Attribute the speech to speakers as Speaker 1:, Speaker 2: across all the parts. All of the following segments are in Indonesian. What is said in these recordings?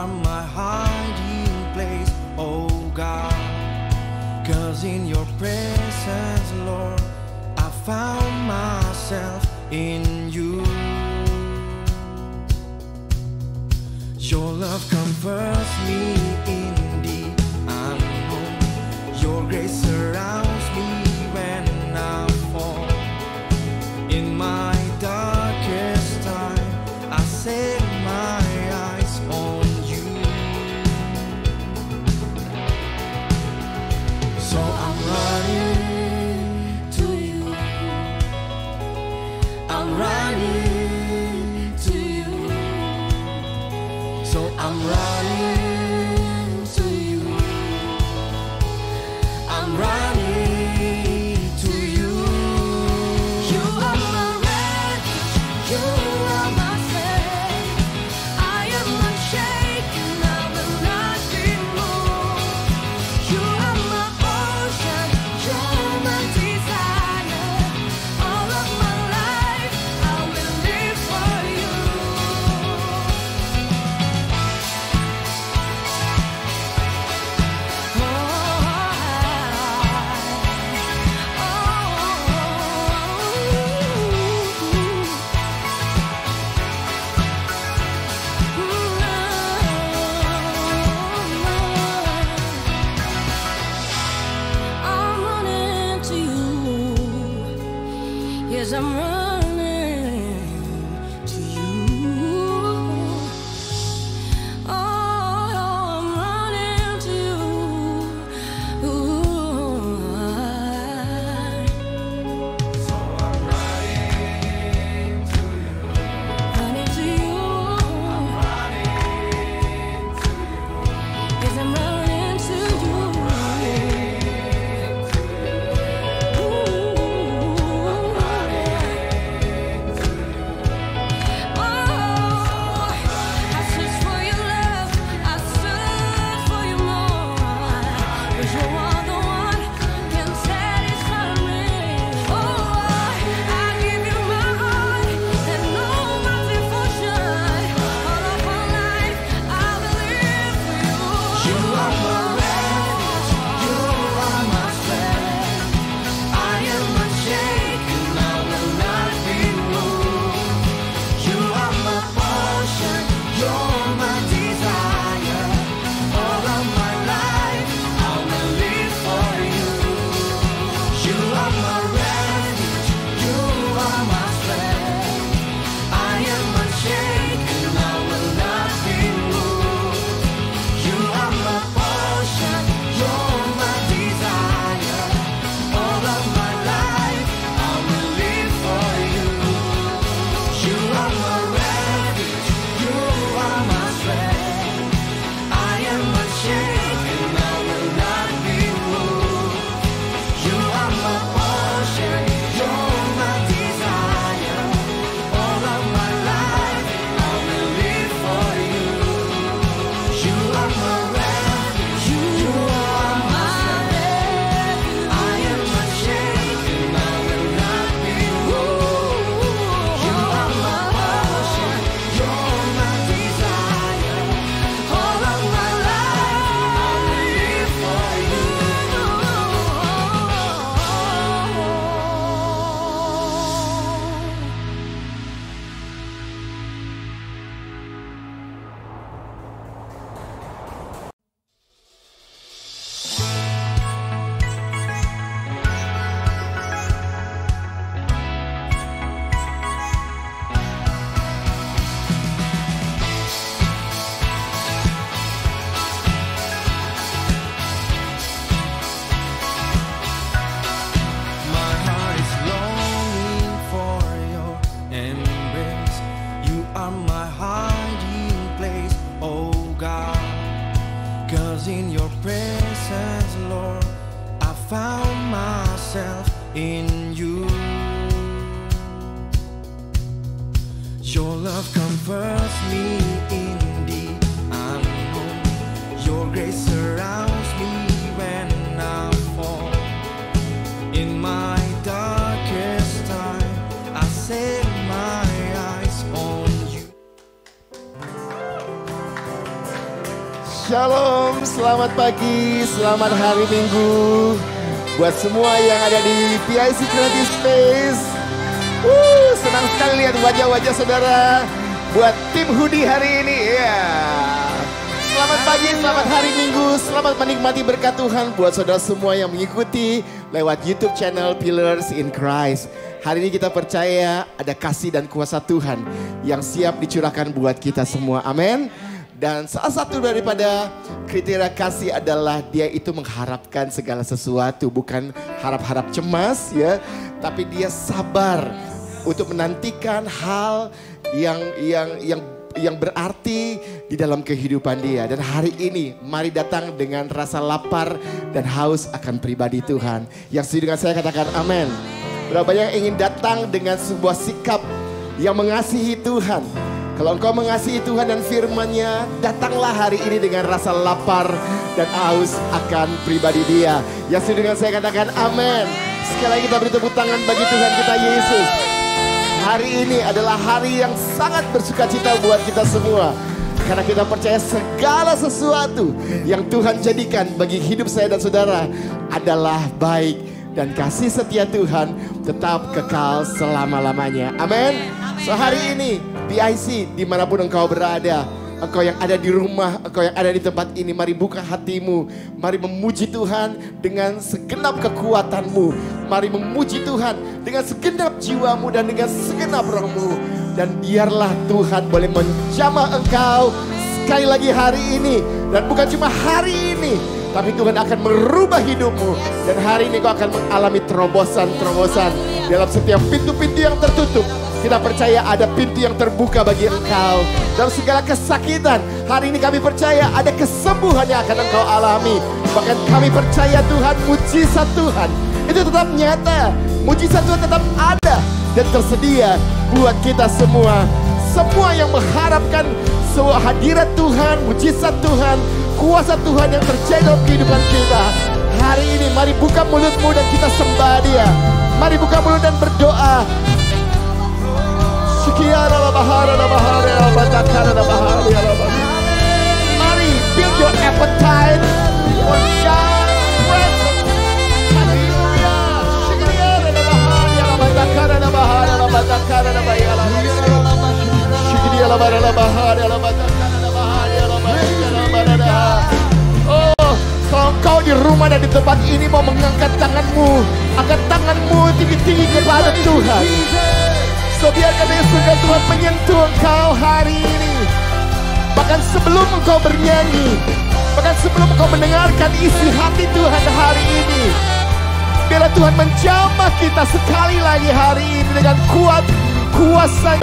Speaker 1: are my hiding place, oh God. 'Cause in your presence, Lord, I found myself in you. Your love comforts me in the unknown. Your grace surrounds me when I fall. In my darkest time, I set my eyes on you. So I'm running to you. I'm running to you. So I'm running to you. I'm running to you.
Speaker 2: You are my refuge, you are my strength. I am unshaken, I will not be moved. You are my ocean, you're my desire. All of my life, I will live for you. I'm running to you. Yes, I'm running to you. Oh, I'm running to you.
Speaker 1: So I'm running to you.
Speaker 2: Running to you.
Speaker 1: Running to you.
Speaker 2: Yes, I'm running to you. I search for your love, I search for you more. 'Cause you are the one can satisfy me. Oh, I give you my heart and all my devotion. All of my life, I will live for you.
Speaker 1: You are my refuge, you are my strength. I am unshaken, I will not be moved. You are my portion, you're my desire. All of my life, I will live for you. You are my refuge, you are my strength. I am unshaken, I will not be moved. You are my portion, you're my desire. All of my life, I will live for you. You are my refuge, you are my strength. I am unshaken, I will not be moved. You are my portion, you're my desire. All of my life, I will live for you. You are my refuge, you are my strength. I am unshaken, I will not be moved. You are my portion, you're my desire. All of my life, I will live for you. My heart is longing for your embrace. You are my hiding place, oh God. 'Cause in your presence, Lord, I found myself in you. Your love comforts me in the unknown. Your grace surrounds me when I fall. In my darkest time, I set my eyes on you.
Speaker 3: Shalom, selamat pagi, selamat hari Minggu buat semua yang ada di PIC Creative Space. Senang sekali lihat wajah-wajah saudara buat tim Hoodie hari ini. Ya. Selamat pagi, selamat hari Minggu, selamat menikmati berkat Tuhan buat saudara semua yang mengikuti lewat YouTube channel Pillars in Christ. Hari ini kita percaya ada kasih dan kuasa Tuhan yang siap dicurahkan buat kita semua. Amin. Dan salah satu daripada kriteria kasih adalah dia itu mengharapkan segala sesuatu, bukan harap-harap cemas ya, tapi dia sabar untuk menantikan hal yang berarti di dalam kehidupan dia. Dan hari ini mari datang dengan rasa lapar dan haus akan pribadi Tuhan. Yang setuju dengan saya katakan amin. Berapa banyak yang ingin datang dengan sebuah sikap yang mengasihi Tuhan. Kalau engkau mengasihi Tuhan dan firman-Nya, datanglah hari ini dengan rasa lapar dan haus akan pribadi Dia. Yang setuju dengan saya katakan amin. Sekali lagi kita beri tepuk tangan bagi Tuhan kita Yesus. Hari ini adalah hari yang sangat bersukacita buat kita semua. Karena kita percaya segala sesuatu yang Tuhan jadikan bagi hidup saya dan saudara adalah baik. Dan kasih setia Tuhan tetap kekal selama-lamanya. Amin. So hari ini PIC dimanapun engkau berada, engkau yang ada di rumah, engkau yang ada di tempat ini, mari buka hatimu, mari memuji Tuhan dengan segenap kekuatanmu, mari memuji Tuhan dengan segenap jiwamu dan dengan segenap rohmu, dan biarlah Tuhan boleh menjamah engkau sekali lagi hari ini, dan bukan cuma hari ini, tapi Tuhan akan merubah hidupmu, dan hari ini kau akan mengalami terobosan-terobosan dalam setiap pintu-pintu yang tertutup. Kita percaya ada pintu yang terbuka bagi engkau. Dalam segala kesakitan, hari ini kami percaya ada kesembuhan yang akan engkau alami. Bahkan kami percaya Tuhan, mujizat Tuhan itu tetap nyata. Mujizat Tuhan tetap ada dan tersedia buat kita semua. Semua yang mengharapkan sebuah hadirat Tuhan, mujizat Tuhan, kuasa Tuhan yang terjadi dalam kehidupan kita. Hari ini mari buka mulutmu dan kita sembah Dia. Mari buka mulut dan berdoa. Mari build your appetite for God's presence. Oh, kalau kau di rumah dan di tempat ini mau mengangkat tanganmu, angkat tanganmu tinggi-tinggi kepada Tuhan. So biarkan surga Tuhan menyentuh engkau hari ini. Bahkan sebelum engkau bernyanyi, bahkan sebelum engkau mendengarkan isi hati Tuhan hari ini, biarlah Tuhan menjamah kita sekali lagi hari ini dengan kuat kuasa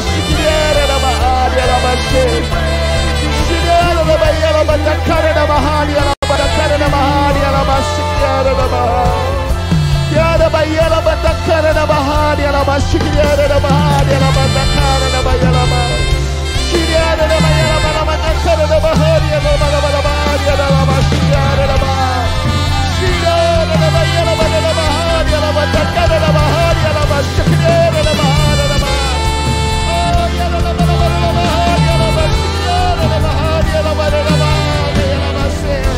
Speaker 3: Yada bayala batakara na bahari ala bashikira na bahari ala batakara na bayala ba. Shiriara na bayala na batakara na bahari ala bahari ala bashikira na ba. Shiriara na bayala na bahari ala batakara na bahari ala bashikira na bahari ala ba. Oh yada na bahari ala bashikira na bahari ala bahari ala bashikira.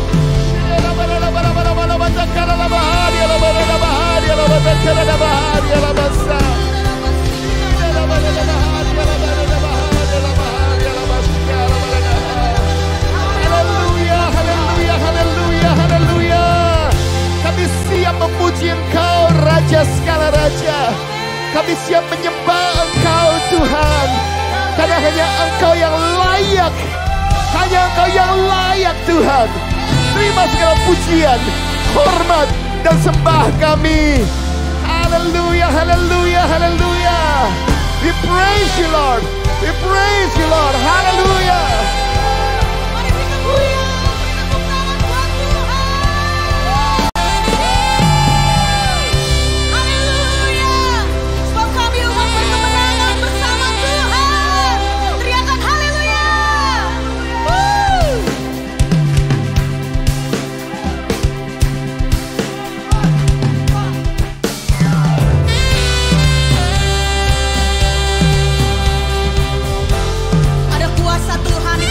Speaker 3: Haleluya. Kami siap memuji Engkau, Raja segala raja. Kami siap menyembah Engkau, Tuhan. Karena hanya Engkau yang layak. Hanya Engkau yang layak, Tuhan. Terima segala pujian, hormat, dan sembah kami. Haleluya, haleluya, haleluya. We praise you, Lord. We praise you, Lord. Haleluya.
Speaker 2: Mari kita goyang, tepuk tangan buat Tuhan. Haleluya. Sebab kami umat berkemenangan bersama Tuhan. Teriakan haleluya. Ada kuasa Tuhan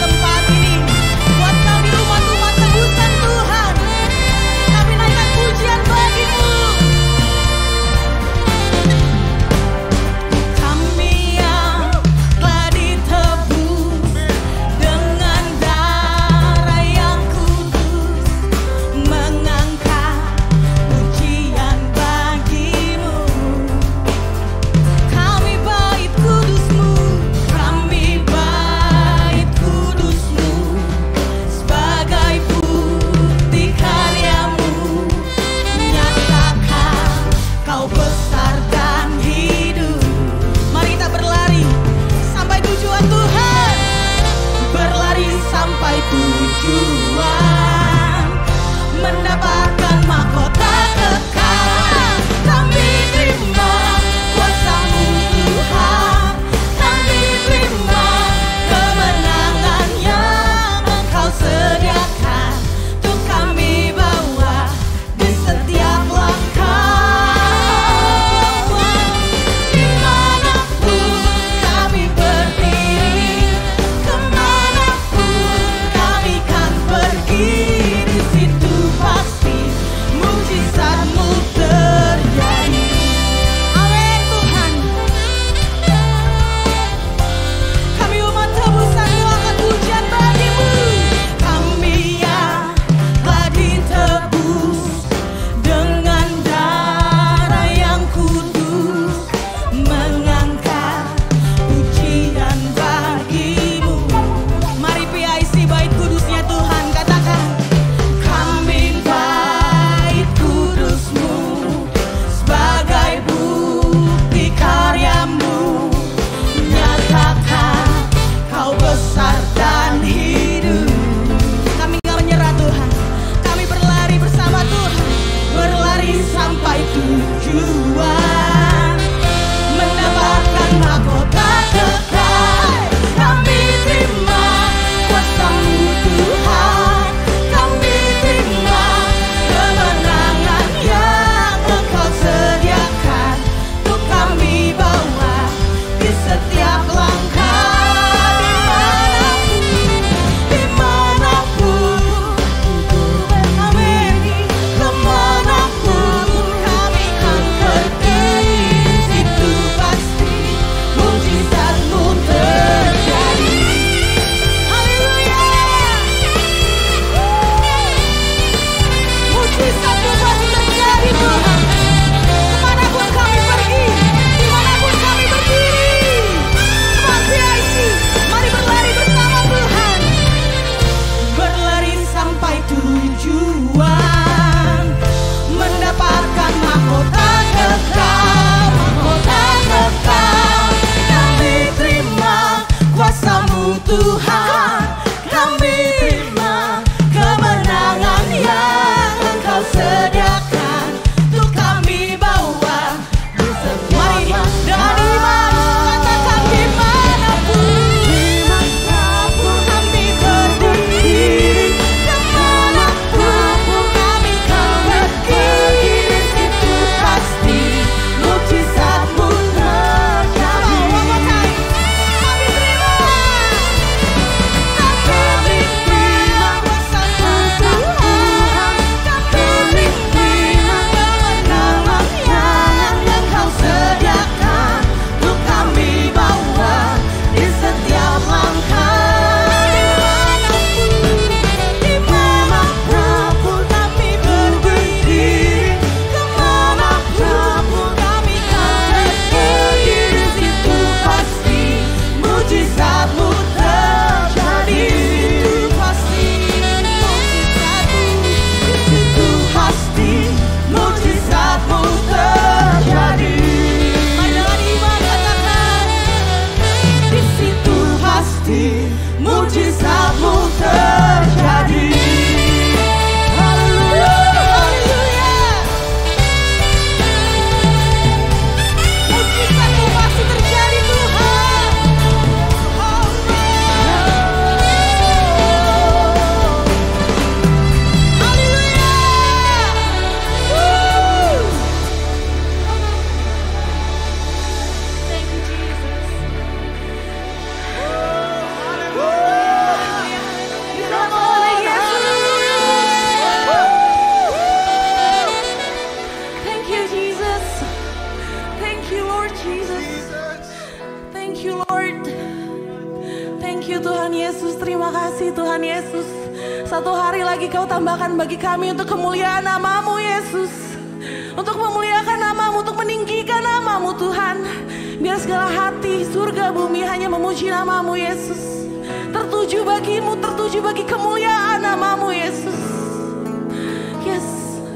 Speaker 2: kasih Tuhan Yesus. Satu hari lagi Kau tambahkan bagi kami untuk kemuliaan nama-Mu Yesus. Untuk memuliakan nama-Mu, untuk meninggikan nama-Mu Tuhan. Biar segala hati, surga, bumi hanya memuji nama-Mu Yesus. Tertuju bagi-Mu, tertuju bagi kemuliaan nama-Mu Yesus. Yes.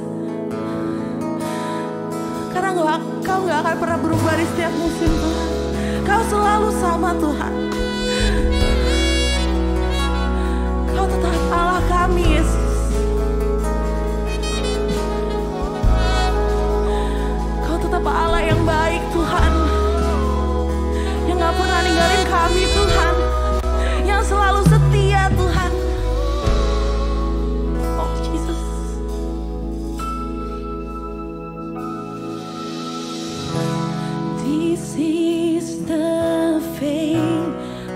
Speaker 2: Karena Kau gak akan pernah berubah di setiap musim Tuhan. Kau selalu sama Tuhan. Kau tetap Allah kami Yesus. Kau tetap Allah yang baik Tuhan. Yang gak pernah ninggalin kami Tuhan. Yang selalu setia Tuhan. Oh Jesus. This is the faith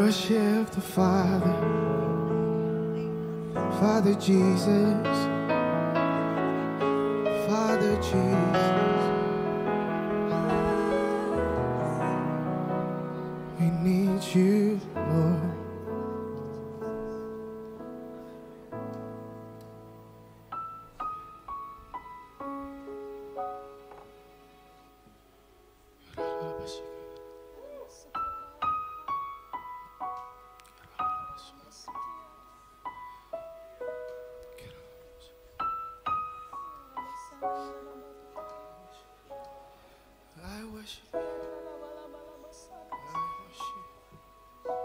Speaker 4: worship the Father, Father Jesus, Father Jesus. We need you, Lord. I worship you. I worship.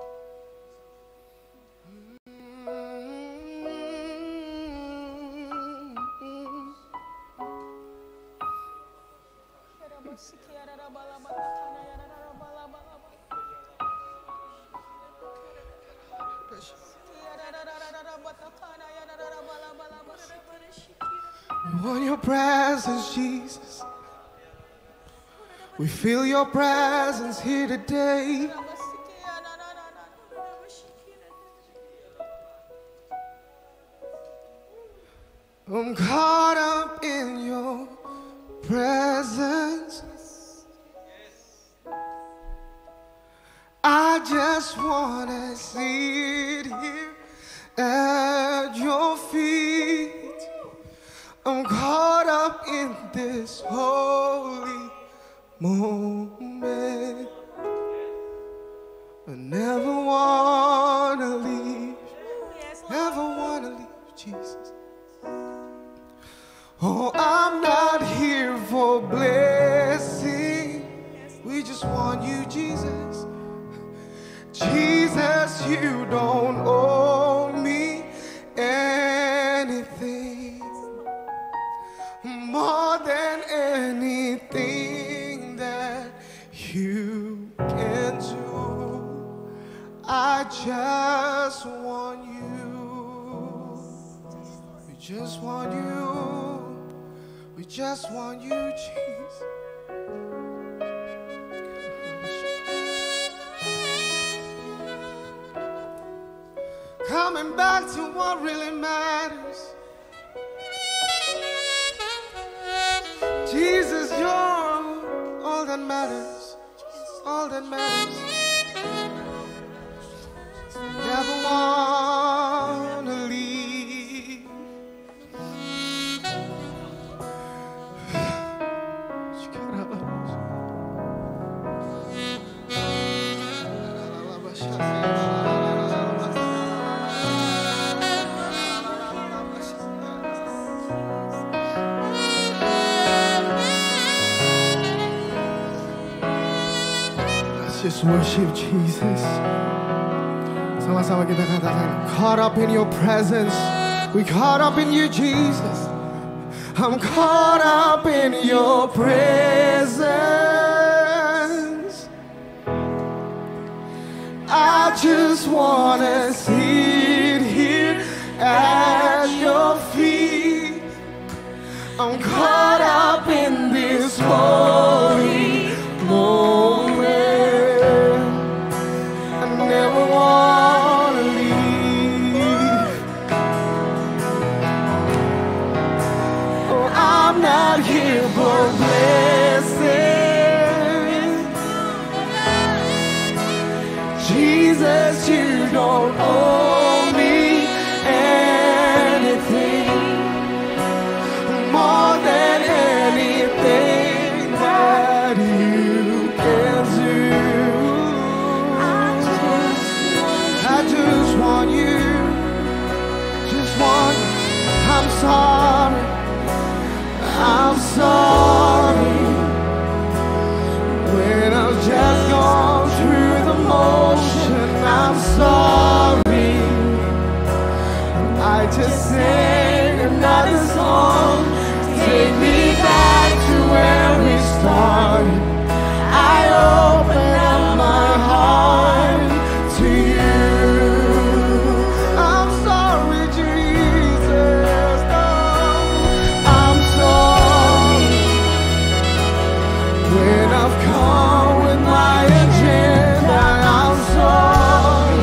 Speaker 4: We want your presence, Jesus. We feel your presence here today. I'm caught up in your presence. I just wanna sit here at your feet. I'm caught up in this holy moment. I never wanna leave, never wanna leave, Jesus. Oh, I'm not here for blessing. We just want you, Jesus. Jesus, you don't owe me anything more than anything that you can do. I just want you. We just want you. We just want you, Jesus. Coming back to what really matters. Jesus, you're all that matters. All that matters. Never wanna leave. Just worship Jesus. Sama-sama kita katakan, caught up in your presence. We caught up in you, Jesus. I'm caught up in your presence. I just wanna sit here at your feet. I'm caught up in this holy moment. Never wanna leave. Oh, I'm not here for blessing. Jesus, you don't owe me anything more than anything that you can do. I just want you, just want you. I'm sorry, I'm sorry. When I've just gone through the motion, I'm sorry. I just sang another song, take me back to where we started. I open up my heart to you. I'm sorry, Jesus. No, I'm sorry. When I've come with my agenda, I'm sorry.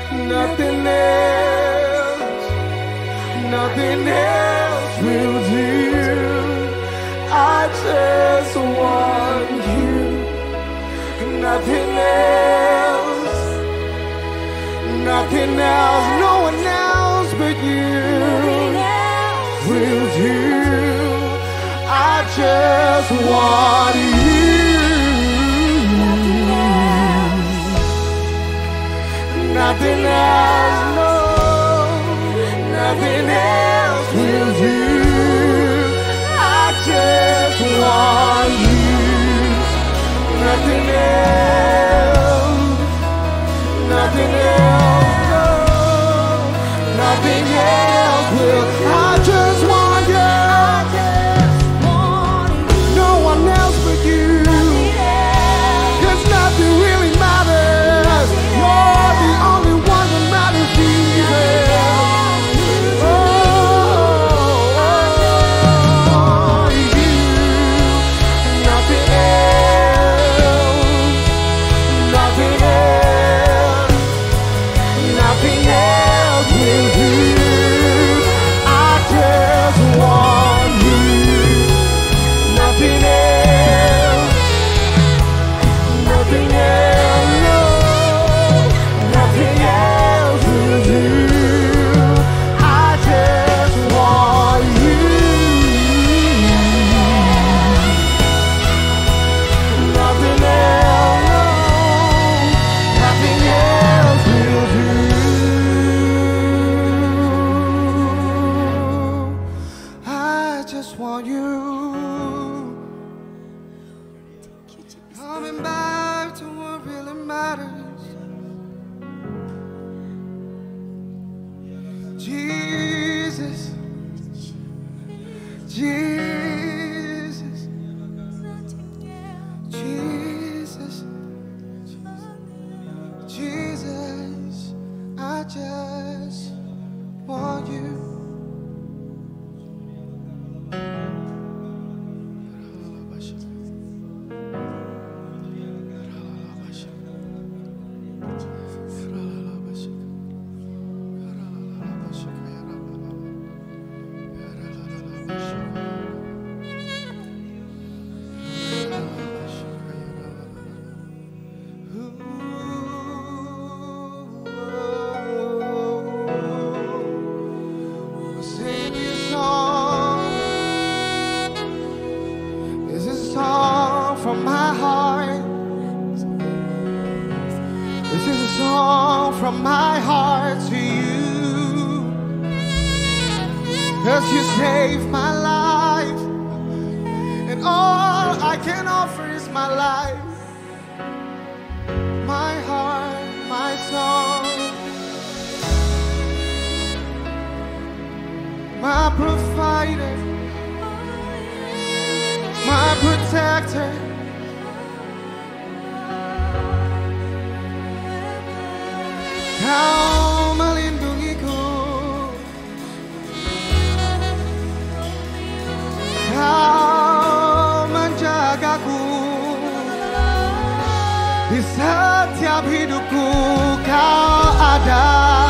Speaker 4: Nothing else, nothing else will do. I just want you. Nothing else, nothing else, no one else but you will do. I just want you. Nothing else, no, nothing else will do. I just want you. Nothing else, nothing else, no, nothing else will. I just want you. No one else but you. 'Cause nothing really matters. You're the only one that matters, Jesus. Oh, you. Nothing else, nothing else, nothing else will do. I just want you. Nothing else, nothing else, no, nothing else will do. I just want you. Nothing else, no, nothing else will do. I just want you. Coming back to what really matters. Jesus, Jesus, Jesus, Jesus, I just want you. Sing you a song. This is a song from my heart. This is a song from my heart to you. 'Cause you saved my life, and all I can offer is my life, my heart, my song, my provider, my protector. Kau melindungiku, Kau menjagaku di setiap hidupku. Kau ada,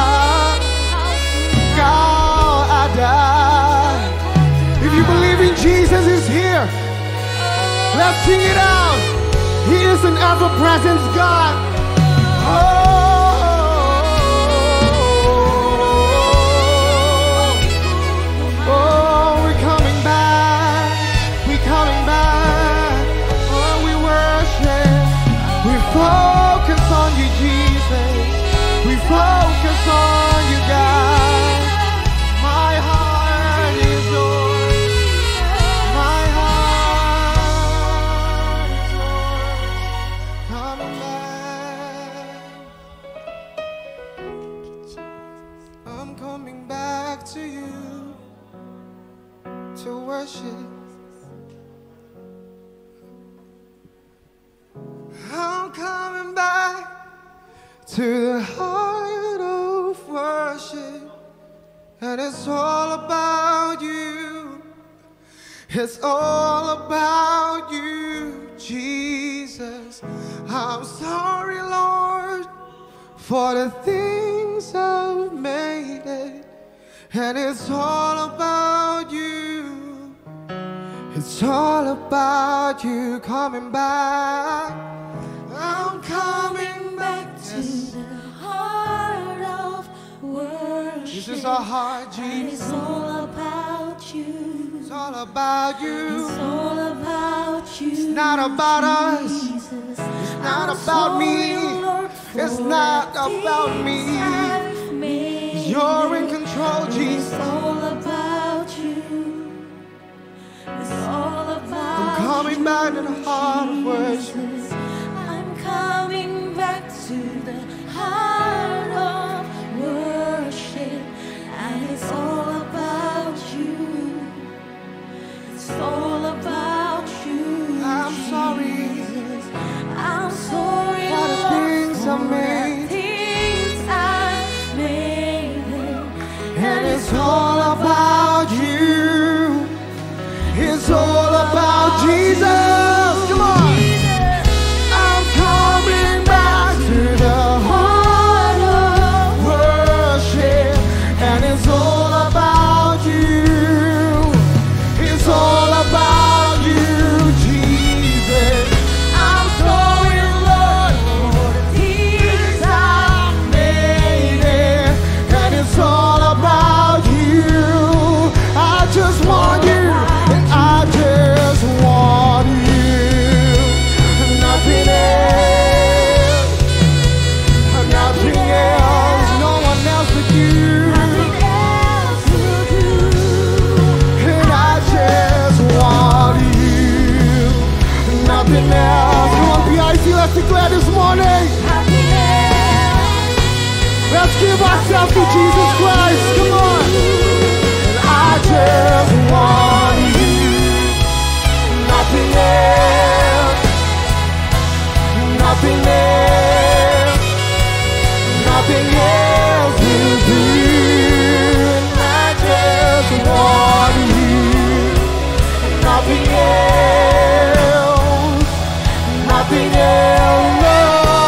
Speaker 4: Kau ada. If you believe in Jesus is here, let's sing it out. He is an ever-present God. We're coming back. We're coming back. Oh, we worship. We focus on you, Jesus. We focus on you, God. My heart is yours. My heart is yours. Coming back. I'm coming back to you to worship. I'm coming back to the heart of worship, and it's all about you. It's all about you, Jesus. I'm sorry, Lord, for the things things have made it, and it's all about you. It's all about you coming back. I'm coming back
Speaker 2: To the heart of worship.
Speaker 4: This is our heart,
Speaker 2: And
Speaker 4: Jesus.
Speaker 2: it's all about you.
Speaker 4: It's all about you.
Speaker 2: It's all about you.
Speaker 4: It's not about us.
Speaker 2: Jesus.
Speaker 4: It's not about me. It's not about me. You're in control,
Speaker 2: It's
Speaker 4: Jesus.
Speaker 2: all about you. It's all about
Speaker 4: I'm coming back to the heart of worship.
Speaker 2: Jesus. I'm coming back to the heart of worship. And it's all about you. It's all about you.
Speaker 4: I'm sorry
Speaker 2: Jesus. I'm sorry
Speaker 4: for the
Speaker 2: Lord,
Speaker 4: things I
Speaker 2: for the
Speaker 4: made.
Speaker 2: things I made.
Speaker 4: And it's all about you. It's all about Jesus. Come on. I'm coming back to the heart of worship. And it's all about you. It's all about you, Jesus. I'm sorry, Lord, for the things I made it. And it's all about you. I just want you. And I just want you. Nothing else. Nothing else. No one else but you.
Speaker 2: Nothing else will do.
Speaker 4: And I just want you. Nothing else. Come on, PIC, let's declare this morning.
Speaker 2: Nothing else.
Speaker 4: Let's give ourselves to Jesus Christ. Come on. And I just want you. Nothing else. Nothing else. Nothing else will do. I just want you. Nothing else. Nothing else. No.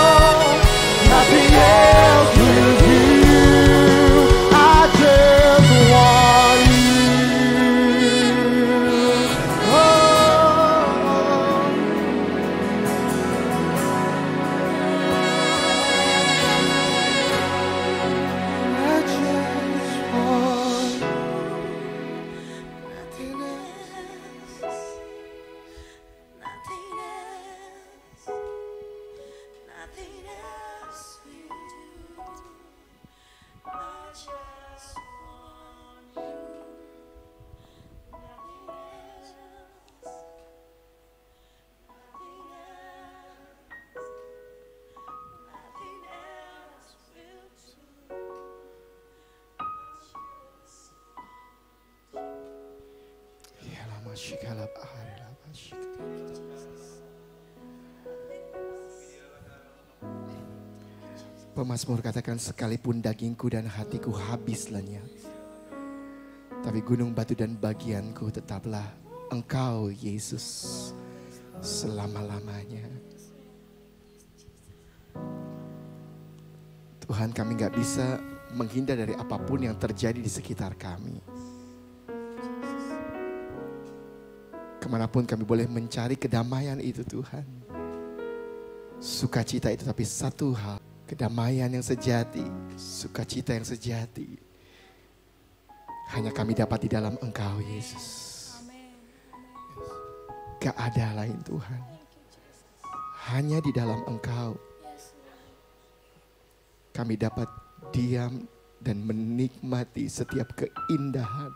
Speaker 4: Nothing else will do. I just want you. Oh. I just want nothing else.
Speaker 2: Nothing else. Nothing else will do. I just want you. Nothing else. Nothing else. Nothing else will do.
Speaker 3: Pemazmur katakan, sekalipun dagingku dan hatiku habis lenyap, tapi gunung batu dan bagianku tetaplah Engkau Yesus selama-lamanya. Tuhan, kami gak bisa menghindar dari apapun yang terjadi di sekitar kami. Kemanapun kami boleh mencari kedamaian itu Tuhan. Sukacita itu tapi satu hal. Kedamaian yang sejati, sukacita yang sejati, hanya kami dapat di dalam Engkau Yesus. Gak ada lain Tuhan. Hanya di dalam Engkau kami dapat diam dan menikmati setiap keindahan,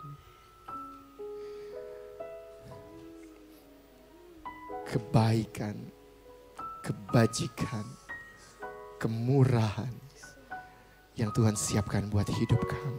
Speaker 3: kebaikan, kebajikan, kemurahan yang Tuhan siapkan buat hidup kami.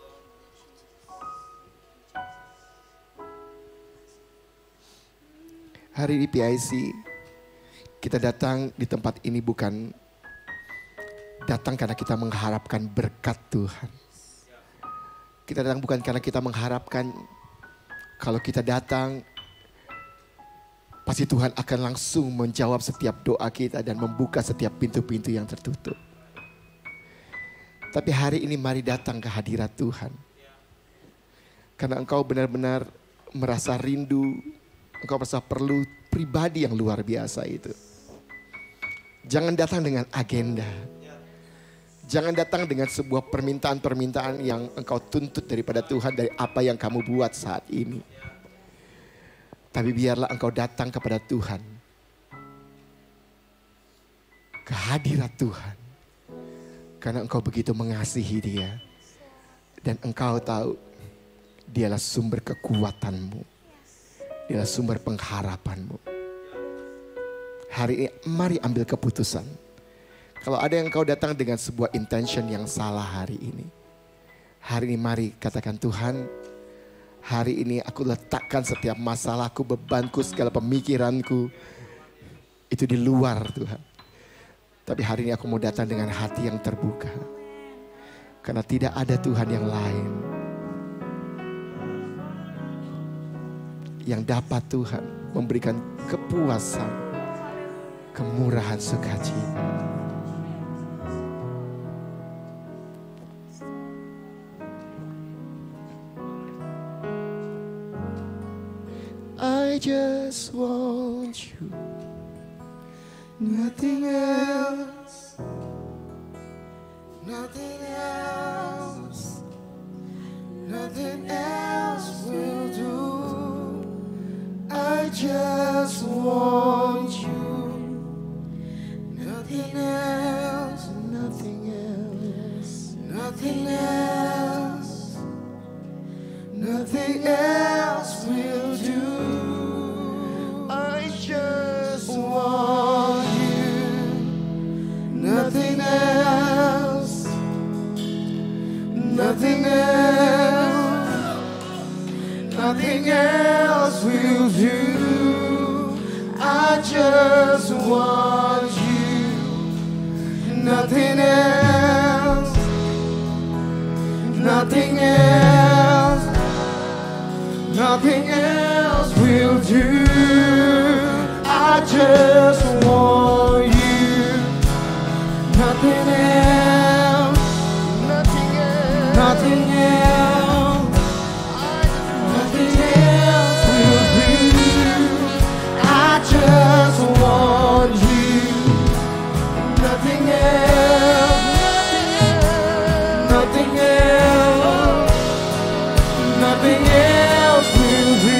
Speaker 3: Hari ini PIC, kita datang di tempat ini bukan datang karena kita mengharapkan berkat Tuhan. Kita datang bukan karena kita mengharapkan kalau kita datang pasti Tuhan akan langsung menjawab setiap doa kita dan membuka setiap pintu-pintu yang tertutup. Tapi hari ini mari datang ke hadirat Tuhan. Karena engkau benar-benar merasa rindu, engkau merasa perlu pribadi yang luar biasa itu. Jangan datang dengan agenda. Jangan datang dengan sebuah permintaan-permintaan yang engkau tuntut daripada Tuhan dari apa yang kamu buat saat ini. Tapi biarlah engkau datang kepada Tuhan. Ke hadirat Tuhan. Karena engkau begitu mengasihi Dia. Dan engkau tahu Dialah sumber kekuatanmu. Dialah sumber pengharapanmu. Hari ini mari ambil keputusan. Kalau ada yang kau datang dengan sebuah intention yang salah hari ini. Hari ini mari katakan, Tuhan, hari ini aku letakkan setiap masalahku, bebanku, segala pemikiranku. Itu di luar Tuhan. Tapi hari ini aku mau datang dengan hati yang terbuka. Karena tidak ada Tuhan yang lain yang dapat Tuhan memberikan kepuasan, kemurahan sukacita. I just want you, nothing else, nothing else, nothing else will do. I just want you, nothing else, nothing else, nothing else, nothing else will do. I just want you, nothing else, nothing else, nothing else will do. I just want you, nothing else, nothing else, nothing else will do. I just want you, nothing else, nothing else, nothing else, nothing else will do. I just want you, nothing else, nothing else, nothing else will do.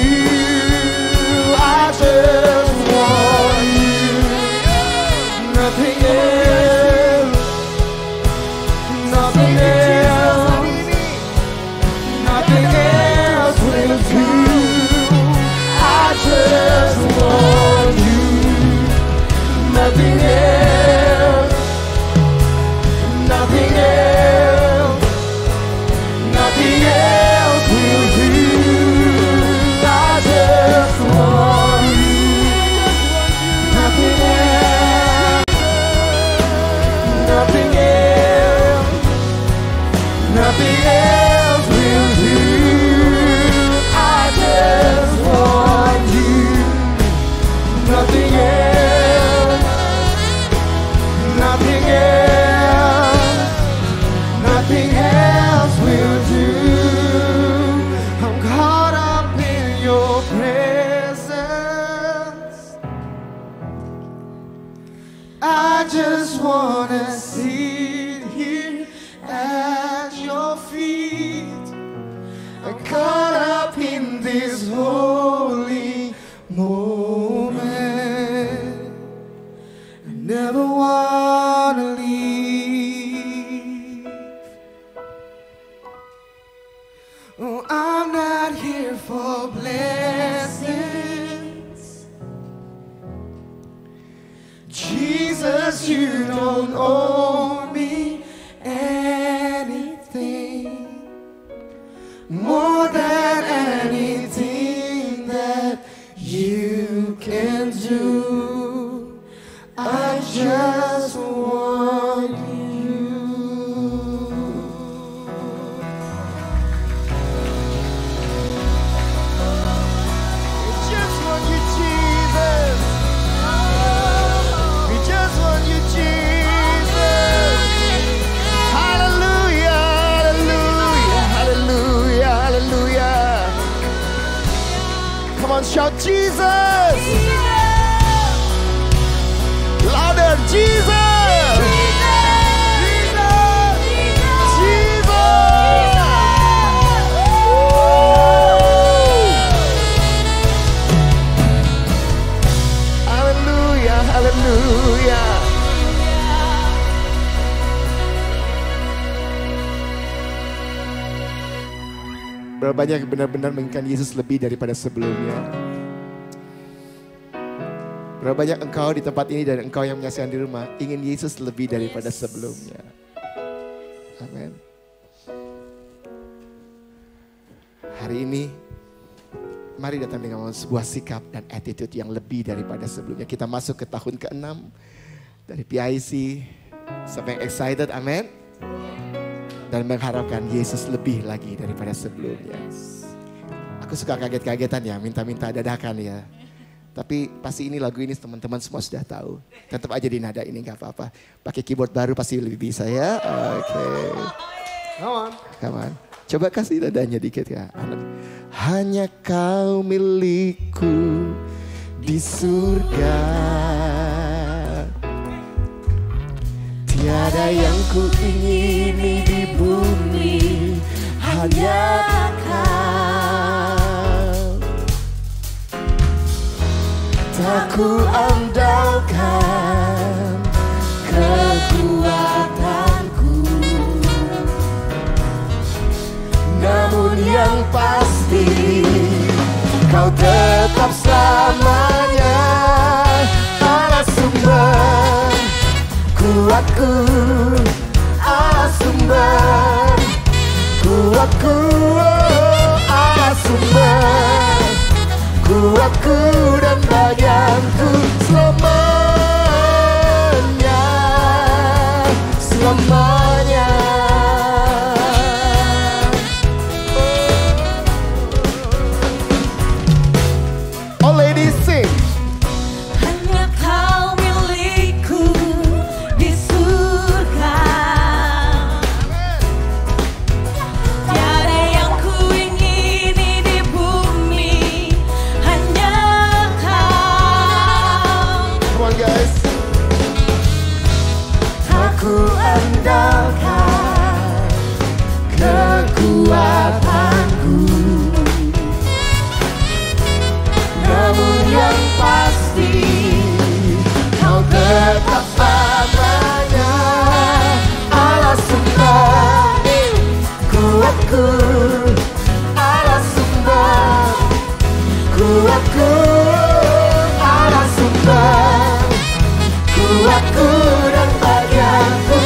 Speaker 3: I just want you, nothing else, nothing else, nothing else will do. I just want you, nothing else, nothing else, nothing else will do. I just want you, nothing else, nothing else, nothing else will do. I just want you, nothing else, nothing else, nothing else will do. I'm caught up in your presence. I just wanna sit here at your feet. I'm caught up in this holy moment. I never wanna leave. Oh, I'm not here for blessings. Jesus, you don't owe me anything more than anything that you can do. I just want you. shout Jesus. Louder, Jesus. Haleluya, haleluya. Berapa banyak yang benar-benar menginginkan Yesus lebih daripada sebelumnya? Berapa banyak engkau di tempat ini dan engkau yang menyaksikan di rumah ingin Yesus lebih daripada sebelumnya? Amin. Hari ini mari datang dengan sebuah sikap dan attitude yang lebih daripada sebelumnya. Kita masuk ke tahun ke-6 dari PIC. Sampai excited, amin. Dan mengharapkan Yesus lebih lagi daripada sebelumnya. Aku suka kaget-kagetan ya, minta-minta dadakan ya. Tapi pasti ini lagu ini teman-teman semua sudah tahu. Tetap aja di nada ini gak apa-apa. Pakai keyboard baru pasti lebih bisa ya. Oke. Come on. Coba kasih nadanya dikit ya. Hanya kau milikku di surga. Tiada yang ku ingini di bumi, hanya kau. Tak ku andalkan kekuatanku, namun yang pasti kau tetap selamanya Allah sumber kuatku, Allah sumber kuatku, Allah sumber kuatku dan bagianku selamanya, selamanya. Oh ladies sing.
Speaker 2: Hanya kau milikku di surga. Tiada yang ku ingini di bumi, hanya kau.
Speaker 3: Come on guys.
Speaker 2: Aku andalkan kekuatanku,
Speaker 3: Namun yang pasti kau tetap selamanya Allah sumber kuatku, Allah sumber kuatku, Allah sumber kuatku dan bagianku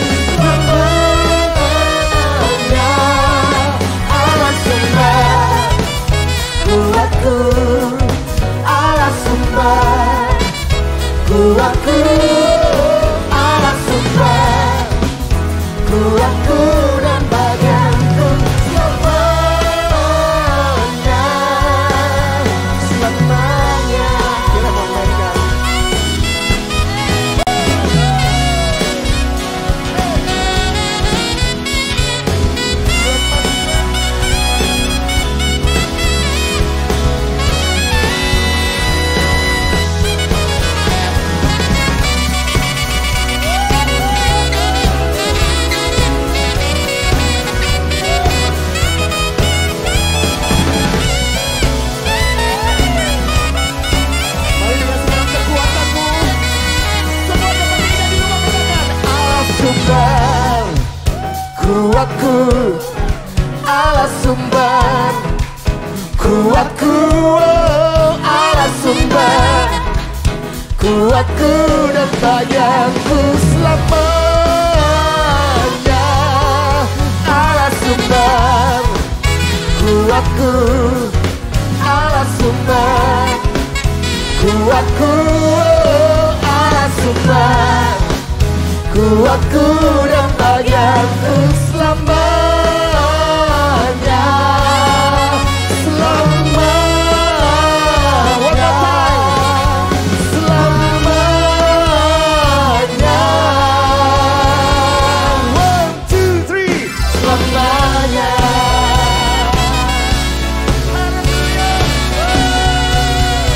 Speaker 3: selamanya Allah sumber kuatku, Allah sumber kuatku, Allah sumber kuatku dan bagianku selamanya, selamanya. Kita mau mainkan. Mari dengan segala kekuatanmu, semua teman kita di rumah katakan Allah sumber kuatku, Allah sumber kuatku, Allah sumber kuatku dan bagianku selamanya Allah sumber kuatku, Allah sumber kuatku, Allah sumber kuatku dan bagianku selamanya, selamanya, one more time, selamanya, 1, 2, 3, selamanya.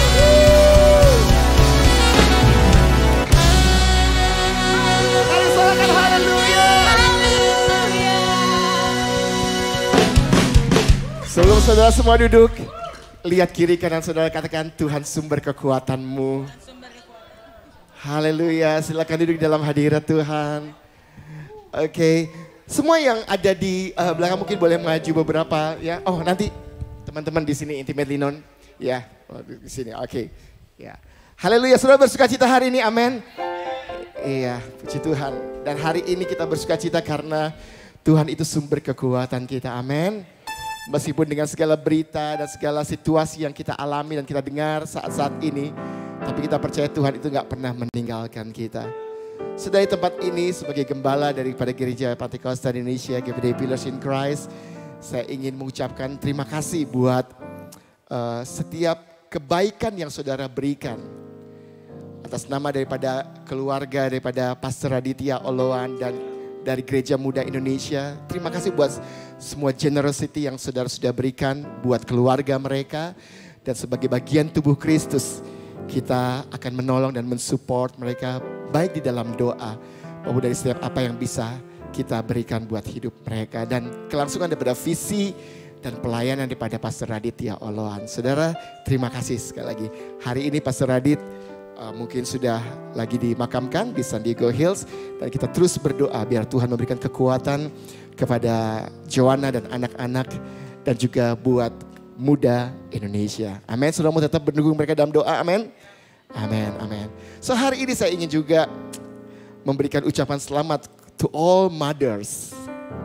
Speaker 3: Sebelum saudara semua duduk, lihat kiri kanan saudara, katakan Tuhan sumber kekuatanmu. Haleluya, silakan duduk di dalam hadirat Tuhan. Oke, semua yang ada di belakang mungkin boleh maju beberapa ya. Oh nanti teman-teman di sini intimate linon ya, di sini. Oke, ya. Haleluya, saudara bersuka cita hari ini, amin. Iya, puji Tuhan. Dan hari ini kita bersuka cita karena Tuhan itu sumber kekuatan kita, amin. Meskipun dengan segala berita dan segala situasi yang kita alami dan kita dengar saat-saat ini, tapi kita percaya Tuhan itu gak pernah meninggalkan kita. Sudah di tempat ini sebagai gembala daripada Gereja Pentakosta Indonesia, GPD Pillars in Christ, saya ingin mengucapkan terima kasih buat setiap kebaikan yang saudara berikan. Atas nama daripada keluarga, daripada Pastor Raditya Oloan dan dari Gereja Muda Indonesia. Terima kasih buat semua generosity yang saudara sudah berikan buat keluarga mereka. Dan sebagai bagian tubuh Kristus, kita akan menolong dan mensupport mereka baik di dalam doa maupun dari setiap apa yang bisa kita berikan buat hidup mereka. Dan kelangsungan daripada visi dan pelayanan daripada Pastor Raditya Oloan. Saudara, terima kasih sekali lagi. Hari ini Pastor Radit mungkin sudah lagi dimakamkan di San Diego Hills. Dan kita terus berdoa biar Tuhan memberikan kekuatan kepada Joanna dan anak-anak. Dan juga buat muda Indonesia. Amin. Saudara mau tetap mendukung mereka dalam doa. Amin. Amin. Amin. So hari ini saya ingin juga memberikan ucapan selamat to all mothers.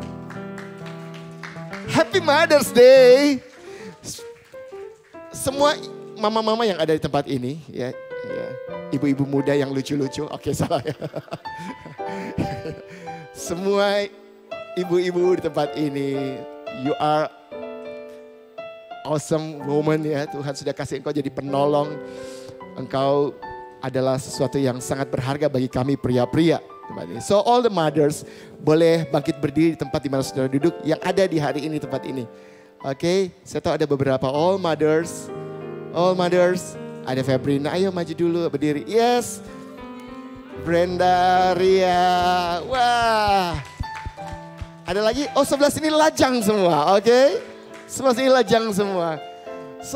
Speaker 3: Happy Mother's Day. Semua mama-mama yang ada di tempat ini ya. Ya, ibu-ibu muda yang lucu-lucu, oke salah ya. Semua ibu-ibu di tempat ini, you are awesome woman ya. Tuhan sudah kasih engkau jadi penolong. Engkau adalah sesuatu yang sangat berharga bagi kami pria-pria. So all the mothers boleh bangkit berdiri di tempat di mana saudara duduk yang ada di hari ini tempat ini. Oke, saya tahu ada beberapa all mothers. Ada Febrina, ayo maju dulu berdiri. Yes. Brenda, Ria. Wah. Ada lagi? Oh sebelah sini lajang semua, oke? Sebelah sini lajang semua. So,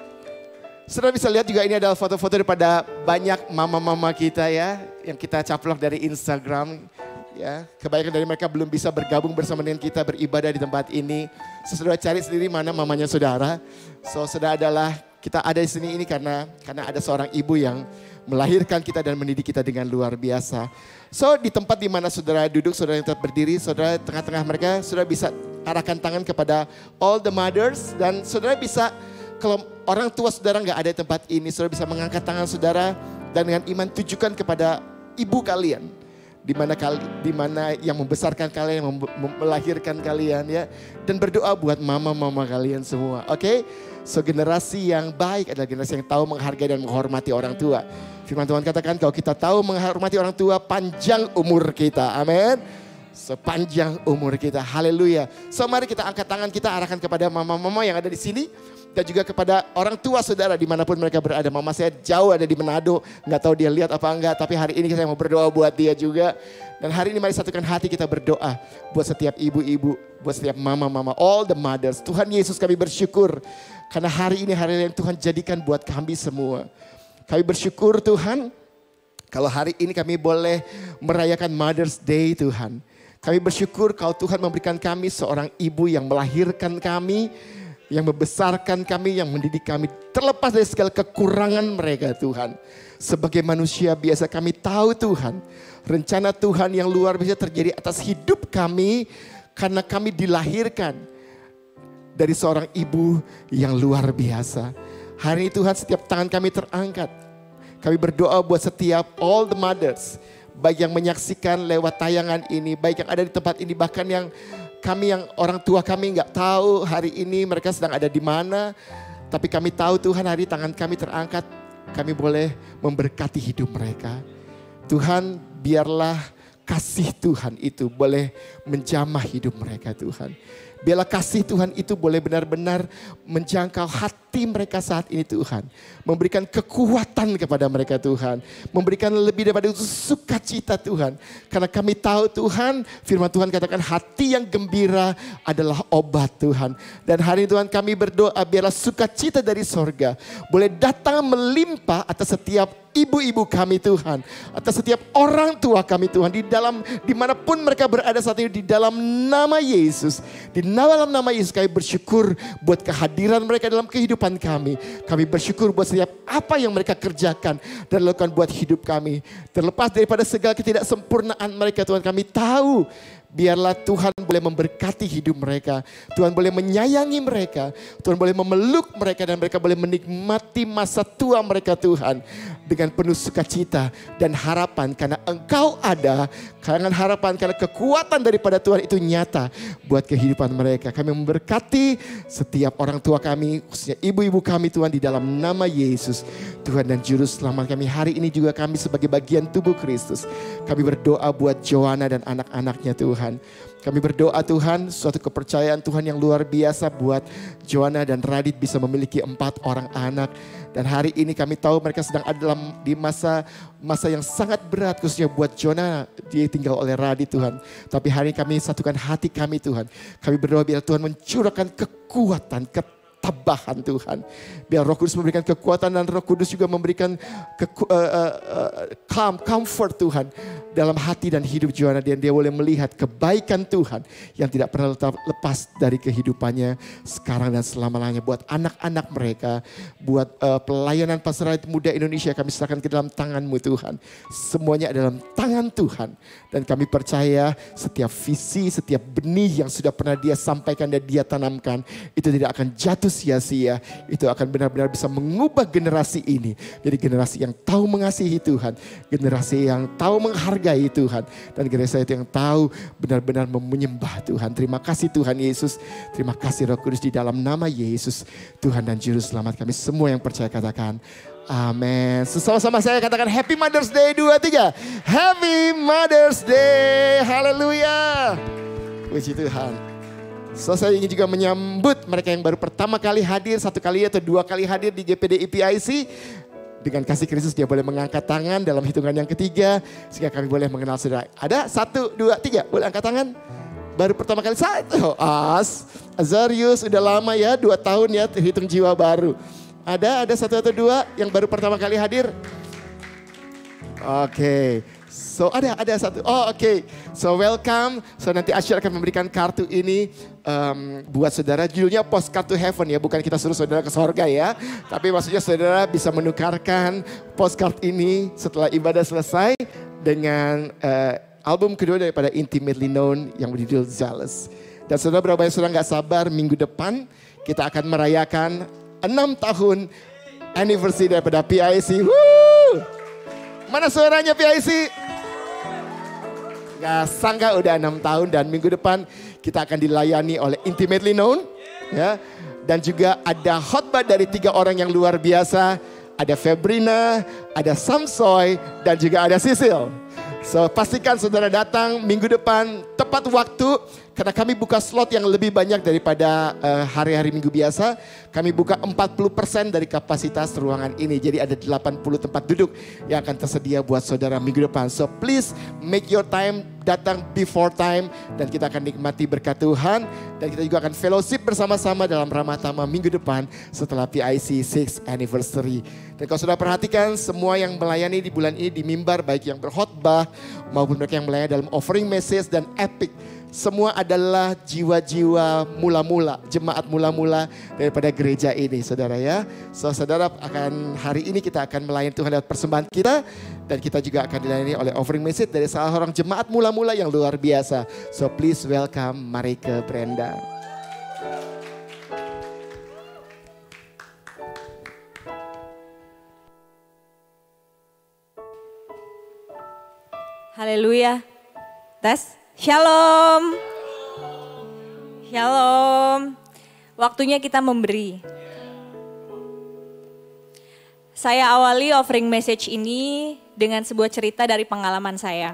Speaker 3: saudara bisa lihat juga ini adalah foto-foto daripada banyak mama-mama kita ya. Yang kita caplok dari Instagram. Ya, kebanyakan dari mereka belum bisa bergabung bersama dengan kita beribadah di tempat ini. So, saudara cari sendiri mana mamanya saudara. So, saudara adalah kita ada di sini ini karena ada seorang ibu yang melahirkan kita dan mendidik kita dengan luar biasa. So di tempat di mana saudara duduk, saudara yang tetap berdiri, saudara tengah-tengah mereka, saudara bisa arahkan tangan kepada all the mothers. Dan saudara bisa, kalau orang tua saudara nggak ada di tempat ini, saudara bisa mengangkat tangan saudara dan dengan iman tujukan kepada ibu kalian. Di mana yang membesarkan kalian, yang melahirkan kalian ya. Dan berdoa buat mama-mama kalian semua, oke? So generasi yang baik adalah generasi yang tahu menghargai dan menghormati orang tua. Firman Tuhan katakan kalau kita tahu menghormati orang tua, panjang umur kita, amin. Sepanjang umur kita, haleluya. So mari kita angkat tangan kita arahkan kepada mama-mama yang ada di sini. Dan juga kepada orang tua saudara dimanapun mereka berada. Mama saya jauh ada di Manado, nggak tahu dia lihat apa enggak. Tapi hari ini saya mau berdoa buat dia juga. Dan hari ini mari satukan hati kita berdoa buat setiap ibu-ibu, buat setiap mama-mama, all the mothers. Tuhan Yesus kami bersyukur karena hari ini hari yang Tuhan jadikan buat kami semua. Kami bersyukur Tuhan kalau hari ini kami boleh merayakan Mother's Day Tuhan. Kami bersyukur kalau Tuhan memberikan kami seorang ibu yang melahirkan kami, yang membesarkan kami, yang mendidik kami. Terlepas dari segala kekurangan mereka Tuhan. Sebagai manusia biasa kami tahu Tuhan. Rencana Tuhan yang luar biasa terjadi atas hidup kami. Karena kami dilahirkan dari seorang ibu yang luar biasa. Hari ini Tuhan setiap tangan kami terangkat. Kami berdoa buat setiap all the mothers. Baik yang menyaksikan lewat tayangan ini. Baik yang ada di tempat ini. Bahkan yang kami yang orang tua kami nggak tahu hari ini mereka sedang ada di mana. Tapi kami tahu Tuhan hari tangan kami terangkat. Kami boleh memberkati hidup mereka. Tuhan biarlah kasih Tuhan itu boleh menjamah hidup mereka Tuhan. Biarlah kasih Tuhan itu boleh benar-benar menjangkau hati memberkati mereka saat ini Tuhan. Memberikan kekuatan kepada mereka Tuhan. Memberikan lebih daripada itu sukacita Tuhan. Karena kami tahu Tuhan, firman Tuhan katakan hati yang gembira adalah obat Tuhan. Dan hari ini Tuhan kami berdoa biarlah sukacita dari sorga boleh datang melimpah atas setiap ibu-ibu kami Tuhan. Atas setiap orang tua kami Tuhan. Dimanapun mereka berada saat ini di dalam nama Yesus. Di dalam nama Yesus kami bersyukur buat kehadiran mereka dalam kehidupan kami. Kami bersyukur buat setiap apa yang mereka kerjakan dan lakukan buat hidup kami. Terlepas daripada segala ketidaksempurnaan mereka Tuhan, kami tahu biarlah Tuhan boleh memberkati hidup mereka. Tuhan boleh menyayangi mereka. Tuhan boleh memeluk mereka dan mereka boleh menikmati masa tua mereka Tuhan. Dengan penuh sukacita dan harapan karena Engkau ada. Karena harapan karena kekuatan daripada Tuhan itu nyata buat kehidupan mereka. Kami memberkati setiap orang tua kami, khususnya ibu-ibu kami Tuhan di dalam nama Yesus. Tuhan dan Juru Selamat kami hari ini juga kami sebagai bagian tubuh Kristus. Kami berdoa buat Joanna dan anak-anaknya Tuhan. Kami berdoa Tuhan, suatu kepercayaan Tuhan yang luar biasa buat Joanna dan Radit bisa memiliki 4 orang anak. Dan hari ini kami tahu mereka sedang ada di masa yang sangat berat khususnya buat Joanna, dia tinggal oleh Radit Tuhan. Tapi hari ini kami satukan hati kami Tuhan. Kami berdoa biar Tuhan mencurahkan kekuatan, ketabahan Tuhan. Biar Roh Kudus memberikan kekuatan dan Roh Kudus juga memberikan comfort Tuhan dalam hati dan hidup Joanna. Dan dia boleh melihat kebaikan Tuhan yang tidak pernah lepas dari kehidupannya sekarang dan selama-lamanya. Buat anak-anak mereka, buat pelayanan Pastoral Muda Indonesia kami serahkan ke dalam tangan-Mu Tuhan. Semuanya dalam tangan Tuhan. Dan kami percaya setiap visi, setiap benih yang sudah pernah dia sampaikan dan dia tanamkan, itu tidak akan jatuh sia-sia. Itu akan benar-benar bisa mengubah generasi ini. Jadi generasi yang tahu mengasihi Tuhan. Generasi yang tahu menghargai Tuhan. Dan generasi itu yang tahu benar-benar menyembah Tuhan. Terima kasih Tuhan Yesus. Terima kasih Roh Kudus di dalam nama Yesus. Tuhan dan Juru Selamat kami semua yang percaya katakan amin. Sama-sama saya katakan Happy Mother's Day 2, 3. Happy Mother's Day. Haleluya. Puji Tuhan. So saya ingin juga menyambut mereka yang baru pertama kali hadir, 1 kali atau 2 kali hadir di GPD IPIC. Dengan kasih Kristus dia boleh mengangkat tangan dalam hitungan yang ketiga. Sehingga kami boleh mengenal saudara. Ada 1, 2, 3. Boleh angkat tangan? Baru pertama kali Azarius udah lama ya, 2 tahun ya hitung jiwa baru. Ada 1 atau 2 yang baru pertama kali hadir? Oke. So ada 1. Oh oke. So welcome. So nanti Asyir akan memberikan kartu ini buat saudara. Judulnya Postcard to Heaven ya. Bukan kita suruh saudara ke sorga ya. Tapi maksudnya saudara bisa menukarkan postcard ini setelah ibadah selesai dengan album kedua daripada Intimately Known yang berjudul Zealous. Dan saudara berapa yang sudah gak sabar minggu depan kita akan merayakan 6 tahun anniversary daripada PIC. Woo! Mana suaranya PIC? Gak sangka udah 6 tahun dan minggu depan kita akan dilayani oleh Intimately Known. Ya. Dan juga ada khotbah dari 3 orang yang luar biasa. Ada Febrina, ada Samsoy, dan juga ada Sisil. So pastikan saudara datang minggu depan tepat waktu. Karena kami buka slot yang lebih banyak daripada hari-hari minggu biasa. Kami buka 40% dari kapasitas ruangan ini. Jadi ada 80 tempat duduk yang akan tersedia buat saudara minggu depan. So please make your time, datang before time. Dan kita akan nikmati berkat Tuhan. Dan kita juga akan fellowship bersama-sama dalam Ramah Tamah minggu depan setelah PIC 6th Anniversary. Dan kalau sudah perhatikan semua yang melayani di bulan ini di mimbar, baik yang berkhotbah maupun mereka yang melayani dalam offering message dan epic. Semua adalah jiwa-jiwa mula-mula, jemaat mula-mula daripada gereja ini saudara ya. So saudara akan hari ini kita akan melayani Tuhan lewat persembahan kita. Dan kita juga akan dilayani oleh offering message dari salah seorang jemaat mula-mula yang luar biasa. So please welcome Marike Brenda.
Speaker 5: Haleluya. Tes. Shalom. Shalom. Waktunya kita memberi. Saya awali offering message ini dengan sebuah cerita dari pengalaman saya.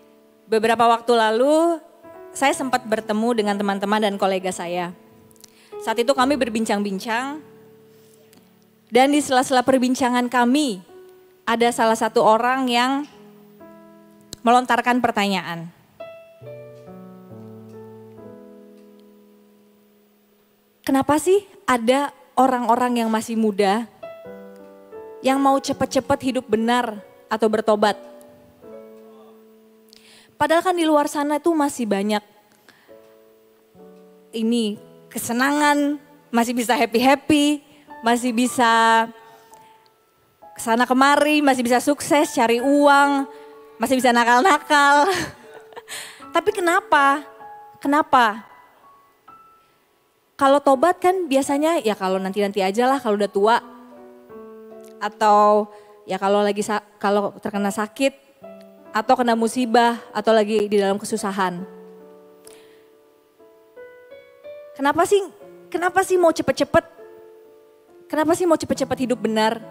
Speaker 5: Beberapa waktu lalu, saya sempat bertemu dengan teman-teman dan kolega saya. Saat itu kami berbincang-bincang dan di sela-sela perbincangan kami ada salah satu orang yang melontarkan pertanyaan. Kenapa sih ada orang-orang yang masih muda yang mau cepat-cepat hidup benar atau bertobat? Padahal kan di luar sana tuh masih banyak ini kesenangan, masih bisa happy-happy, masih bisa kesana kemari, masih bisa sukses, cari uang, masih bisa nakal-nakal. Tapi kenapa? Kenapa? Kalau tobat kan biasanya ya kalau nanti-nanti aja lah kalau udah tua. Atau ya kalau terkena sakit atau kena musibah atau lagi di dalam kesusahan. Kenapa sih mau cepet-cepet? Kenapa sih mau cepet-cepet hidup benar?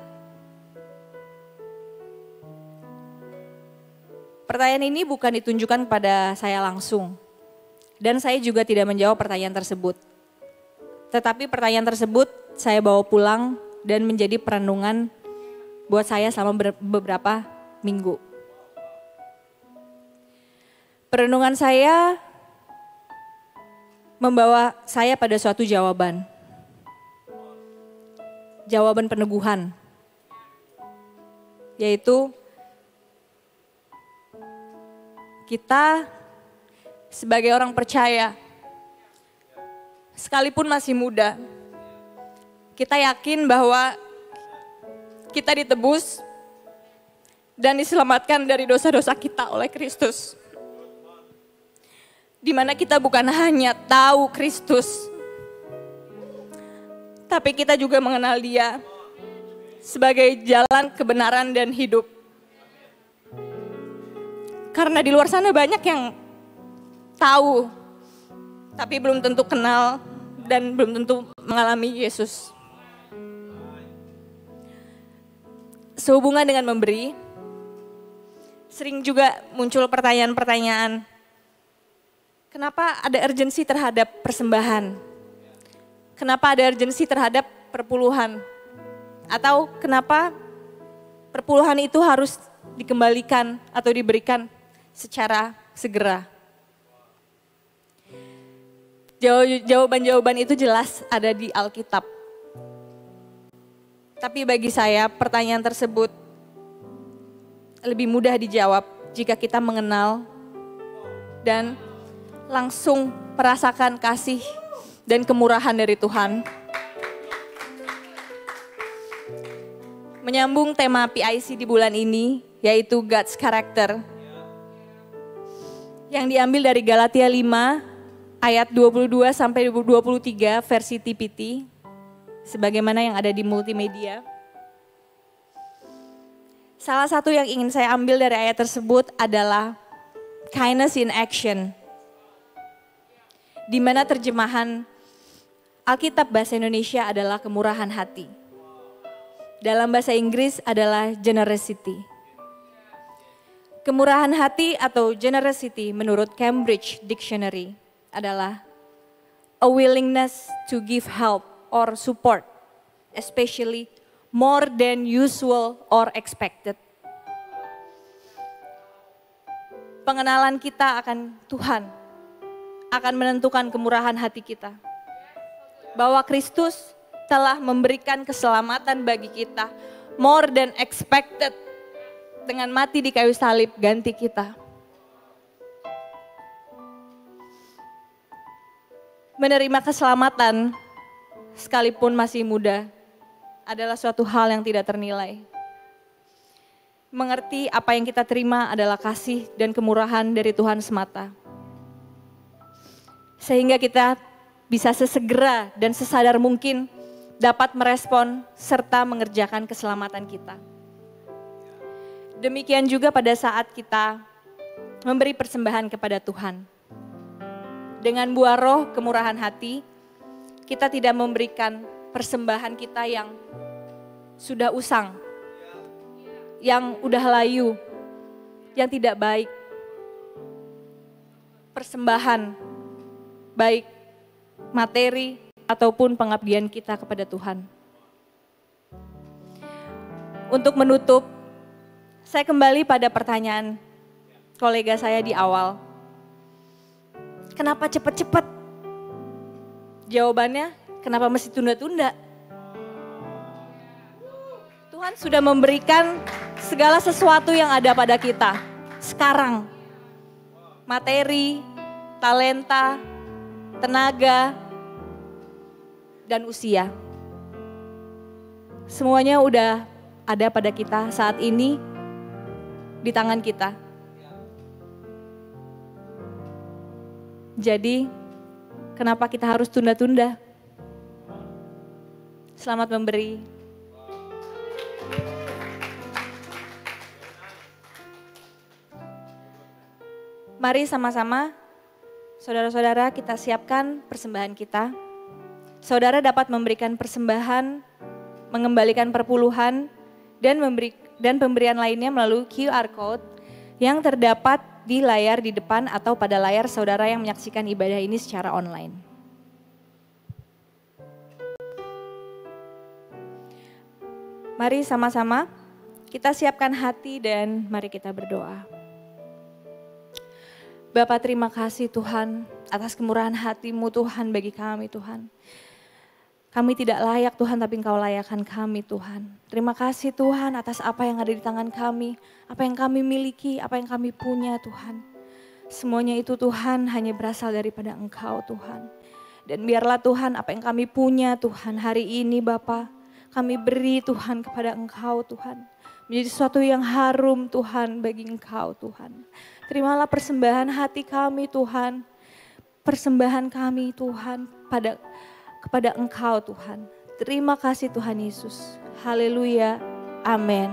Speaker 5: Pertanyaan ini bukan ditunjukkan kepada saya langsung. Dan saya juga tidak menjawab pertanyaan tersebut. Tetapi pertanyaan tersebut saya bawa pulang dan menjadi perenungan buat saya selama beberapa minggu. Perenungan saya membawa saya pada suatu jawaban. Jawaban peneguhan. Yaitu kita sebagai orang percaya, sekalipun masih muda, kita yakin bahwa kita ditebus dan diselamatkan dari dosa-dosa kita oleh Kristus. Di mana kita bukan hanya tahu Kristus, tapi kita juga mengenal Dia sebagai jalan kebenaran dan hidup. Karena di luar sana banyak yang tahu, tapi belum tentu kenal dan belum tentu mengalami Yesus. Sehubungan dengan memberi, sering juga muncul pertanyaan-pertanyaan. Kenapa ada urgensi terhadap persembahan? Kenapa ada urgensi terhadap perpuluhan? Atau kenapa perpuluhan itu harus dikembalikan atau diberikan secara segera? Jawaban-jawaban itu jelas ada di Alkitab. Tapi bagi saya pertanyaan tersebut lebih mudah dijawab jika kita mengenal dan langsung merasakan kasih dan kemurahan dari Tuhan. Menyambung tema PIC di bulan ini, yaitu God's Character. Yang diambil dari Galatia 5 ayat 22 sampai 23 versi TPT. Sebagaimana yang ada di multimedia. Salah satu yang ingin saya ambil dari ayat tersebut adalah kindness in action. Di mana terjemahan Alkitab bahasa Indonesia adalah kemurahan hati. Dalam bahasa Inggris adalah generosity. Kemurahan hati atau generosity menurut Cambridge Dictionary adalah a willingness to give help or support, especially more than usual or expected. Pengenalan kita akan Tuhan akan menentukan kemurahan hati kita. Bahwa Kristus telah memberikan keselamatan bagi kita more than expected dengan mati di kayu salib ganti kita. Menerima keselamatan sekalipun masih muda adalah suatu hal yang tidak ternilai. Mengerti apa yang kita terima adalah kasih dan kemurahan dari Tuhan semata. Sehingga kita bisa sesegera dan sesadar mungkin dapat merespon serta mengerjakan keselamatan kita. Demikian juga pada saat kita memberi persembahan kepada Tuhan. Dengan buah roh kemurahan hati, kita tidak memberikan persembahan kita yang sudah usang, yang udah layu, yang tidak baik. Persembahan baik materi ataupun pengabdian kita kepada Tuhan. Untuk menutup, saya kembali pada pertanyaan kolega saya di awal. Kenapa cepat-cepat? Jawabannya, kenapa mesti tunda-tunda? Tuhan sudah memberikan segala sesuatu yang ada pada kita sekarang. Materi, talenta, tenaga, dan usia. Semuanya udah ada pada kita saat ini di tangan kita. Jadi, kenapa kita harus tunda-tunda? Selamat memberi. Mari sama-sama, saudara-saudara, kita siapkan persembahan kita. Saudara dapat memberikan persembahan, mengembalikan perpuluhan, dan pemberian lainnya melalui QR Code yang terdapat di layar di depan atau pada layar saudara yang menyaksikan ibadah ini secara online. Mari sama-sama kita siapkan hati dan mari kita berdoa. Bapa, terima kasih Tuhan atas kemurahan hati-Mu Tuhan bagi kami Tuhan. Kami tidak layak Tuhan, tapi Engkau layakkan kami Tuhan. Terima kasih Tuhan atas apa yang ada di tangan kami, apa yang kami miliki, apa yang kami punya Tuhan. Semuanya itu Tuhan hanya berasal daripada Engkau Tuhan. Dan biarlah Tuhan apa yang kami punya Tuhan hari ini Bapa, kami beri Tuhan kepada Engkau Tuhan. Menjadi sesuatu yang harum Tuhan bagi Engkau Tuhan. Terimalah persembahan hati kami Tuhan, persembahan kami Tuhan kepada Engkau Tuhan. Terima kasih Tuhan Yesus. Haleluya. Amin.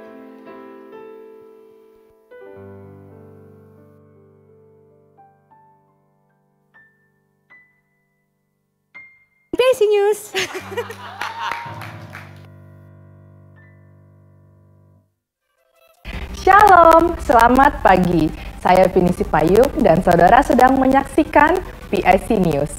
Speaker 5: PIC News.
Speaker 6: Shalom, selamat pagi. Saya Vinisi Payung dan saudara sedang menyaksikan PIC News.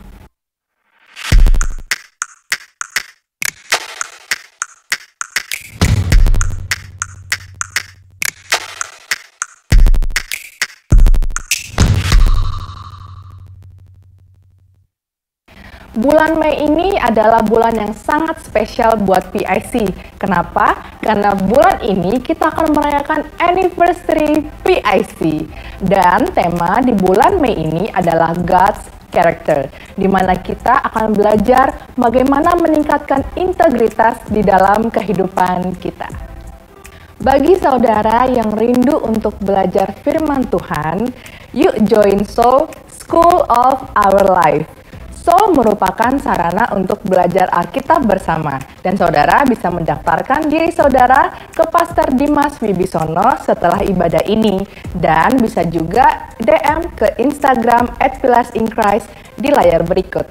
Speaker 6: Bulan Mei ini adalah bulan yang sangat spesial buat PIC. Kenapa? Karena bulan ini kita akan merayakan anniversary PIC. Dan tema di bulan Mei ini adalah God's Character, di mana kita akan belajar bagaimana meningkatkan integritas di dalam kehidupan kita. Bagi saudara yang rindu untuk belajar firman Tuhan, yuk join Soul School of Our Life. Soul merupakan sarana untuk belajar Alkitab bersama, dan saudara bisa mendaftarkan diri saudara ke Pastor Dimas Wibisono setelah ibadah ini, dan bisa juga DM ke Instagram @pillarsinchrist di layar berikut.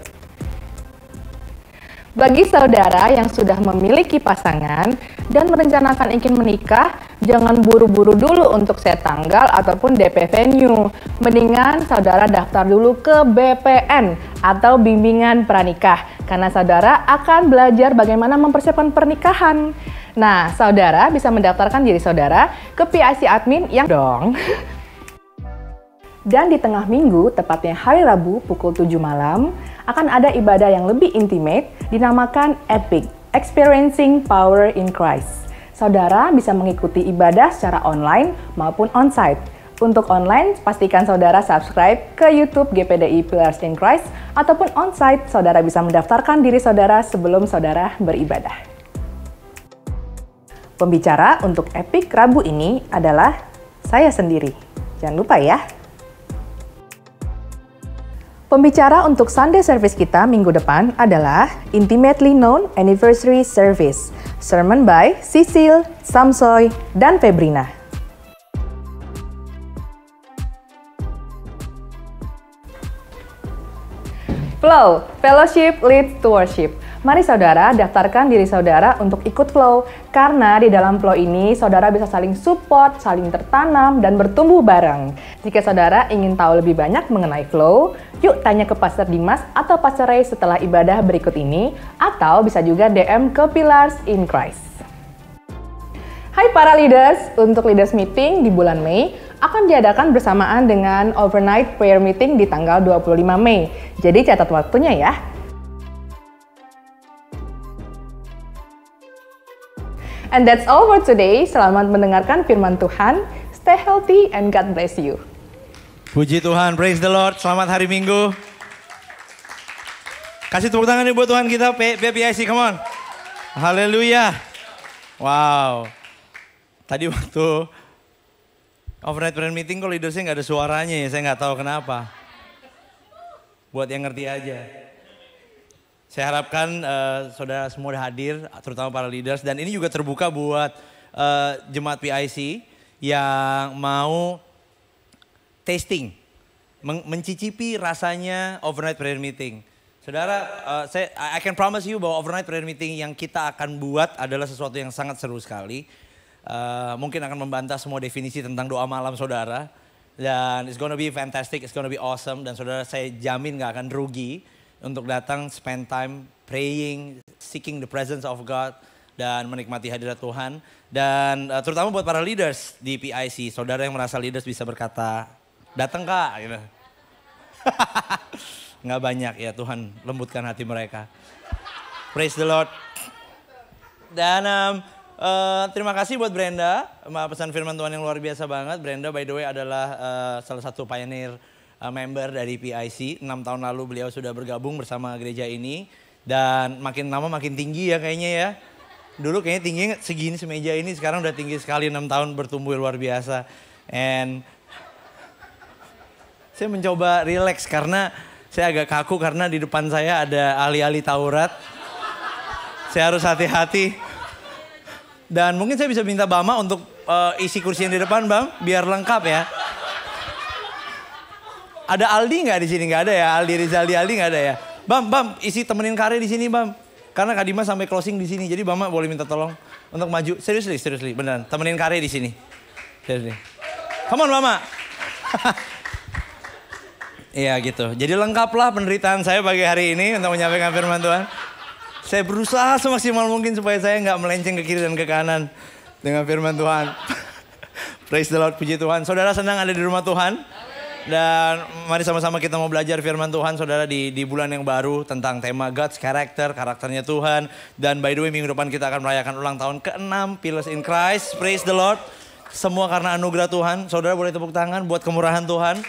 Speaker 6: Bagi saudara yang sudah memiliki pasangan dan merencanakan ingin menikah, jangan buru-buru dulu untuk set tanggal ataupun DP venue. Mendingan saudara daftar dulu ke BPN atau Bimbingan Pranikah, karena saudara akan belajar bagaimana mempersiapkan pernikahan. Nah, saudara bisa mendaftarkan diri saudara ke PIC Admin yang dong. Dan di tengah minggu, tepatnya hari Rabu pukul 7 malam, akan ada ibadah yang lebih intimate dinamakan EPIC, Experiencing Power in Christ. Saudara bisa mengikuti ibadah secara online maupun onsite. Untuk online, pastikan saudara subscribe ke YouTube GPDI Pillars in Christ, ataupun onsite, saudara bisa mendaftarkan diri saudara sebelum saudara beribadah. Pembicara untuk EPIC Rabu ini adalah saya sendiri. Jangan lupa ya. Pembicara untuk Sunday service kita minggu depan adalah Intimately Known Anniversary Service, sermon by Cecil, Samsoy, dan Febrina. Flow, Fellowship leads to worship. Mari saudara daftarkan diri saudara untuk ikut flow. Karena di dalam flow ini saudara bisa saling support, saling tertanam, dan bertumbuh bareng. Jika saudara ingin tahu lebih banyak mengenai flow, yuk tanya ke Pastor Dimas atau Pastor Ray setelah ibadah berikut ini. Atau bisa juga DM ke Pillars in Christ. Hai para leaders, untuk leaders meeting di bulan Mei akan diadakan bersamaan dengan overnight prayer meeting di tanggal 25 Mei. Jadi catat waktunya ya. And that's all for today. Selamat mendengarkan firman Tuhan. Stay healthy and God bless you.
Speaker 7: Puji Tuhan, praise the Lord. Selamat hari Minggu. Kasih tepuk tangan nih buat Tuhan kita, PIC, come on. Haleluya. Wow. Tadi waktu overnight prayer meeting kok leadersnya gak ada suaranya ya, saya gak tahu kenapa. Buat yang ngerti aja. Saya harapkan saudara semua udah hadir, terutama para leaders. Dan ini juga terbuka buat jemaat PIC yang mau tasting, mencicipi rasanya overnight prayer meeting. Saudara, I can promise you bahwa overnight prayer meeting yang kita akan buat adalah sesuatu yang sangat seru sekali. Mungkin akan membantah semua definisi tentang doa malam saudara. Dan it's gonna be fantastic, it's gonna be awesome. Dan saudara, saya jamin gak akan rugi untuk datang spend time praying, seeking the presence of God, dan menikmati hadirat Tuhan. Dan terutama buat para leaders di PIC, saudara yang merasa leaders bisa berkata, datang kak, gitu. Nggak banyak ya, Tuhan lembutkan hati mereka. Praise the Lord. Dan terima kasih buat Brenda, pesan firman Tuhan yang luar biasa banget. Brenda by the way adalah salah satu pioneer member dari PIC. 6 tahun lalu beliau sudah bergabung bersama gereja ini. Dan makin lama makin tinggi ya kayaknya ya. Dulu kayaknya tingginya segini semeja ini, sekarang udah tinggi sekali, 6 tahun bertumbuh luar biasa. And saya mencoba relax karena saya agak kaku karena di depan saya ada ahli-ahli Taurat. Saya harus hati-hati. Dan mungkin saya bisa minta Bama untuk isi kursi yang di depan, Bam, biar lengkap ya. Ada Aldi nggak di sini? Nggak ada ya, Aldi Rizaldi Aldi nggak ada ya. Bam, isi temenin Kare di sini, Bam. Karena Kak Dimas sampai closing di sini, jadi Bama boleh minta tolong untuk maju. Seriously, beneran. Temenin Kare di sini. Seriously. Come on, Bama. Iya gitu. Jadi lengkaplah penderitaan saya pagi hari ini untuk menyampaikan firman Tuhan. Saya berusaha semaksimal mungkin supaya saya nggak melenceng ke kiri dan ke kanan dengan firman Tuhan. Praise the Lord, puji Tuhan. Saudara senang ada di rumah Tuhan. Dan mari sama-sama kita mau belajar firman Tuhan saudara di bulan yang baru tentang tema God's Character, karakternya Tuhan. Dan by the way minggu depan kita akan merayakan ulang tahun ke-6 Pillars in Christ. Praise the Lord. Semua karena anugerah Tuhan. Saudara boleh tepuk tangan buat kemurahan Tuhan.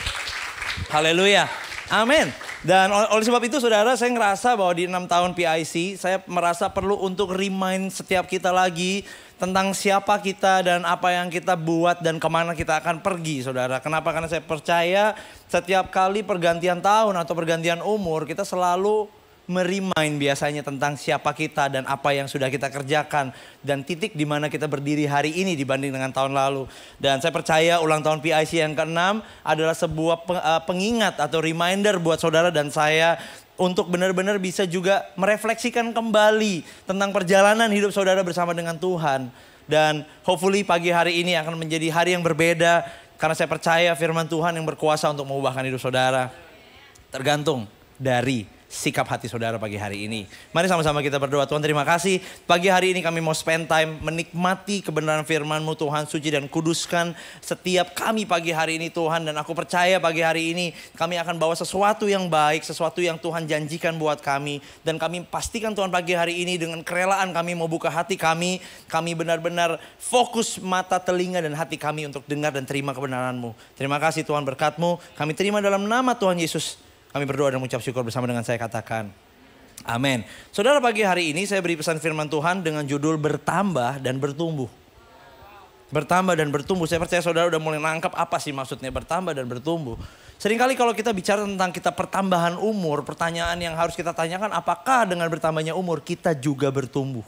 Speaker 7: Haleluya. Amin. Dan oleh sebab itu saudara, saya ngerasa bahwa di 6 tahun PIC saya merasa perlu untuk remind setiap kita lagi tentang siapa kita dan apa yang kita buat dan kemana kita akan pergi saudara. Kenapa? Karena saya percaya setiap kali pergantian tahun atau pergantian umur kita selalu merimain biasanya tentang siapa kita dan apa yang sudah kita kerjakan. Dan titik di mana kita berdiri hari ini dibanding dengan tahun lalu. Dan saya percaya ulang tahun PIC yang ke-6 adalah sebuah pengingat atau reminder buat saudara dan saya untuk benar-benar bisa juga merefleksikan kembali tentang perjalanan hidup saudara bersama dengan Tuhan. Dan hopefully pagi hari ini akan menjadi hari yang berbeda. Karena saya percaya firman Tuhan yang berkuasa untuk mengubahkan hidup saudara. Tergantung dari sikap hati saudara pagi hari ini. Mari sama-sama kita berdoa. Tuhan terima kasih. Pagi hari ini kami mau spend time menikmati kebenaran firman-Mu Tuhan, suci dan kuduskan setiap kami pagi hari ini Tuhan. Dan aku percaya pagi hari ini kami akan bawa sesuatu yang baik, sesuatu yang Tuhan janjikan buat kami. Dan kami pastikan Tuhan pagi hari ini dengan kerelaan kami mau buka hati kami. Kami benar-benar fokus mata, telinga dan hati kami untuk dengar dan terima kebenaran-Mu. Terima kasih Tuhan berkat-Mu. Kami terima dalam nama Tuhan Yesus. Kami berdoa dan mengucap syukur bersama dengan saya katakan. Amin. Saudara pagi hari ini saya beri pesan firman Tuhan dengan judul bertambah dan bertumbuh. Bertambah dan bertumbuh. Saya percaya saudara udah mulai nangkap apa sih maksudnya bertambah dan bertumbuh. Seringkali kalau kita bicara tentang kita pertambahan umur, pertanyaan yang harus kita tanyakan apakah dengan bertambahnya umur kita juga bertumbuh.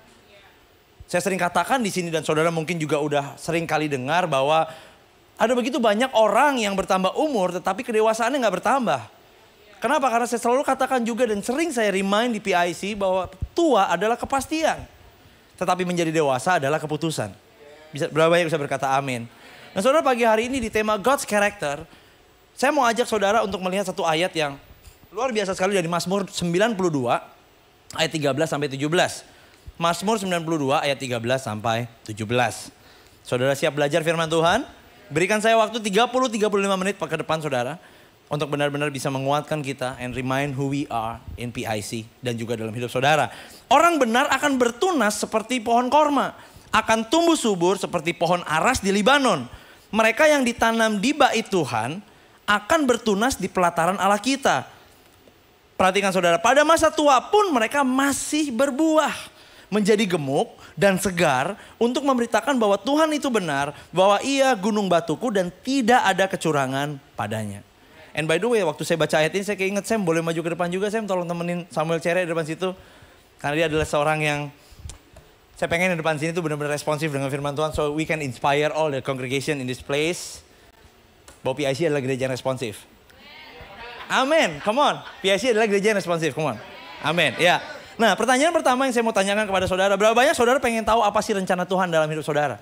Speaker 7: Saya sering katakan di sini dan saudara mungkin juga udah sering kali dengar bahwa ada begitu banyak orang yang bertambah umur tetapi kedewasaannya nggak bertambah. Kenapa? Karena saya selalu katakan juga dan sering saya remind di PIC bahwa tua adalah kepastian. Tetapi menjadi dewasa adalah keputusan. Berapa banyak bisa berkata amin. Nah saudara, pagi hari ini di tema God's Character, saya mau ajak saudara untuk melihat satu ayat yang luar biasa sekali dari Mazmur 92 ayat 13 sampai 17. Mazmur 92 ayat 13 sampai 17. Saudara siap belajar firman Tuhan? Berikan saya waktu 30-35 menit ke depan saudara. Untuk benar-benar bisa menguatkan kita and remind who we are in PIC dan juga dalam hidup saudara. Orang benar akan bertunas seperti pohon korma. Akan tumbuh subur seperti pohon aras di Libanon. Mereka yang ditanam di bait Tuhan akan bertunas di pelataran Allah kita. Perhatikan saudara, pada masa tua pun mereka masih berbuah. Menjadi gemuk dan segar untuk memberitakan bahwa Tuhan itu benar. Bahwa ia gunung batuku dan tidak ada kecurangan padanya. And by the way, waktu saya baca ayat ini saya keinget Sam, boleh maju ke depan juga Sam, tolong temenin Samuel Cere di depan situ. Karena dia adalah seorang yang, saya pengen di depan sini tuh benar-benar responsif dengan firman Tuhan. So we can inspire all the congregation in this place. Bahwa PIC adalah gereja yang responsif. Amin, come on. PIC adalah gereja yang responsif, come on. Amin, ya. Nah pertanyaan pertama yang saya mau tanyakan kepada saudara, berapa banyak saudara pengen tahu apa sih rencana Tuhan dalam hidup saudara?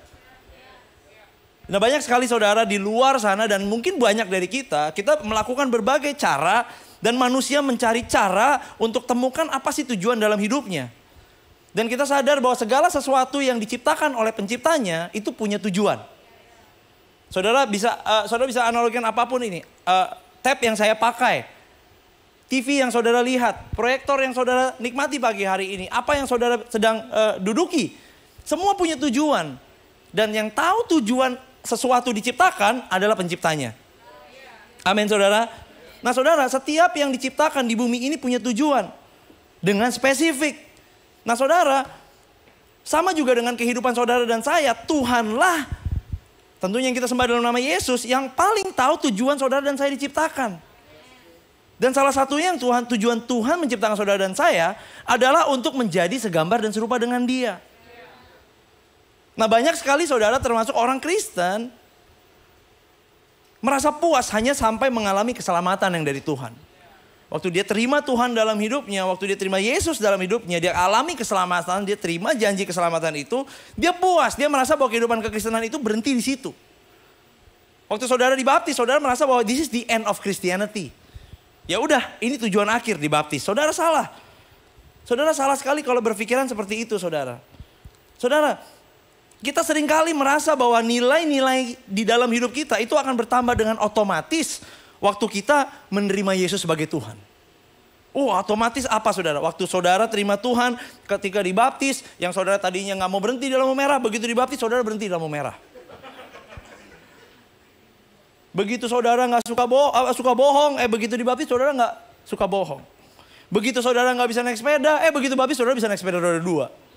Speaker 7: Nah banyak sekali saudara di luar sana dan mungkin banyak dari kita melakukan berbagai cara dan manusia mencari cara untuk temukan apa sih tujuan dalam hidupnya. Dan kita sadar bahwa segala sesuatu yang diciptakan oleh penciptanya itu punya tujuan. Saudara bisa analogikan apapun ini. Tab yang saya pakai, TV yang saudara lihat, proyektor yang saudara nikmati pagi hari ini, apa yang saudara sedang duduki, semua punya tujuan. Dan yang tahu tujuan sesuatu diciptakan adalah penciptanya. Amin saudara. Nah saudara, setiap yang diciptakan di bumi ini punya tujuan. Dengan spesifik. Nah saudara, sama juga dengan kehidupan saudara dan saya. Tuhanlah, tentunya yang kita sembah dalam nama Yesus, yang paling tahu tujuan saudara dan saya diciptakan. Dan salah satunya yang tujuan Tuhan menciptakan saudara dan saya adalah untuk menjadi segambar dan serupa dengan Dia. Nah banyak sekali saudara termasuk orang Kristen merasa puas hanya sampai mengalami keselamatan yang dari Tuhan. Waktu dia terima Tuhan dalam hidupnya, waktu dia terima Yesus dalam hidupnya, dia alami keselamatan, dia terima janji keselamatan itu, dia puas, dia merasa bahwa kehidupan kekristenan itu berhenti di situ. Waktu saudara dibaptis, saudara merasa bahwa this is the end of Christianity. Ya udah, ini tujuan akhir dibaptis. Saudara salah. Saudara salah sekali kalau berpikiran seperti itu saudara. Saudara, kita seringkali merasa bahwa nilai-nilai di dalam hidup kita itu akan bertambah dengan otomatis waktu kita menerima Yesus sebagai Tuhan. Oh otomatis apa saudara? Waktu saudara terima Tuhan ketika dibaptis, yang saudara tadinya gak mau berhenti di lampu merah, begitu dibaptis saudara berhenti di lampu merah. Begitu saudara gak suka bohong, begitu dibaptis saudara gak suka bohong. Begitu saudara gak bisa naik sepeda, begitu baptis saudara bisa naik sepeda roda 2.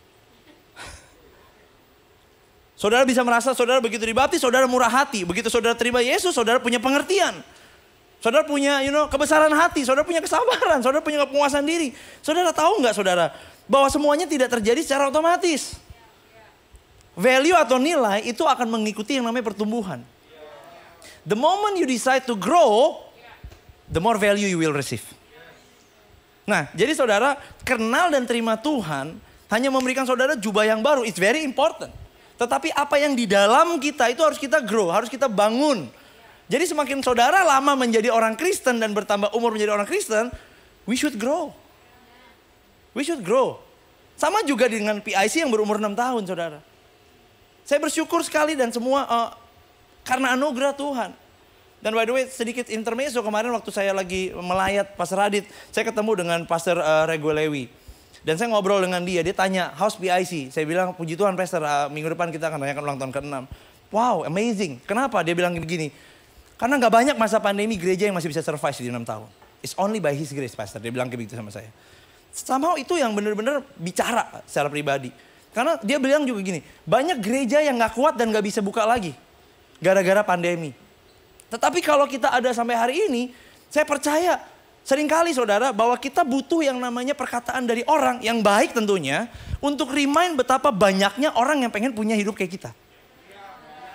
Speaker 7: Saudara bisa merasa saudara begitu dibaptis, saudara murah hati. Begitu saudara terima Yesus, saudara punya pengertian. Saudara punya kebesaran hati, saudara punya kesabaran, saudara punya kepuasan diri. Saudara tahu nggak saudara, bahwa semuanya tidak terjadi secara otomatis. Value atau nilai itu akan mengikuti yang namanya pertumbuhan. The moment you decide to grow, the more value you will receive. Nah, jadi saudara kenal dan terima Tuhan hanya memberikan saudara jubah yang baru. It's very important. Tetapi apa yang di dalam kita itu harus kita grow, harus kita bangun. Jadi semakin saudara lama menjadi orang Kristen dan bertambah umur menjadi orang Kristen, we should grow. We should grow. Sama juga dengan PIC yang berumur 6 tahun saudara. Saya bersyukur sekali dan semua karena anugerah Tuhan. Dan by the way sedikit intermezzo, kemarin waktu saya lagi melayat Pastor Radit, saya ketemu dengan Pastor Rego Lewi. Dan saya ngobrol dengan dia tanya, how's PIC? Saya bilang, puji Tuhan Pastor, minggu depan kita akan rayakan ulang tahun ke-6. Wow, amazing. Kenapa? Dia bilang begini, karena gak banyak masa pandemi gereja yang masih bisa survive di 6 tahun. It's only by His grace, Pastor. Dia bilang begitu sama saya. Somehow itu yang benar-benar bicara secara pribadi. Karena dia bilang juga gini, banyak gereja yang gak kuat dan gak bisa buka lagi. Gara-gara pandemi. Tetapi kalau kita ada sampai hari ini, saya percaya seringkali saudara bahwa kita butuh yang namanya perkataan dari orang yang baik tentunya. Untuk remind betapa banyaknya orang yang pengen punya hidup kayak kita.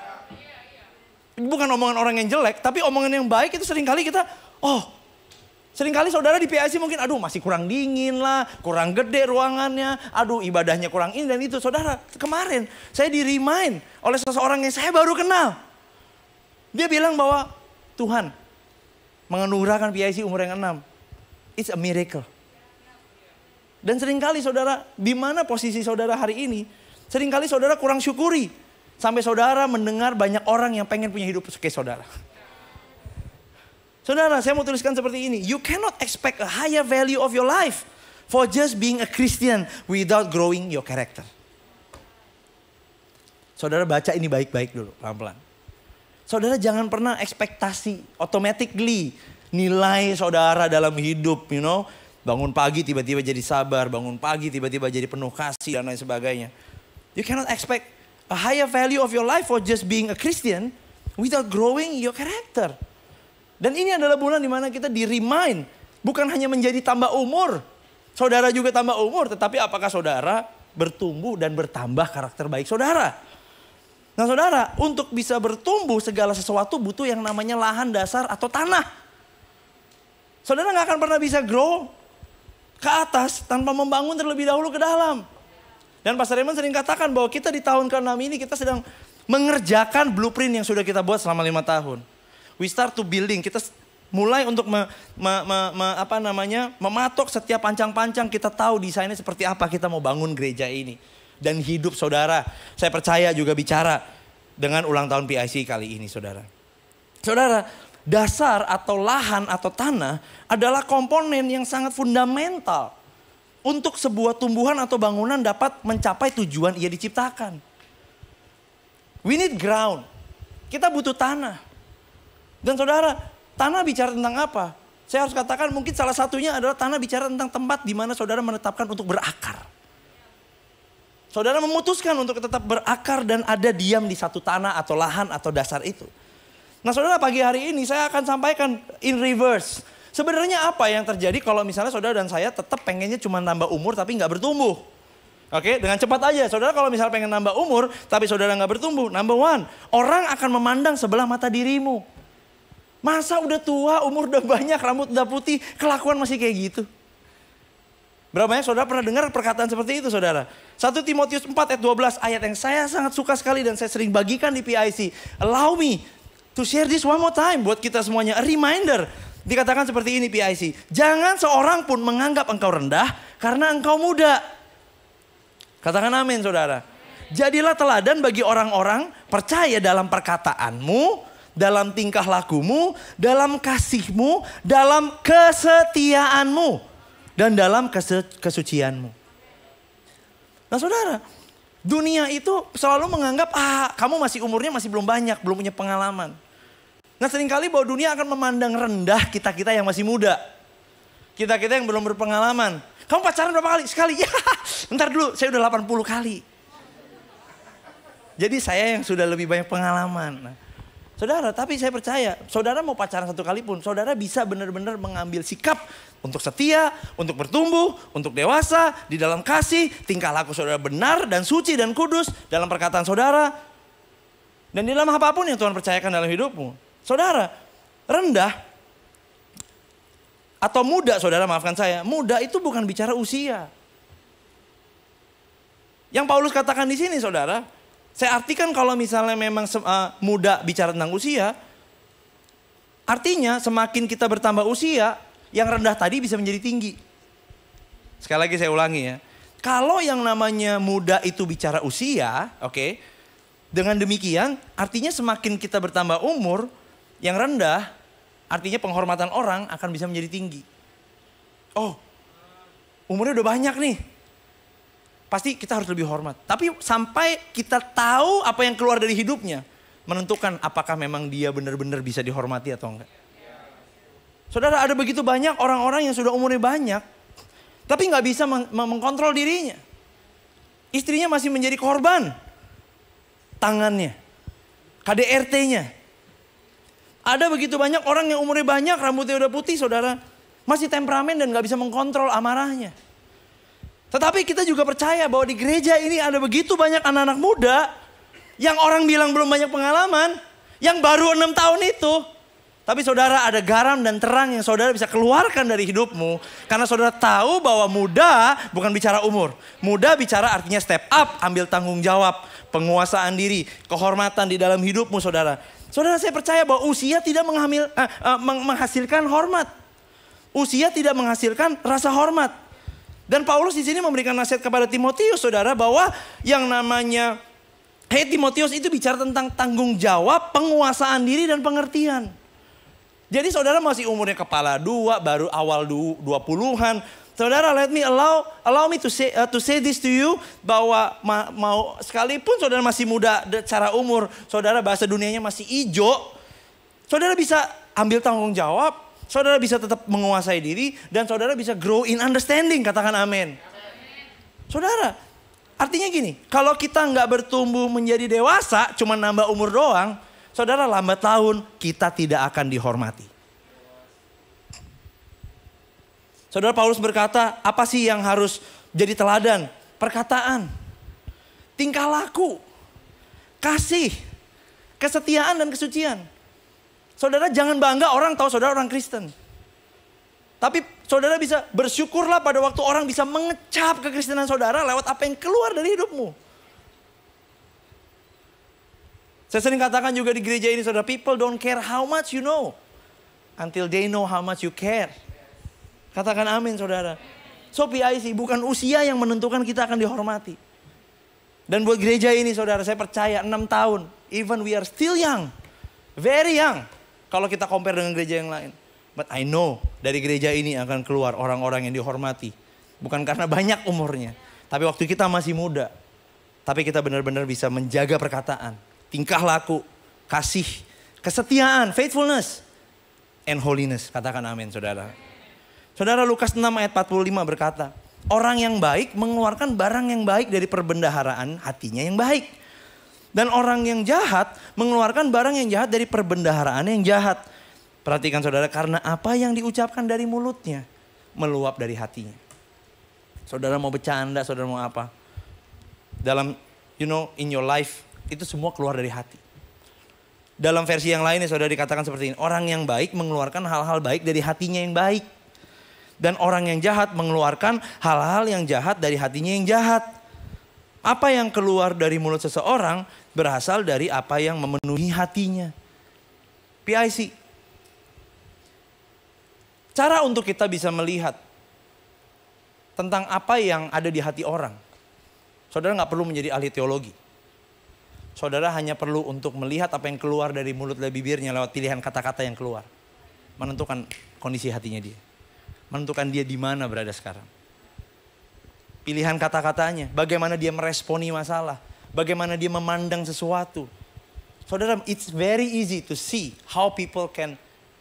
Speaker 7: Bukan omongan orang yang jelek, tapi omongan yang baik itu seringkali kita, Seringkali saudara di PIC mungkin, aduh masih kurang dingin lah, kurang gede ruangannya, aduh ibadahnya kurang ini dan itu. Saudara, kemarin saya di-remind oleh seseorang yang saya baru kenal. Dia bilang bahwa Tuhan menganugerahkan PIC umur yang 6. It's a miracle. Dan seringkali saudara, di mana posisi saudara hari ini, seringkali saudara kurang syukuri. Sampai saudara mendengar banyak orang yang pengen punya hidup kayak saudara. Saudara, saya mau tuliskan seperti ini. You cannot expect a higher value of your life for just being a Christian without growing your character. Saudara baca ini baik-baik dulu, pelan-pelan. Saudara jangan pernah ekspektasi automatically nilai saudara dalam hidup, you know. Bangun pagi tiba-tiba jadi sabar, bangun pagi tiba-tiba jadi penuh kasih dan lain sebagainya. You cannot expect a higher value of your life for just being a Christian without growing your character. Dan ini adalah bulan dimana kita di-remind. Bukan hanya menjadi tambah umur. Saudara juga tambah umur. Tetapi apakah saudara bertumbuh dan bertambah karakter baik saudara? Nah saudara, untuk bisa bertumbuh segala sesuatu butuh yang namanya lahan dasar atau tanah. Saudara gak akan pernah bisa grow ke atas tanpa membangun terlebih dahulu ke dalam. Dan Pastor Raymond sering katakan bahwa kita di tahun ke-6 ini kita sedang mengerjakan blueprint yang sudah kita buat selama 5 tahun. We start to building, kita mulai untuk mematok setiap pancang-pancang, kita tahu desainnya seperti apa, kita mau bangun gereja ini. Dan hidup saudara, saya percaya juga bicara dengan ulang tahun PIC kali ini saudara. Saudara, dasar atau lahan atau tanah adalah komponen yang sangat fundamental untuk sebuah tumbuhan atau bangunan dapat mencapai tujuan ia diciptakan. We need ground, kita butuh tanah. Dan saudara, tanah bicara tentang apa? Saya harus katakan mungkin salah satunya adalah tanah bicara tentang tempat di mana saudara menetapkan untuk berakar. Saudara memutuskan untuk tetap berakar dan ada diam di satu tanah atau lahan atau dasar itu. Nah saudara, pagi hari ini saya akan sampaikan in reverse. Sebenarnya apa yang terjadi kalau misalnya saudara dan saya tetap pengennya cuma nambah umur tapi nggak bertumbuh. Oke, dengan cepat aja. Saudara kalau misalnya pengen nambah umur tapi saudara nggak bertumbuh. Number one, orang akan memandang sebelah mata dirimu. Masa udah tua, umur udah banyak, rambut udah putih, kelakuan masih kayak gitu. Berapa banyak saudara pernah dengar perkataan seperti itu saudara? 1 Timotius 4 ayat 12, ayat yang saya sangat suka sekali dan saya sering bagikan di PIC. Allow me to share this one more time buat kita semuanya. A reminder, dikatakan seperti ini PIC. Jangan seorang pun menganggap engkau rendah karena engkau muda. Katakan amin saudara. Jadilah teladan bagi orang-orang percaya dalam perkataanmu, dalam tingkah lakumu, dalam kasihmu, dalam kesetiaanmu, dan dalam kesucianmu. Nah saudara, dunia itu selalu menganggap, kamu masih umurnya masih belum banyak, belum punya pengalaman. Nah seringkali bahwa dunia akan memandang rendah kita-kita yang masih muda. Kita-kita yang belum berpengalaman. Kamu pacaran berapa kali? Sekali. Ya, bentar dulu, saya udah 80 kali. Jadi saya yang sudah lebih banyak pengalaman. Nah, saudara, tapi saya percaya, saudara mau pacaran 1 kali pun, saudara bisa benar-benar mengambil sikap untuk setia, untuk bertumbuh, untuk dewasa, di dalam kasih, tingkah laku saudara benar dan suci dan kudus dalam perkataan saudara. Dan di dalam apapun yang Tuhan percayakan dalam hidupmu. Saudara, rendah atau muda, saudara maafkan saya, muda itu bukan bicara usia. Yang Paulus katakan di sini saudara, saya artikan kalau misalnya memang muda bicara tentang usia, artinya semakin kita bertambah usia, yang rendah tadi bisa menjadi tinggi. Sekali lagi saya ulangi ya. Kalau yang namanya muda itu bicara usia, oke. Dengan demikian artinya semakin kita bertambah umur, yang rendah artinya penghormatan orang akan bisa menjadi tinggi. Oh, umurnya udah banyak nih. Pasti kita harus lebih hormat. Tapi sampai kita tahu apa yang keluar dari hidupnya, menentukan apakah memang dia benar-benar bisa dihormati atau enggak. Saudara, ada begitu banyak orang-orang yang sudah umurnya banyak, tapi nggak bisa mengkontrol dirinya. Istrinya masih menjadi korban tangannya, KDRT-nya. Ada begitu banyak orang yang umurnya banyak, rambutnya udah putih saudara, masih temperamen dan gak bisa mengkontrol amarahnya. Tetapi kita juga percaya bahwa di gereja ini ada begitu banyak anak-anak muda yang orang bilang belum banyak pengalaman, yang baru 6 tahun itu, Tapi saudara ada garam dan terang yang saudara bisa keluarkan dari hidupmu. Karena saudara tahu bahwa muda bukan bicara umur. Muda bicara artinya step up, ambil tanggung jawab, penguasaan diri, kehormatan di dalam hidupmu saudara. Saudara saya percaya bahwa usia tidak menghasilkan hormat. Usia tidak menghasilkan rasa hormat. Dan Paulus di sini memberikan nasihat kepada Timotius saudara bahwa yang namanya Timotius itu bicara tentang tanggung jawab, penguasaan diri dan pengertian. Jadi saudara masih umurnya kepala 2, baru awal 20-an. Saudara, allow me to say this to you bahwa mau sekalipun saudara masih muda secara umur, saudara bahasa dunianya masih hijau, saudara bisa ambil tanggung jawab, saudara bisa tetap menguasai diri dan saudara bisa grow in understanding, katakan amin. Saudara, artinya gini, kalau kita nggak bertumbuh menjadi dewasa, cuma nambah umur doang, saudara lambat laun kita tidak akan dihormati. Saudara Paulus berkata, apa sih yang harus jadi teladan? Perkataan, tingkah laku, kasih, kesetiaan dan kesucian. Saudara jangan bangga orang tahu saudara orang Kristen. Tapi saudara bisa bersyukurlah pada waktu orang bisa mengecap kekristenan saudara lewat apa yang keluar dari hidupmu. Saya sering katakan juga di gereja ini saudara, people don't care how much you know until they know how much you care. Katakan amin saudara. So PIC bukan usia yang menentukan kita akan dihormati. Dan buat gereja ini saudara, saya percaya 6 tahun, even we are still young, very young. Kalau kita compare dengan gereja yang lain. But I know dari gereja ini akan keluar orang-orang yang dihormati. Bukan karena banyak umurnya, tapi waktu kita masih muda. Tapi kita benar-benar bisa menjaga perkataan, tingkah laku, kasih, kesetiaan, faithfulness, and holiness. Katakan amin saudara. Saudara Lukas 6 ayat 45 berkata, orang yang baik mengeluarkan barang yang baik dari perbendaharaan hatinya yang baik. Dan orang yang jahat mengeluarkan barang yang jahat dari perbendaharaan yang jahat. Perhatikan saudara, karena apa yang diucapkan dari mulutnya meluap dari hatinya. Saudara mau bercanda, saudara mau apa. Dalam in your life itu semua keluar dari hati. Dalam versi yang lainnya saudara dikatakan seperti ini. Orang yang baik mengeluarkan hal-hal baik dari hatinya yang baik. Dan orang yang jahat mengeluarkan hal-hal yang jahat dari hatinya yang jahat. Apa yang keluar dari mulut seseorang berasal dari apa yang memenuhi hatinya. PIC. Cara untuk kita bisa melihat tentang apa yang ada di hati orang. Saudara nggak perlu menjadi ahli teologi. Saudara hanya perlu untuk melihat apa yang keluar dari mulut dan bibirnya lewat pilihan kata-kata yang keluar. Menentukan kondisi hatinya dia. Menentukan dia di mana berada sekarang. Pilihan kata-katanya, bagaimana dia meresponi masalah, bagaimana dia memandang sesuatu. Saudara, it's very easy to see how people can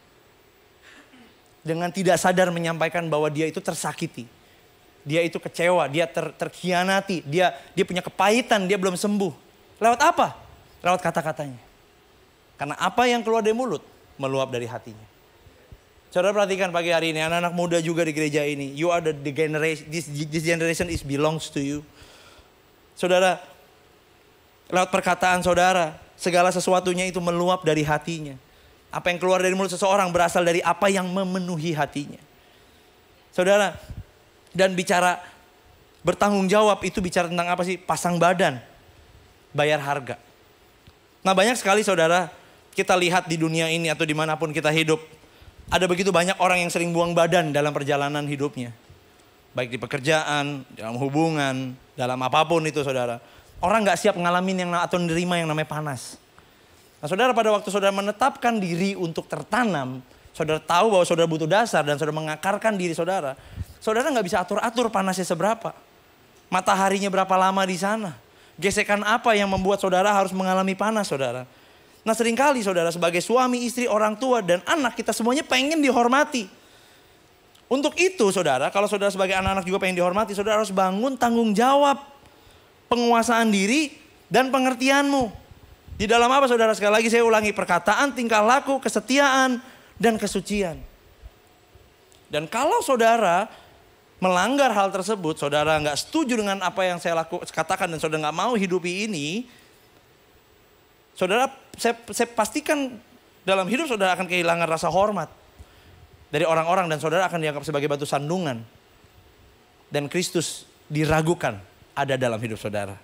Speaker 7: dengan tidak sadar menyampaikan bahwa dia itu tersakiti. Dia itu kecewa, dia terkhianati, dia punya kepahitan, dia belum sembuh. Lewat apa? Lewat kata-katanya. Karena apa yang keluar dari mulut meluap dari hatinya. Saudara perhatikan pagi hari ini, anak-anak muda juga di gereja ini. You are the generation, this generation is belongs to you. Saudara, lewat perkataan saudara, segala sesuatunya itu meluap dari hatinya. Apa yang keluar dari mulut seseorang berasal dari apa yang memenuhi hatinya. Saudara, dan bicara bertanggung jawab itu bicara tentang apa sih? Pasang badan, bayar harga. Nah banyak sekali saudara, kita lihat di dunia ini atau dimanapun kita hidup. Ada begitu banyak orang yang sering buang badan dalam perjalanan hidupnya. Baik di pekerjaan, dalam hubungan, dalam apapun itu saudara. Orang gak siap ngalamin atau menerima yang namanya panas. Nah saudara pada waktu saudara menetapkan diri untuk tertanam. Saudara tahu bahwa saudara butuh dasar dan saudara mengakarkan diri saudara. Saudara gak bisa atur-atur panasnya seberapa. Mataharinya berapa lama di sana. Gesekan apa yang membuat saudara harus mengalami panas saudara. Nah seringkali saudara sebagai suami, istri, orang tua dan anak kita semuanya pengen dihormati. Untuk itu saudara, kalau saudara sebagai anak-anak juga pengen dihormati, saudara harus bangun tanggung jawab. Penguasaan diri dan pengertianmu. Di dalam apa saudara? Sekali lagi saya ulangi, perkataan, tingkah laku, kesetiaan, dan kesucian. Dan kalau saudara melanggar hal tersebut, saudara nggak setuju dengan apa yang saya katakan dan saudara nggak mau hidupi ini, saudara, saya pastikan Dalam hidup saudara akan kehilangan rasa hormat dari orang-orang dan saudara akan dianggap sebagai batu sandungan. Dan Kristus diragukan ada dalam hidup saudara.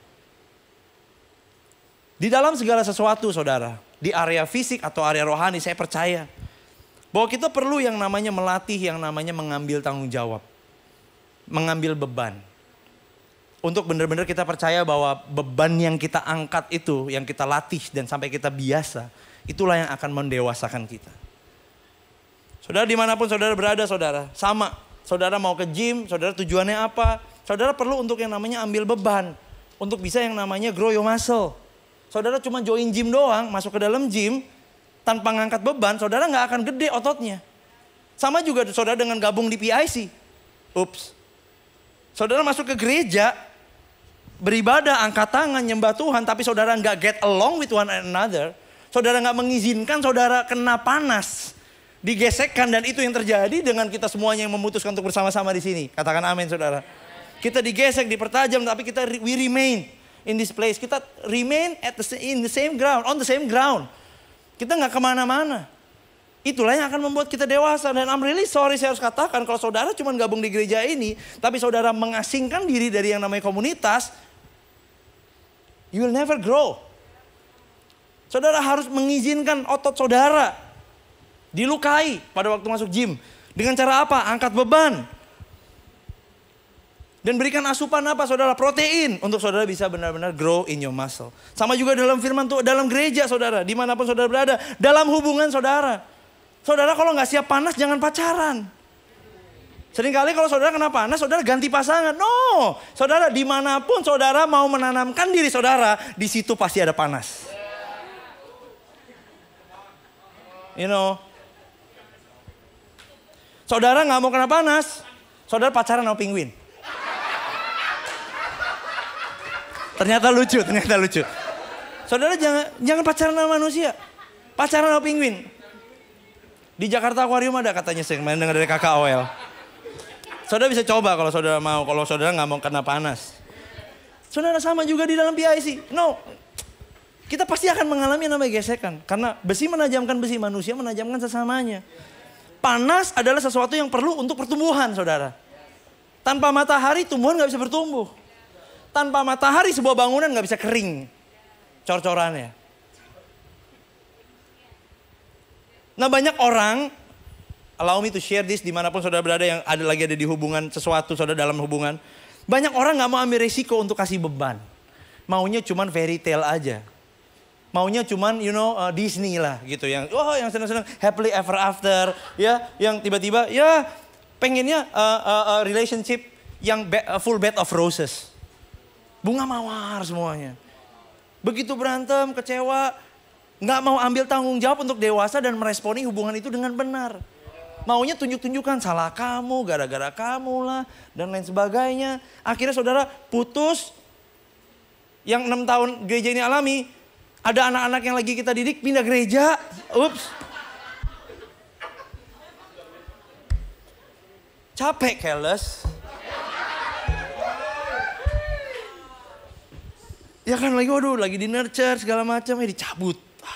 Speaker 7: Di dalam segala sesuatu saudara, di area fisik atau area rohani saya percaya bahwa kita perlu yang namanya melatih, yang namanya mengambil tanggung jawab. Mengambil beban. Untuk benar-benar kita percaya bahwa beban yang kita angkat itu, yang kita latih dan sampai kita biasa, itulah yang akan mendewasakan kita. Saudara dimanapun saudara berada saudara, sama. Saudara mau ke gym, saudara tujuannya apa? Saudara perlu untuk yang namanya ambil beban. Untuk bisa yang namanya grow your muscle. Saudara cuma join gym doang, masuk ke dalam gym, tanpa ngangkat beban, saudara nggak akan gede ototnya. Sama juga saudara dengan gabung di PIC. Ups. Saudara masuk ke gereja, beribadah, angkat tangan, nyembah Tuhan, tapi saudara nggak get along with one another. Saudara nggak mengizinkan saudara kena panas. Digesekkan dan itu yang terjadi dengan kita semuanya yang memutuskan untuk bersama-sama di sini. Katakan amin saudara. Kita digesek, dipertajam tapi we remain in this place. Kita remain in the same ground, on the same ground. Kita nggak kemana-mana. Itulah yang akan membuat kita dewasa. Dan I'm really sorry saya harus katakan kalau saudara cuma gabung di gereja ini. Tapi saudara mengasingkan diri dari yang namanya komunitas. You will never grow. Saudara harus mengizinkan otot saudara dilukai pada waktu masuk gym. Dengan cara apa? Angkat beban. Dan berikan asupan apa saudara? Protein. Untuk saudara bisa benar-benar grow in your muscle. Sama juga dalam firman Tuhan, dalam gereja saudara. Dimanapun saudara berada. Dalam hubungan saudara. Saudara kalau gak siap panas jangan pacaran. Seringkali kalau saudara kena panas saudara ganti pasangan. No. Saudara dimanapun saudara mau menanamkan diri saudara. Di situ pasti ada panas. You know. Saudara gak mau kena panas, saudara pacaran sama penguin. Ternyata lucu. Saudara jangan pacaran sama manusia, pacaran sama penguin. Di Jakarta Aquarium ada katanya saya main dengar dari kakak Oel. Saudara bisa coba kalau saudara mau, kalau saudara gak mau kena panas. Saudara sama juga di dalam PIC. No, kita pasti akan mengalami yang namanya gesekan. Karena besi menajamkan besi, manusia menajamkan sesamanya. Panas adalah sesuatu yang perlu untuk pertumbuhan saudara. Tanpa matahari tumbuhan gak bisa bertumbuh. Tanpa matahari sebuah bangunan gak bisa kering cor-corannya. Nah banyak orang, allow me to share this dimanapun saudara berada yang ada di hubungan sesuatu saudara dalam hubungan. Banyak orang gak mau ambil resiko untuk kasih beban. Maunya cuman fairy tale aja. Maunya cuman Disney lah gitu yang senang-senang happily ever after ya, yang tiba-tiba ya pengennya relationship yang full bed of roses. Bunga mawar semuanya. Begitu berantem, kecewa, nggak mau ambil tanggung jawab untuk dewasa dan meresponi hubungan itu dengan benar. Maunya tunjuk-tunjukkan salah kamu, gara-gara kamu lah dan lain sebagainya. Akhirnya saudara putus. Yang 6 tahun gereja ini alami. Ada anak-anak yang lagi kita didik pindah gereja. Ups. Capek, careless. Ya kan lagi di nurture segala macam, dicabut.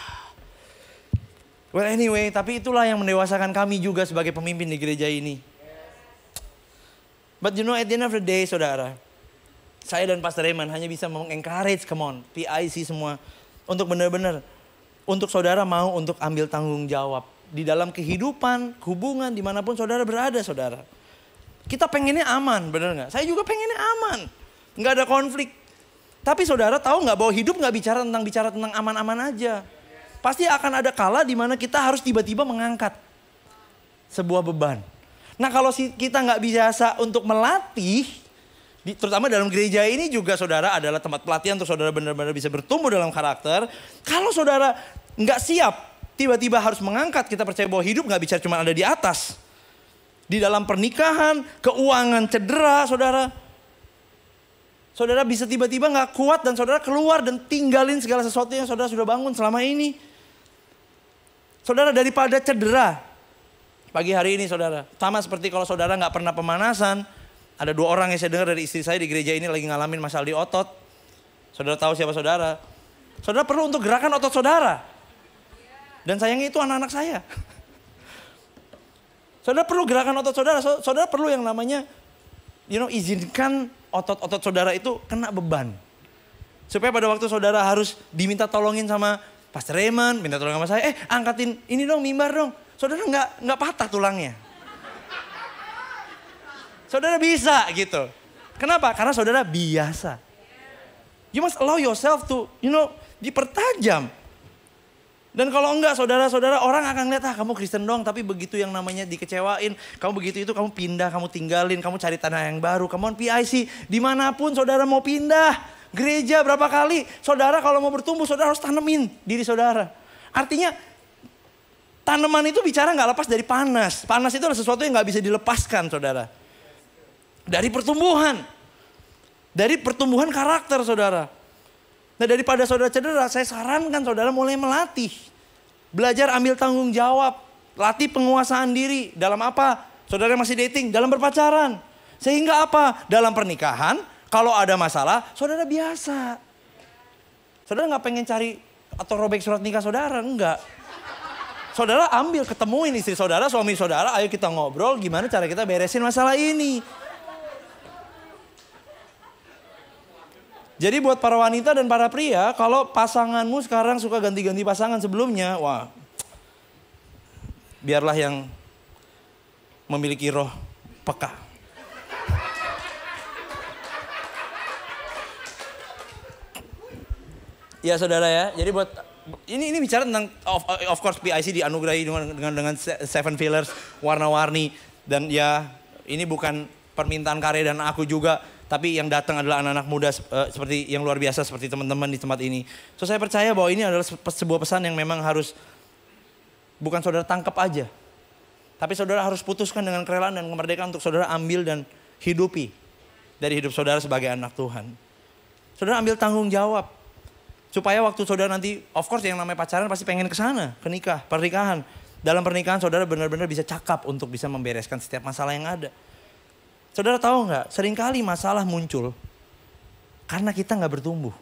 Speaker 7: Well anyway, tapi itulah yang mendewasakan kami juga sebagai pemimpin di gereja ini. But at the end of the day saudara, saya dan Pastor Raymond hanya bisa mengencourage, come on, PIC semua. Untuk benar-benar, untuk saudara mau untuk ambil tanggung jawab. Di dalam kehidupan, hubungan, dimanapun saudara berada saudara. Kita pengennya aman, benar gak? Saya juga pengennya aman. Gak ada konflik. Tapi saudara tahu gak bahwa hidup gak bicara tentang aman-aman aja. Pasti akan ada kala di mana kita harus tiba-tiba mengangkat sebuah beban. Nah kalau kita gak biasa untuk melatih, terutama dalam gereja ini juga saudara adalah tempat pelatihan untuk saudara benar-benar bisa bertumbuh dalam karakter. Kalau saudara nggak siap, tiba-tiba harus mengangkat, kita percaya bahwa hidup nggak bicara cuma ada di atas. Di dalam pernikahan, keuangan cedera saudara. Saudara bisa tiba-tiba nggak kuat dan saudara keluar dan tinggalin segala sesuatu yang saudara sudah bangun selama ini. Saudara daripada cedera, pagi hari ini saudara, sama seperti kalau saudara nggak pernah pemanasan. Ada 2 orang yang saya dengar dari istri saya di gereja ini lagi ngalamin masalah di otot. Saudara tahu siapa saudara? Saudara perlu untuk gerakan otot saudara. Dan sayangnya itu anak-anak saya. Saudara perlu gerakan otot saudara. Saudara perlu yang namanya, izinkan otot-otot saudara itu kena beban. Supaya pada waktu saudara harus diminta tolongin sama Pastor Raymond, minta tolong sama saya, angkatin ini dong, mimbar dong. Saudara nggak patah tulangnya. Saudara bisa gitu. Kenapa? Karena saudara biasa. You must allow yourself to, dipertajam. Dan kalau enggak saudara-saudara orang akan lihat, kamu Kristen doang tapi begitu yang namanya dikecewain. Kamu begitu itu kamu pindah, kamu tinggalin, kamu cari tanah yang baru. Kamu on PIC, dimanapun saudara mau pindah. Gereja berapa kali, saudara kalau mau bertumbuh saudara harus tanemin diri saudara. Artinya tanaman itu bicara gak lepas dari panas. Panas itu adalah sesuatu yang gak bisa dilepaskan saudara. Dari pertumbuhan. Dari pertumbuhan karakter saudara. Nah daripada saudara cedera, saya sarankan saudara mulai melatih. Belajar ambil tanggung jawab. Latih penguasaan diri. Dalam apa? Saudara masih dating, dalam berpacaran. Sehingga apa? Dalam pernikahan, kalau ada masalah, saudara biasa. Saudara gak pengen cari atau robek surat nikah saudara, enggak. Saudara ambil, ketemuin istri saudara, suami saudara, ayo kita ngobrol gimana cara kita beresin masalah ini. Jadi buat para wanita dan para pria, kalau pasanganmu sekarang suka ganti-ganti pasangan sebelumnya, wah, biarlah yang memiliki roh peka. Ya saudara ya, jadi buat ini bicara tentang of course PIC dianugerahi dengan 7 pillars warna-warni, dan ya ini bukan permintaan karya dan aku juga. Tapi yang datang adalah anak-anak muda seperti yang luar biasa seperti teman-teman di tempat ini. So saya percaya bahwa ini adalah sebuah pesan yang memang harus bukan saudara tangkap aja. Tapi saudara harus putuskan dengan kerelaan dan kemerdekaan untuk saudara ambil dan hidupi dari hidup saudara sebagai anak Tuhan. Saudara ambil tanggung jawab. Supaya waktu saudara nanti, of course yang namanya pacaran pasti pengen ke sana, ke nikah, pernikahan. Dalam pernikahan saudara benar-benar bisa cakap untuk bisa membereskan setiap masalah yang ada. Saudara tahu nggak, seringkali masalah muncul karena kita nggak bertumbuh.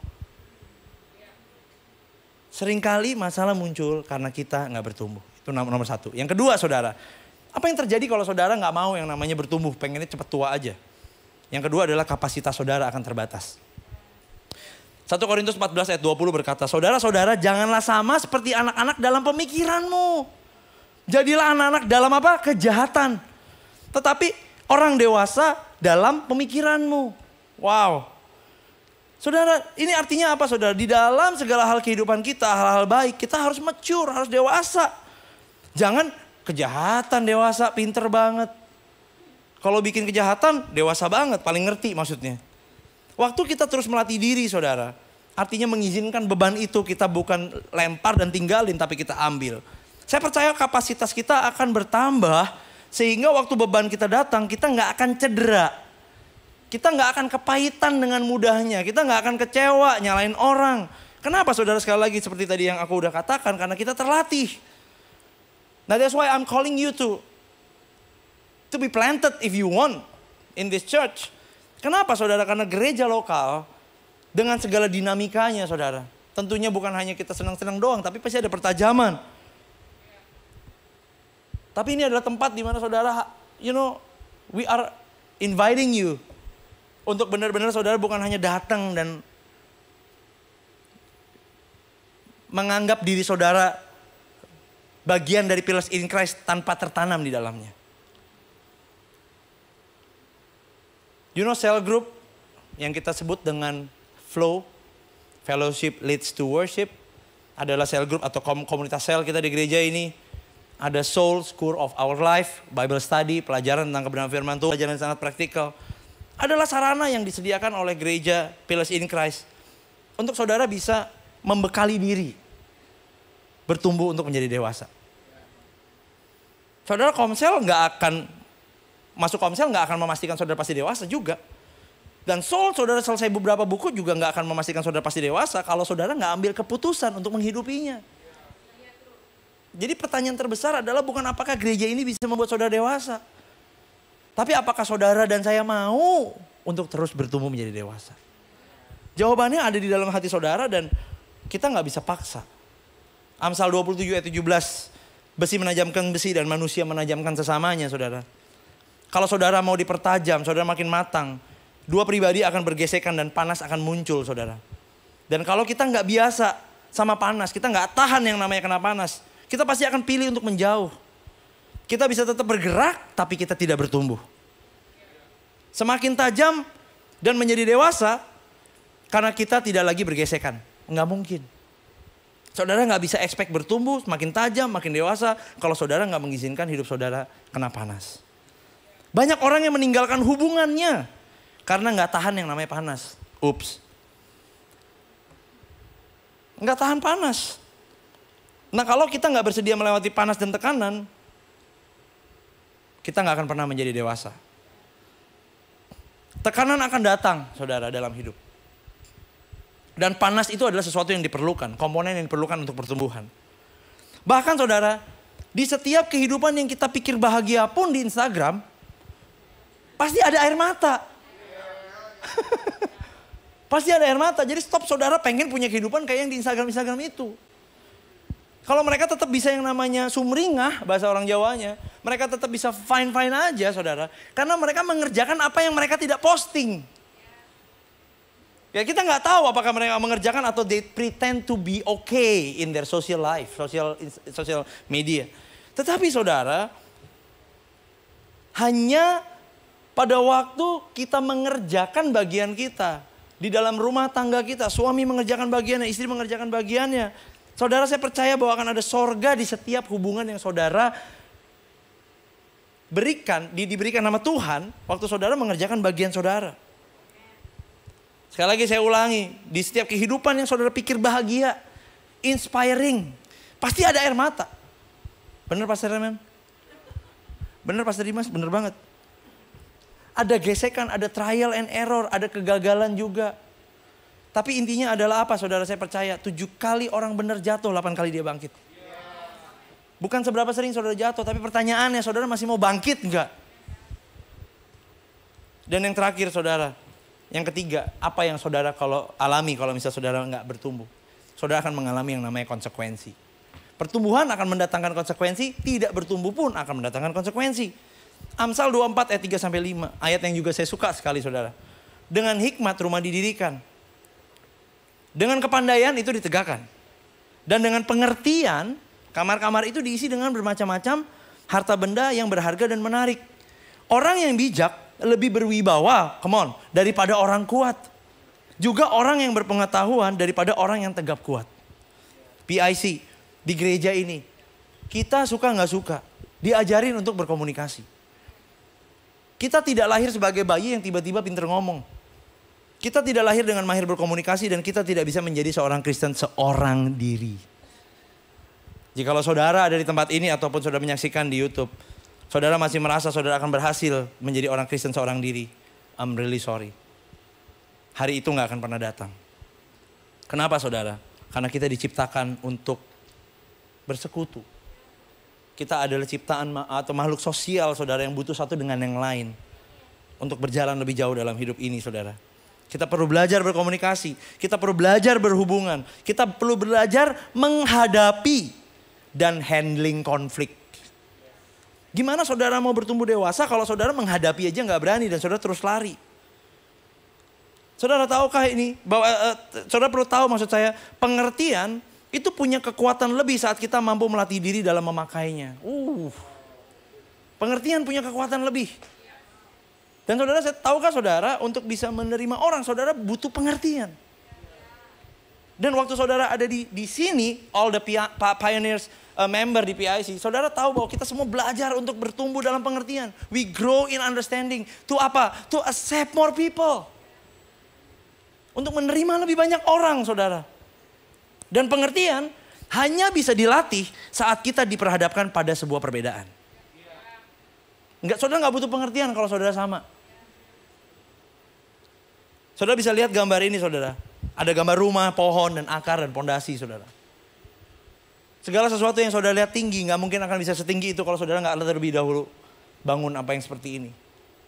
Speaker 7: Seringkali masalah muncul karena kita nggak bertumbuh. Itu nomor satu. Yang kedua saudara, apa yang terjadi kalau saudara nggak mau yang namanya bertumbuh, pengennya cepat tua aja. Yang kedua adalah kapasitas saudara akan terbatas. 1 Korintus 14 ayat 20 berkata, saudara-saudara janganlah sama seperti anak-anak dalam pemikiranmu. Jadilah anak-anak dalam apa? Kejahatan. Tetapi orang dewasa dalam pemikiranmu. Wow. Saudara, ini artinya apa saudara? Di dalam segala hal kehidupan kita, hal-hal baik, kita harus mature, harus dewasa. Jangan kejahatan dewasa, pinter banget. Kalau bikin kejahatan, dewasa banget, paling ngerti maksudnya. Waktu kita terus melatih diri saudara, artinya mengizinkan beban itu kita bukan lempar dan tinggalin, tapi kita ambil. Saya percaya kapasitas kita akan bertambah, sehingga waktu beban kita datang, kita nggak akan cedera. Kita nggak akan kepahitan dengan mudahnya. Kita nggak akan kecewa, nyalain orang. Kenapa saudara sekali lagi seperti tadi yang aku udah katakan, karena kita terlatih. Nah that's why I'm calling you to be planted if you want in this church. Kenapa saudara? Karena gereja lokal dengan segala dinamikanya saudara. Tentunya bukan hanya kita senang-senang doang, tapi pasti ada pertajaman. Tapi ini adalah tempat di mana saudara, we are inviting you. Untuk benar-benar saudara bukan hanya datang dan menganggap diri saudara bagian dari Pillars in Christ tanpa tertanam di dalamnya. Cell group yang kita sebut dengan flow, fellowship leads to worship, adalah cell group atau komunitas sel kita di gereja ini. Ada Soul, School of Our Life, Bible Study, pelajaran tentang kebenaran firman Tuhan, pelajaran yang sangat praktikal. Adalah sarana yang disediakan oleh gereja Pillars in Christ. Untuk saudara bisa membekali diri. Bertumbuh untuk menjadi dewasa. Saudara masuk komsel nggak akan memastikan saudara pasti dewasa juga. Dan Soul, saudara selesai beberapa buku juga nggak akan memastikan saudara pasti dewasa kalau saudara nggak ambil keputusan untuk menghidupinya. Jadi pertanyaan terbesar adalah bukan apakah gereja ini bisa membuat saudara dewasa. Tapi apakah saudara dan saya mau untuk terus bertumbuh menjadi dewasa. Jawabannya ada di dalam hati saudara dan kita nggak bisa paksa. Amsal 27 ayat 17. Besi menajamkan besi dan manusia menajamkan sesamanya, saudara. Kalau saudara mau dipertajam, saudara makin matang. Dua pribadi akan bergesekan dan panas akan muncul, saudara. Dan kalau kita nggak biasa sama panas, kita nggak tahan yang namanya kena panas, kita pasti akan pilih untuk menjauh. Kita bisa tetap bergerak, tapi kita tidak bertumbuh. Semakin tajam dan menjadi dewasa, karena kita tidak lagi bergesekan. Nggak mungkin. Saudara nggak bisa expect bertumbuh, makin tajam, makin dewasa, kalau saudara nggak mengizinkan hidup saudara kena panas. Banyak orang yang meninggalkan hubungannya karena nggak tahan yang namanya panas. Ups. Nggak tahan panas. Nah kalau kita nggak bersedia melewati panas dan tekanan, kita nggak akan pernah menjadi dewasa. Tekanan akan datang, saudara, dalam hidup. Dan panas itu adalah sesuatu yang diperlukan, komponen yang diperlukan untuk pertumbuhan. Bahkan saudara, di setiap kehidupan yang kita pikir bahagia pun di Instagram, pasti ada air mata. Pasti ada air mata. Jadi stop, saudara pengen punya kehidupan kayak yang di Instagram itu. Kalau mereka tetap bisa yang namanya sumringah, bahasa orang Jawanya. Mereka tetap bisa fine-fine aja, saudara. Karena mereka mengerjakan apa yang mereka tidak posting. Ya kita nggak tahu apakah mereka mengerjakan atau they pretend to be okay in their social life, social media. Tetapi saudara, hanya pada waktu kita mengerjakan bagian kita. Di dalam rumah tangga kita, suami mengerjakan bagiannya, istri mengerjakan bagiannya. Saudara, saya percaya bahwa akan ada sorga di setiap hubungan yang saudara diberikan nama Tuhan waktu saudara mengerjakan bagian saudara. Sekali lagi saya ulangi, di setiap kehidupan yang saudara pikir bahagia, inspiring, pasti ada air mata. Benar Pastor Remen? Benar Pastor Dimas? Benar banget. Ada gesekan, ada trial and error, ada kegagalan juga. Tapi intinya adalah apa, saudara? Saya percaya 7 kali orang benar jatuh, 8 kali dia bangkit. Bukan seberapa sering saudara jatuh, tapi pertanyaannya, saudara masih mau bangkit enggak? Dan yang terakhir saudara, yang ketiga, apa yang saudara alami kalau misalnya saudara enggak bertumbuh? Saudara akan mengalami yang namanya konsekuensi. Pertumbuhan akan mendatangkan konsekuensi, tidak bertumbuh pun akan mendatangkan konsekuensi. Amsal 24 ayat 3-5, ayat yang juga saya suka sekali saudara. Dengan hikmat rumah didirikan. Dengan kepandaian itu ditegakkan. Dan dengan pengertian, kamar-kamar itu diisi dengan bermacam-macam harta benda yang berharga dan menarik. Orang yang bijak lebih berwibawa, daripada orang kuat. Juga orang yang berpengetahuan daripada orang yang tegap kuat. PIC, di gereja ini, kita suka nggak suka, diajarin untuk berkomunikasi. Kita tidak lahir sebagai bayi yang tiba-tiba pinter ngomong. Kita tidak lahir dengan mahir berkomunikasi dan kita tidak bisa menjadi seorang Kristen seorang diri. Jikalau saudara ada di tempat ini ataupun saudara menyaksikan di YouTube, saudara masih merasa saudara akan berhasil menjadi orang Kristen seorang diri, I'm really sorry. Hari itu gak akan pernah datang. Kenapa saudara? Karena kita diciptakan untuk bersekutu. Kita adalah ciptaan atau makhluk sosial saudara yang butuh satu dengan yang lain. Untuk berjalan lebih jauh dalam hidup ini saudara. Kita perlu belajar berkomunikasi. Kita perlu belajar berhubungan. Kita perlu belajar menghadapi dan handling konflik. Gimana saudara mau bertumbuh dewasa kalau saudara menghadapi aja gak berani dan saudara terus lari. Saudara tahukah ini? Bahwa saudara perlu tahu maksud saya, pengertian itu punya kekuatan lebih saat kita mampu melatih diri dalam memakainya. Pengertian punya kekuatan lebih. Dan saudara, saya tahukah saudara, untuk bisa menerima orang, saudara butuh pengertian. Dan waktu saudara ada di sini, all the pioneers member di PIC, saudara tahu bahwa kita semua belajar untuk bertumbuh dalam pengertian. We grow in understanding. To apa? To accept more people. Untuk menerima lebih banyak orang, saudara. Dan pengertian hanya bisa dilatih saat kita diperhadapkan pada sebuah perbedaan. Saudara nggak butuh pengertian kalau saudara sama. Saudara bisa lihat gambar ini saudara. Ada gambar rumah, pohon, dan akar, dan pondasi saudara. Segala sesuatu yang saudara lihat tinggi nggak mungkin akan bisa setinggi itu kalau saudara nggak terlebih dahulu bangun apa yang seperti ini.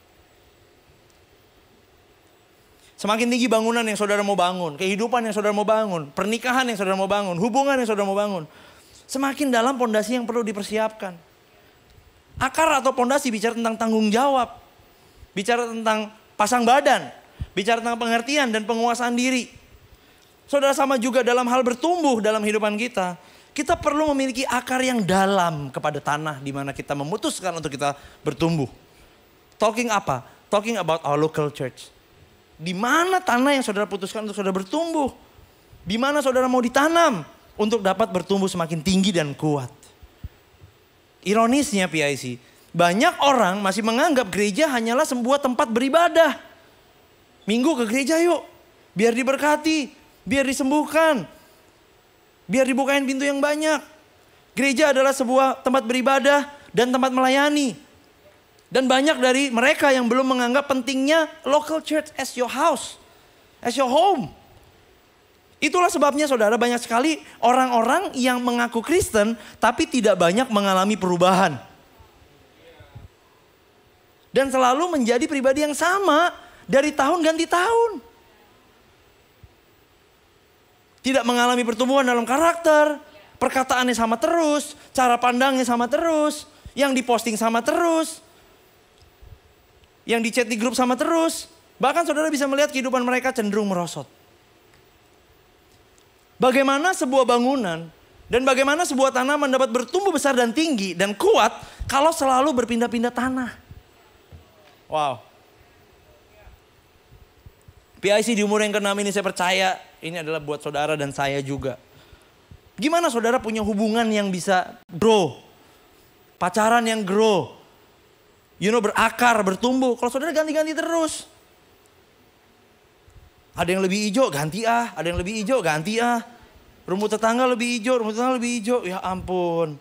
Speaker 7: Semakin tinggi bangunan yang saudara mau bangun, kehidupan yang saudara mau bangun, pernikahan yang saudara mau bangun, hubungan yang saudara mau bangun. semakin dalam pondasi yang perlu dipersiapkan. Akar atau pondasi bicara tentang tanggung jawab, bicara tentang pasang badan, bicara tentang pengertian dan penguasaan diri. Saudara, sama juga dalam hal bertumbuh dalam kehidupan kita. Kita perlu memiliki akar yang dalam kepada tanah di mana kita memutuskan untuk kita bertumbuh. Talking apa? Talking about our local church. Di mana tanah yang saudara putuskan untuk saudara bertumbuh? Di mana saudara mau ditanam untuk dapat bertumbuh semakin tinggi dan kuat? Ironisnya PIC, banyak orang masih menganggap gereja hanyalah sebuah tempat beribadah. Minggu ke gereja yuk, biar diberkati, biar disembuhkan, biar dibukain pintu yang banyak. Gereja adalah sebuah tempat beribadah dan tempat melayani. Dan banyak dari mereka yang belum menganggap pentingnya local church as your house, as your home. Itulah sebabnya saudara, banyak sekali orang-orang yang mengaku Kristen tapi tidak banyak mengalami perubahan. Dan selalu menjadi pribadi yang sama dari tahun ganti tahun. Tidak mengalami pertumbuhan dalam karakter, perkataannya sama terus, cara pandangnya sama terus, yang diposting sama terus, yang di chat di grup sama terus. Bahkan saudara bisa melihat kehidupan mereka cenderung merosot. Bagaimana sebuah bangunan dan bagaimana sebuah tanaman dapat bertumbuh besar dan tinggi dan kuat kalau selalu berpindah-pindah tanah. Wow. PIC di umur yang ke-6 ini saya percaya ini adalah buat saudara dan saya juga. Gimana saudara punya hubungan yang bisa grow? Pacaran yang grow. Berakar, bertumbuh. Kalau saudara ganti-ganti terus. Ada yang lebih hijau, ganti ah. Ada yang lebih hijau, ganti ah. Rumput tetangga lebih hijau, rumput tetangga lebih hijau. Ya ampun.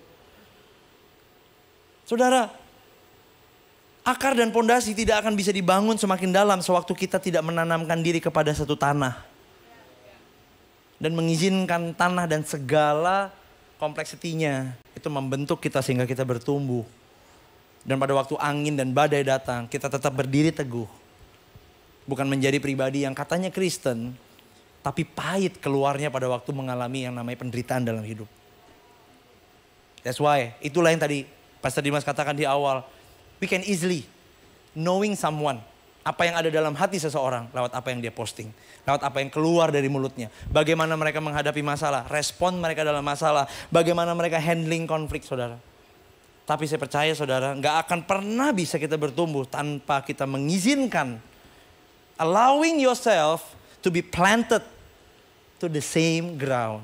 Speaker 7: Saudara, akar dan pondasi tidak akan bisa dibangun semakin dalam sewaktu kita tidak menanamkan diri kepada satu tanah. Dan mengizinkan tanah dan segala kompleksitinya itu membentuk kita sehingga kita bertumbuh. Dan pada waktu angin dan badai datang, kita tetap berdiri teguh. Bukan menjadi pribadi yang katanya Kristen, tapi pahit keluarnya pada waktu mengalami yang namanya penderitaan dalam hidup. That's why, itulah yang tadi Pastor Dimas katakan di awal. We can easily knowing someone. Apa yang ada dalam hati seseorang lewat apa yang dia posting. Lewat apa yang keluar dari mulutnya. Bagaimana mereka menghadapi masalah. Respon mereka dalam masalah. Bagaimana mereka handling konflik, saudara. Tapi saya percaya saudara, gak akan pernah bisa kita bertumbuh tanpa kita mengizinkan. Allowing yourself to be planted to the same ground.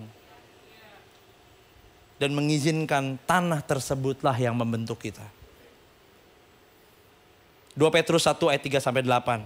Speaker 7: Dan mengizinkan tanah tersebutlah yang membentuk kita. 2 Petrus 1 ayat 3-8.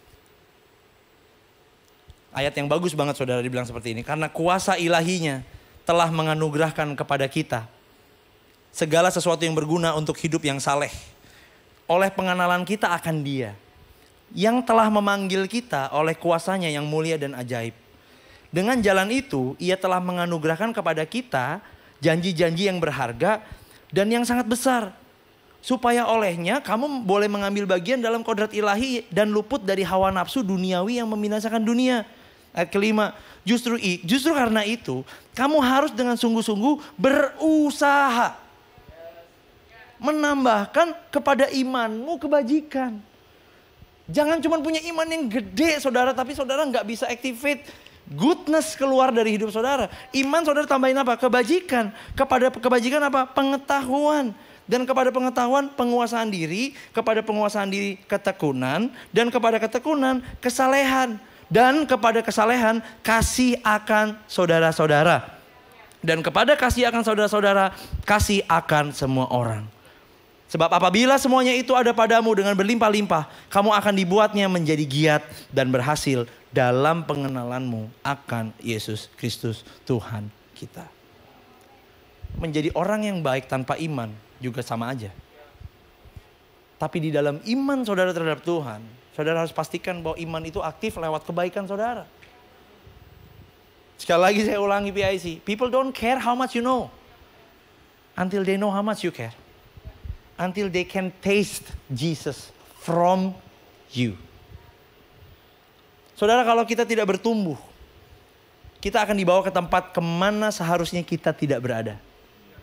Speaker 7: Ayat yang bagus banget saudara dibilang seperti ini. Karena kuasa ilahinya telah menganugerahkan kepada kita segala sesuatu yang berguna untuk hidup yang saleh. Oleh pengenalan kita akan Dia. Yang telah memanggil kita oleh kuasanya yang mulia dan ajaib. Dengan jalan itu Ia telah menganugerahkan kepada kita janji-janji yang berharga dan yang sangat besar. Supaya olehnya kamu boleh mengambil bagian dalam kodrat ilahi dan luput dari hawa nafsu duniawi yang membinasakan dunia. Ayat kelima, justru karena itu kamu harus dengan sungguh-sungguh berusaha. Menambahkan kepada imanmu kebajikan. Jangan cuma punya iman yang gede saudara, tapi saudara nggak bisa activate goodness keluar dari hidup saudara. Iman saudara tambahin apa? Kebajikan. Kepada kebajikan apa? Pengetahuan. Dan kepada pengetahuan penguasaan diri, kepada penguasaan diri ketekunan, dan kepada ketekunan kesalehan. Dan kepada kesalehan kasih akan saudara-saudara. Dan kepada kasih akan saudara-saudara, kasih akan semua orang. Sebab apabila semuanya itu ada padamu dengan berlimpah-limpah, kamu akan dibuatnya menjadi giat dan berhasil dalam pengenalanmu akan Yesus Kristus Tuhan kita. Menjadi orang yang baik tanpa iman juga sama aja. Tapi di dalam iman saudara terhadap Tuhan, saudara harus pastikan bahwa iman itu aktif lewat kebaikan saudara. Sekali lagi saya ulangi PIC, people don't care how much you know until they know how much you care. Until they can taste Jesus from you. Saudara, kalau kita tidak bertumbuh, kita akan dibawa ke tempat kemana seharusnya kita tidak berada.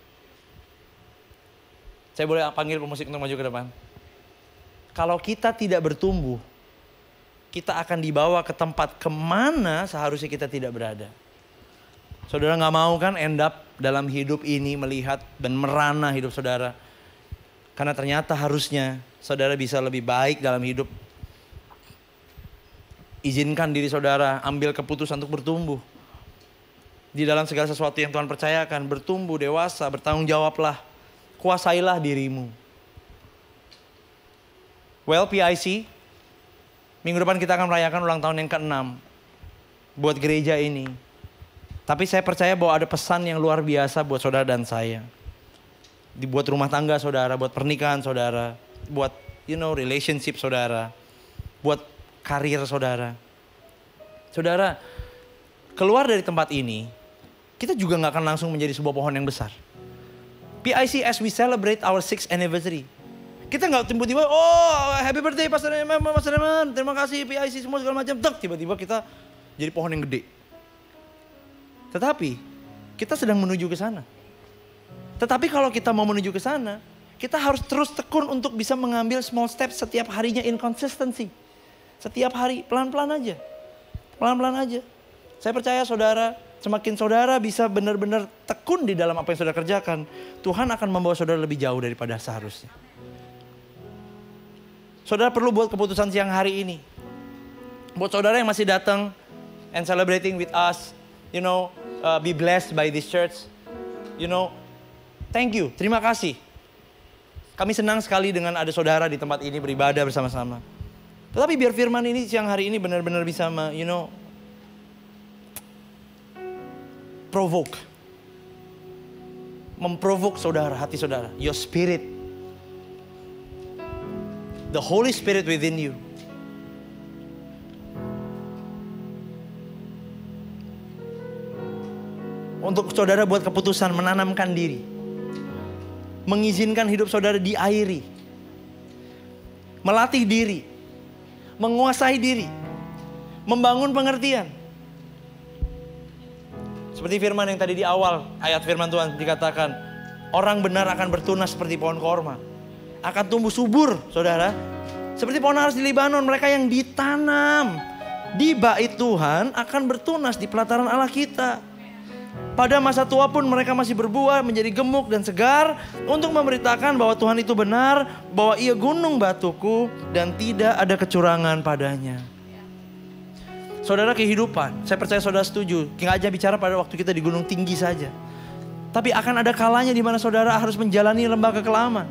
Speaker 7: Saya boleh panggil pemusik untuk maju ke depan. Kalau kita tidak bertumbuh, kita akan dibawa ke tempat kemana seharusnya kita tidak berada. Saudara gak mau kan end up dalam hidup ini melihat dan merana hidup saudara. Karena ternyata harusnya saudara bisa lebih baik dalam hidup. Izinkan diri saudara ambil keputusan untuk bertumbuh. Di dalam segala sesuatu yang Tuhan percayakan, bertumbuh, dewasa, bertanggung jawablah. Kuasailah dirimu. Well, PIC, minggu depan kita akan merayakan ulang tahun yang ke-6 buat gereja ini. Tapi saya percaya bahwa ada pesan yang luar biasa buat saudara dan saya. Dibuat rumah tangga saudara, buat pernikahan saudara, buat relationship saudara, buat karir saudara. Saudara, keluar dari tempat ini, kita juga gak akan langsung menjadi sebuah pohon yang besar. PIC as we celebrate our 6th anniversary. Kita gak tiba-tiba, oh happy birthday Pastor Eman, terima kasih PIC semua segala macam. Tiba-tiba kita jadi pohon yang gede. Tetapi kita sedang menuju ke sana. Tetapi kalau kita mau menuju ke sana, kita harus terus tekun untuk bisa mengambil small steps setiap harinya in consistency. Setiap hari, pelan-pelan aja. Pelan-pelan aja. Saya percaya saudara, semakin saudara bisa benar-benar tekun di dalam apa yang saudara kerjakan, Tuhan akan membawa saudara lebih jauh daripada seharusnya. Saudara perlu buat keputusan siang hari ini. Buat saudara yang masih datang and celebrating with us, be blessed by this church. Thank you, terima kasih. Kami senang sekali dengan ada saudara di tempat ini beribadah bersama-sama. Tetapi biar firman ini siang hari ini benar-benar bisa memprovoke saudara, hati saudara, your spirit, the Holy Spirit within you. Untuk saudara buat keputusan menanamkan diri, mengizinkan hidup saudara diairi, melatih diri, menguasai diri, membangun pengertian. Seperti firman yang tadi di awal, ayat firman Tuhan dikatakan, orang benar akan bertunas seperti pohon korma. Akan tumbuh subur, saudara. Seperti pohon aras di Libanon, mereka yang ditanam di bait Tuhan akan bertunas di pelataran Allah kita. Pada masa tua pun mereka masih berbuah, menjadi gemuk dan segar untuk memberitakan bahwa Tuhan itu benar, bahwa Ia gunung batuku dan tidak ada kecurangan padanya. Saudara, kehidupan, saya percaya saudara setuju, nggak aja bicara pada waktu kita di gunung tinggi saja. Tapi akan ada kalanya di mana saudara harus menjalani lembah kekelaman.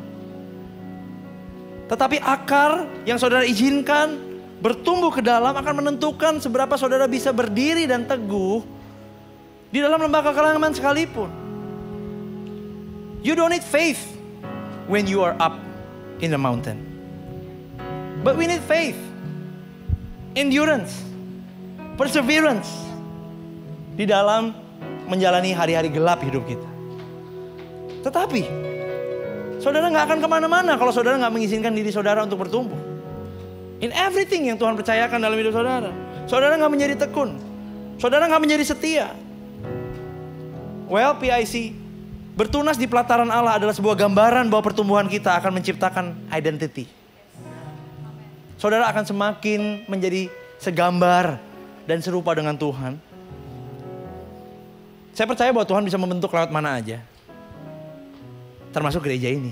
Speaker 7: Tetapi akar yang saudara izinkan bertumbuh ke dalam akan menentukan seberapa saudara bisa berdiri dan teguh di dalam lembah kekelaman sekalipun. You don't need faith when you are up in the mountain. But we need faith, endurance, perseverance di dalam menjalani hari-hari gelap hidup kita. Tetapi saudara gak akan kemana-mana kalau saudara gak mengizinkan diri saudara untuk bertumbuh. In everything yang Tuhan percayakan dalam hidup saudara, saudara gak menjadi tekun, saudara gak menjadi setia. Well, PIC, bertunas di pelataran Allah adalah sebuah gambaran bahwa pertumbuhan kita akan menciptakan identity. Saudara akan semakin menjadi segambar dan serupa dengan Tuhan. Saya percaya bahwa Tuhan bisa membentuk lewat mana aja, termasuk gereja ini.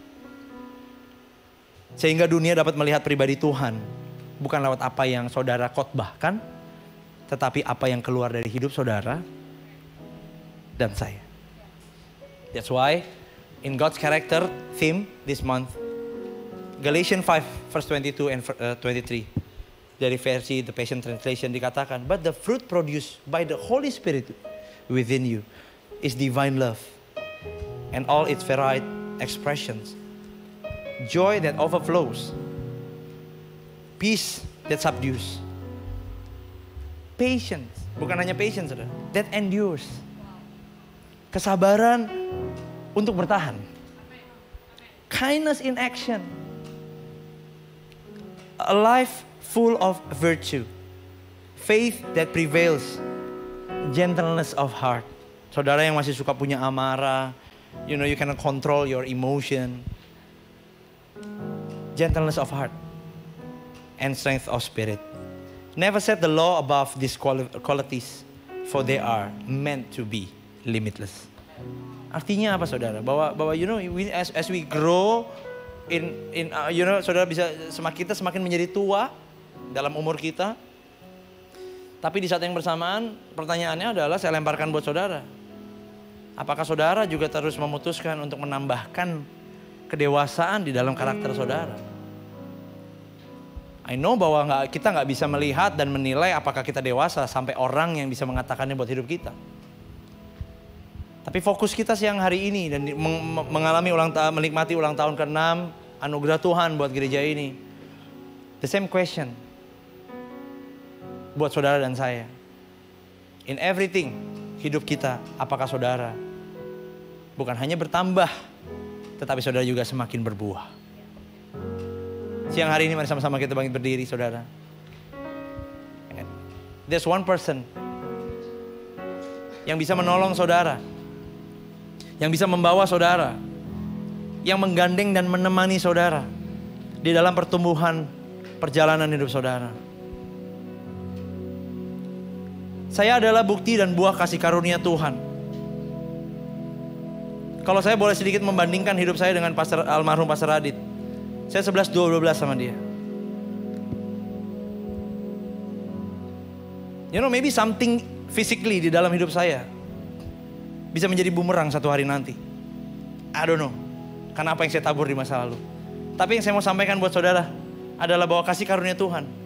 Speaker 7: Sehingga dunia dapat melihat pribadi Tuhan, bukan lewat apa yang saudara khotbahkan, tetapi apa yang keluar dari hidup saudara dan saya. That's why in God's character theme this month, Galatians 5 verse 22 and 23 dari versi The Passion Translation dikatakan, but the fruit produced by the Holy Spirit within you is divine love and all its varied expressions, joy that overflows, peace that subdues, patience, bukan hanya patience, that endures, kesabaran untuk bertahan, kindness in action, a life full of virtue, faith that prevails, gentleness of heart. Saudara yang masih suka punya amarah, you cannot control your emotion, gentleness of heart, and strength of spirit. Never set the law above these qualities, for they are meant to be limitless. Artinya apa saudara? Bahwa as we grow in saudara bisa kita semakin menjadi tua dalam umur kita. Tapi di saat yang bersamaan pertanyaannya adalah saya lemparkan buat saudara. Apakah saudara juga terus memutuskan untuk menambahkan kedewasaan di dalam karakter saudara? I know bahwa kita nggak bisa melihat dan menilai apakah kita dewasa sampai orang yang bisa mengatakannya buat hidup kita. Tapi fokus kita siang hari ini dan menikmati ulang tahun ke-6 anugerah Tuhan buat gereja ini. The same question buat saudara dan saya. In everything hidup kita, apakah saudara bukan hanya bertambah, tetapi saudara juga semakin berbuah. Siang hari ini mari sama-sama kita bangkit berdiri saudara. There's one person yang bisa menolong saudara, yang bisa membawa saudara, yang menggandeng dan menemani saudara di dalam pertumbuhan perjalanan hidup saudara. Saya adalah bukti dan buah kasih karunia Tuhan. Kalau saya boleh sedikit membandingkan hidup saya dengan almarhum Pastor Radit. Saya 11-12 sama dia. Maybe something physically di dalam hidup saya bisa menjadi bumerang satu hari nanti. I don't know. Karena apa yang saya tabur di masa lalu. Tapi yang saya mau sampaikan buat saudara adalah bahwa kasih karunia Tuhan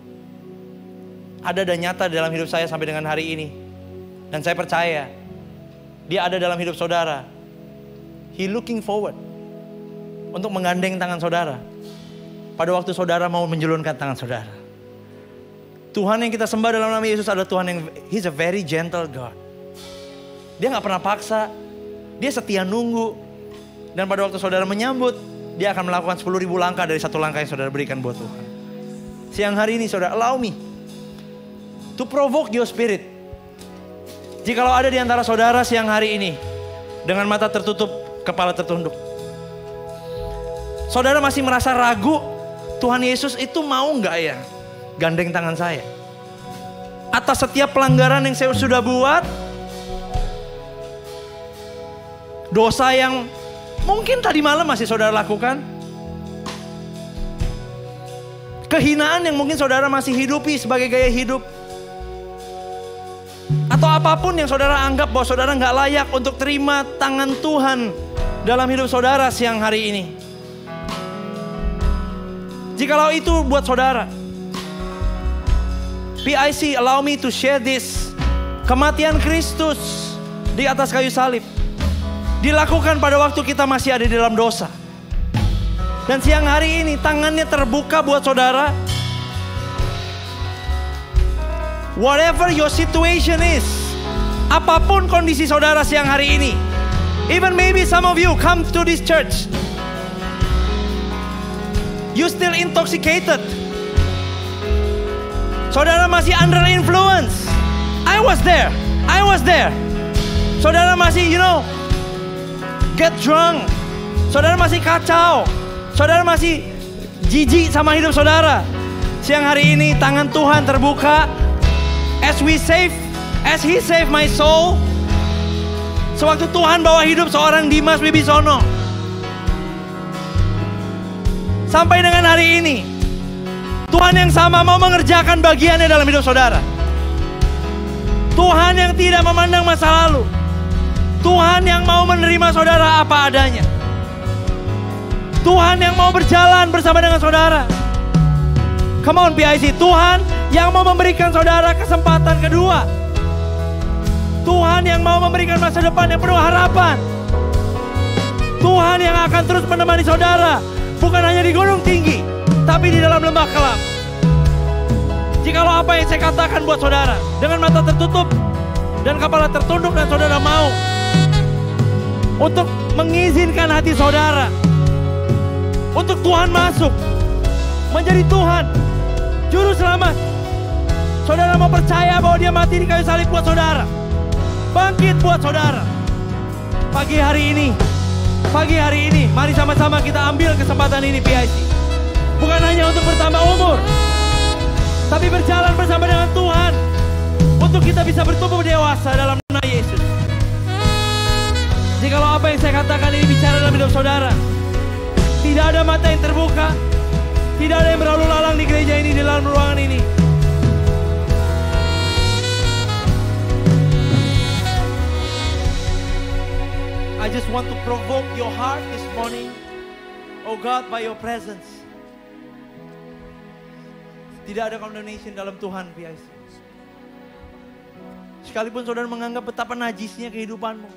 Speaker 7: ada dan nyata dalam hidup saya sampai dengan hari ini. Dan saya percaya dia ada dalam hidup saudara. He looking forward untuk menggandeng tangan saudara pada waktu saudara mau menjulurkan tangan saudara. Tuhan yang kita sembah dalam nama Yesus adalah Tuhan yang He's a very gentle God. Dia gak pernah paksa, dia setia nunggu. Dan pada waktu saudara menyambut, dia akan melakukan 10.000 langkah dari satu langkah yang saudara berikan buat Tuhan. Siang hari ini saudara, allow me to provoke your spirit. Jikalau ada di antara saudara siang hari ini dengan mata tertutup, kepala tertunduk, saudara masih merasa ragu, Tuhan Yesus itu mau gak ya gandeng tangan saya atas setiap pelanggaran yang saya sudah buat, dosa yang mungkin tadi malam masih saudara lakukan, kehinaan yang mungkin saudara masih hidupi sebagai gaya hidup, atau apapun yang saudara anggap bahwa saudara gak layak untuk terima tangan Tuhan dalam hidup saudara siang hari ini. Jikalau itu buat saudara, PIC, allow me to share this. Kematian Kristus di atas kayu salib dilakukan pada waktu kita masih ada di dalam dosa. Dan siang hari ini tangannya terbuka buat saudara. Whatever your situation is, apapun kondisi saudara siang hari ini, even maybe some of you come to this church, you still intoxicated. Saudara masih under influence. I was there. Saudara masih, get drunk. Saudara masih kacau. Saudara masih jijik sama hidup saudara. Siang hari ini tangan Tuhan terbuka. As He saved my soul. Sewaktu Tuhan bawa hidup seorang Dimas Wibisono, sampai dengan hari ini, Tuhan yang sama mau mengerjakan bagiannya dalam hidup saudara. Tuhan yang tidak memandang masa lalu. Tuhan yang mau menerima saudara apa adanya. Tuhan yang mau berjalan bersama dengan saudara. Come on PIC, Tuhan yang mau memberikan saudara kesempatan kedua. Tuhan yang mau memberikan masa depan yang penuh harapan. Tuhan yang akan terus menemani saudara, bukan hanya di gunung tinggi, tapi di dalam lembah kelam. Jikalau apa yang saya katakan buat saudara, dengan mata tertutup dan kepala tertunduk, dan saudara mau untuk mengizinkan hati saudara untuk Tuhan masuk menjadi Tuhan Juru Selamat. Saudara mau percaya bahwa Dia mati di kayu salib buat saudara, bangkit buat saudara. Pagi hari ini, mari sama-sama kita ambil kesempatan ini PIC.
Speaker 8: Bukan hanya untuk bertambah umur, tapi berjalan bersama dengan Tuhan untuk kita bisa bertumbuh dewasa dalam nama Yesus. Jikalau apa yang saya katakan ini bicara dalam hidup saudara, tidak ada mata yang terbuka, tidak ada yang berlalu lalang di gereja ini, di dalam ruangan ini. I just want to provoke your heart this morning, oh God, by your presence. Tidak ada condemnation dalam Tuhan, PIC. Sekalipun saudara menganggap betapa najisnya kehidupanmu,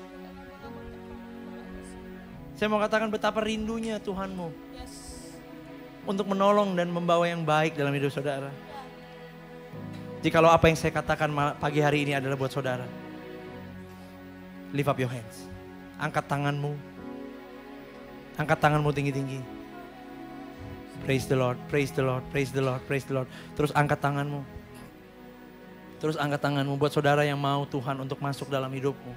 Speaker 8: saya mau katakan betapa rindunya Tuhanmu untuk menolong dan membawa yang baik dalam hidup saudara. Jikalau apa yang saya katakan pagi hari ini adalah buat saudara, lift up your hands. Angkat tanganmu. Angkat tanganmu tinggi-tinggi. Praise the Lord, praise the Lord, praise the Lord, praise the Lord. Terus angkat tanganmu. Terus angkat tanganmu buat saudara yang mau Tuhan untuk masuk dalam hidupmu.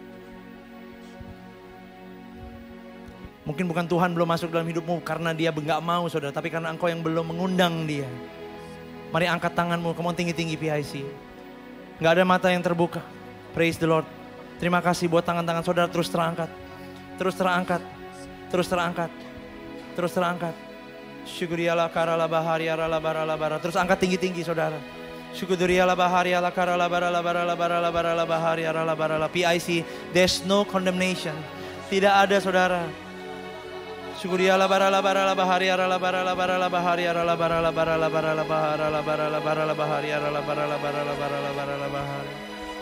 Speaker 8: Mungkin bukan Tuhan belum masuk dalam hidupmu karena dia nggak mau saudara, tapi karena engkau yang belum mengundang dia. Mari angkat tanganmu, come on tinggi-tinggi PIC. Nggak ada mata yang terbuka. Praise the Lord. Terima kasih buat tangan-tangan saudara terus terangkat. Terus terangkat. Terus terangkat. Terus terangkat. Syukuriyalah karala bahari arala barala bara. Terus angkat tinggi-tinggi saudara. Syukuriyalah bahari ala karala barala barala barala barala bahari arala barala. PIC, there's no condemnation. Tidak ada saudara. Syukuriyalah barala barala bahari arala barala barala bahari arala barala barala barala barala barala barala bahari arala barala barala barala barala bahari.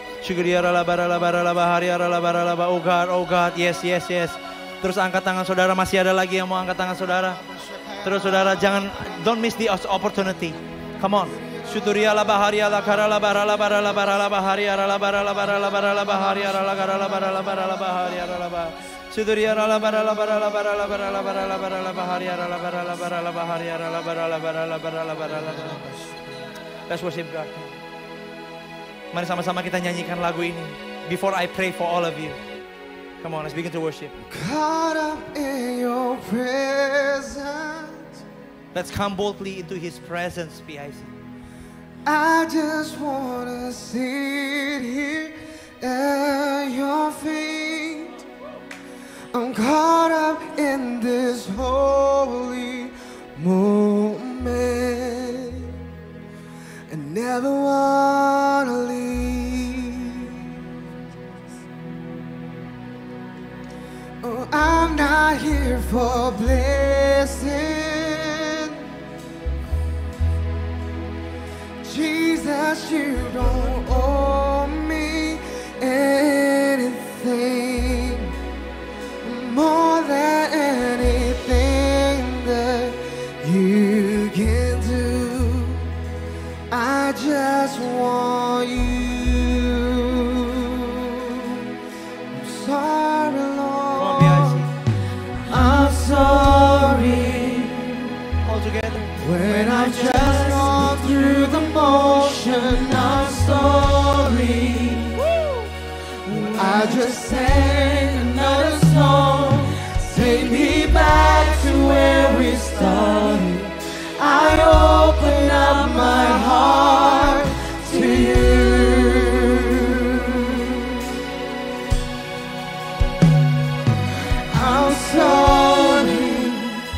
Speaker 8: Oh God, yes. Terus angkat tangan saudara, masih ada lagi yang mau angkat tangan saudara. Terus saudara jangan, don't miss the opportunity. Come on. Syuduriyala bahari ala karala barala barala barala bahari arala barala barala barala bahari arala karala barala barala bahari arala bah. Syuduriyala barala barala barala barala barala barala bahari arala barala barala bahari arala barala barala barala barala. Let's worship God. Mari sama-sama kita nyanyikan lagu ini. Before I pray for all of you. Come on, let's begin to worship.
Speaker 4: Caught up in your presence.
Speaker 8: Let's come boldly into His presence, PIC.
Speaker 4: I just wanna sit here at your feet. I'm caught up in this holy moment. I never wanna leave. Oh, I'm not here for blessing. Jesus, you don't owe me anything more than anything that you can do. I just want you. I'm sorry, Lord. I'm sorry.
Speaker 8: All together.
Speaker 4: When I've just gone through the motion, I'm sorry. I just sang another song. Take me back to where we started. I open up my heart to you. I'm sorry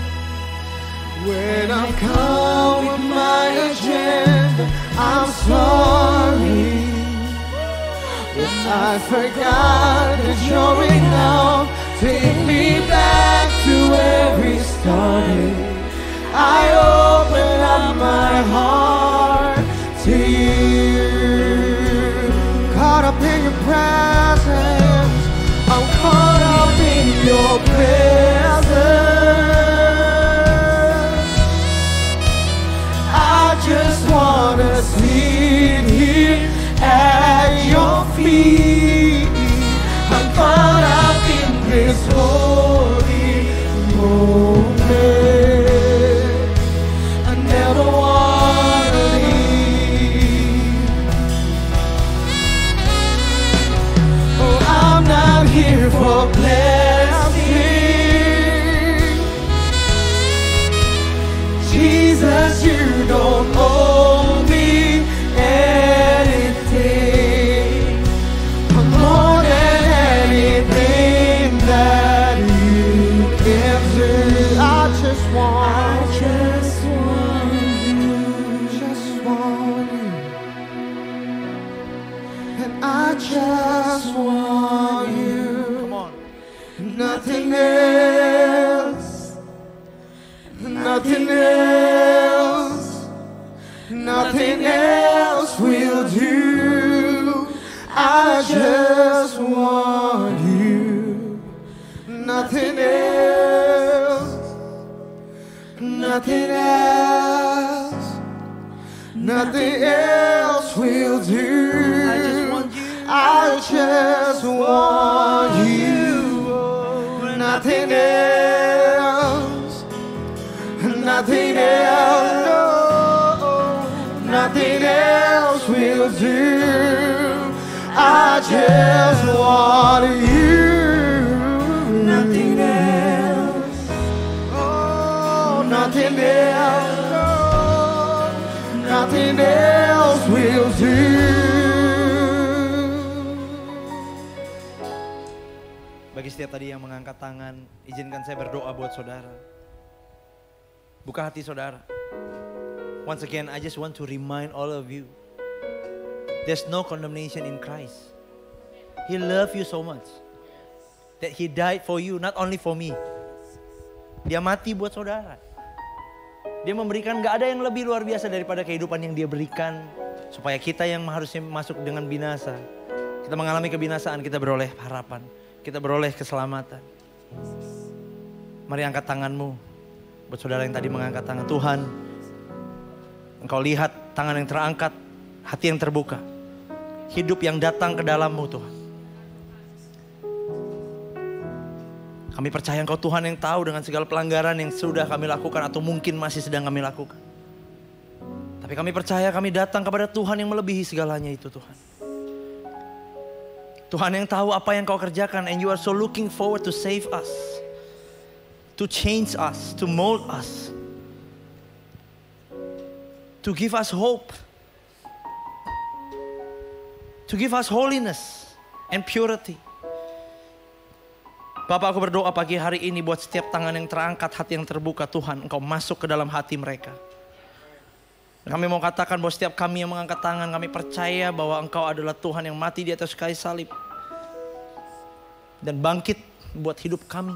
Speaker 4: when I've come with my agenda. I'm sorry when I forgot that you're enough. Take me back to where we started. I open up my heart to you. Caught up in your presence. I'm caught up in your presence. I just wanna sit here at your feet. I'm caught up in this holy moment. Never wanna leave. Oh, I'm not here for blessing. just want you.
Speaker 8: Come on.
Speaker 4: Nothing else. Nothing else. Nothing else will do. I just want you. Nothing else. Nothing else. Nothing else will do. I just want you. Nothing else. Nothing else. No. Nothing else will do. I just want you. Nothing else. Oh, nothing else. No. Nothing else will do.
Speaker 8: Bagi setiap tadi yang mengangkat tangan, izinkan saya berdoa buat saudara. Buka hati saudara. Once again, I just want to remind all of you, there's no condemnation in Christ. He loved you so much that He died for you, not only for me. Dia mati buat saudara. Dia memberikan, gak ada yang lebih luar biasa daripada kehidupan yang Dia berikan, supaya kita yang harusnya masuk dengan binasa, kita mengalami kebinasaan, kita beroleh harapan, kita beroleh keselamatan. Mari angkat tanganmu buat saudara yang tadi mengangkat tangan. Tuhan, Engkau lihat tangan yang terangkat, hati yang terbuka, hidup yang datang ke dalam-Mu Tuhan. Kami percaya Engkau Tuhan yang tahu dengan segala pelanggaran yang sudah kami lakukan atau mungkin masih sedang kami lakukan. Tapi kami percaya kami datang kepada Tuhan yang melebihi segalanya itu Tuhan. Tuhan yang tahu apa yang Kau kerjakan, and you are so looking forward to save us, to change us, to mold us, to give us hope, to give us holiness and purity. Bapak, aku berdoa pagi hari ini buat setiap tangan yang terangkat, hati yang terbuka, Tuhan Engkau masuk ke dalam hati mereka. Kami mau katakan bahwa setiap kami yang mengangkat tangan, kami percaya bahwa Engkau adalah Tuhan yang mati di atas kayu salib dan bangkit buat hidup kami.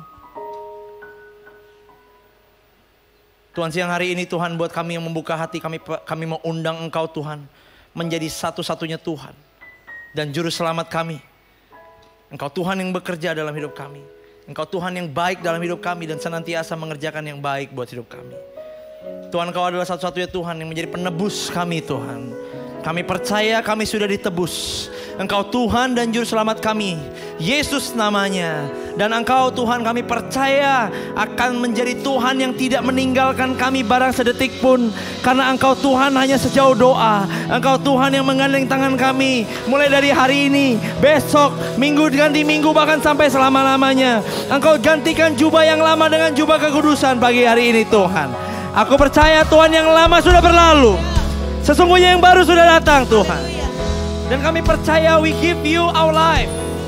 Speaker 8: Tuhan, siang hari ini Tuhan, buat kami yang membuka hati, kami mau undang Engkau Tuhan menjadi satu-satunya Tuhan dan Juru Selamat kami. Engkau Tuhan yang bekerja dalam hidup kami. Engkau Tuhan yang baik dalam hidup kami dan senantiasa mengerjakan yang baik buat hidup kami. Tuhan, Engkau adalah satu-satunya Tuhan yang menjadi penebus kami Tuhan. Kami percaya kami sudah ditebus. Engkau Tuhan dan Juru Selamat kami, Yesus namanya. Dan Engkau Tuhan, kami percaya akan menjadi Tuhan yang tidak meninggalkan kami barang sedetik pun. Karena Engkau Tuhan hanya sejauh doa. Engkau Tuhan yang menggandeng tangan kami. Mulai dari hari ini, besok, minggu ganti minggu, bahkan sampai selama-lamanya. Engkau gantikan jubah yang lama dengan jubah kekudusan pagi hari ini Tuhan. Aku percaya Tuhan yang lama sudah berlalu. Sesungguhnya yang baru sudah datang Tuhan. Dan kami percaya we give you our life.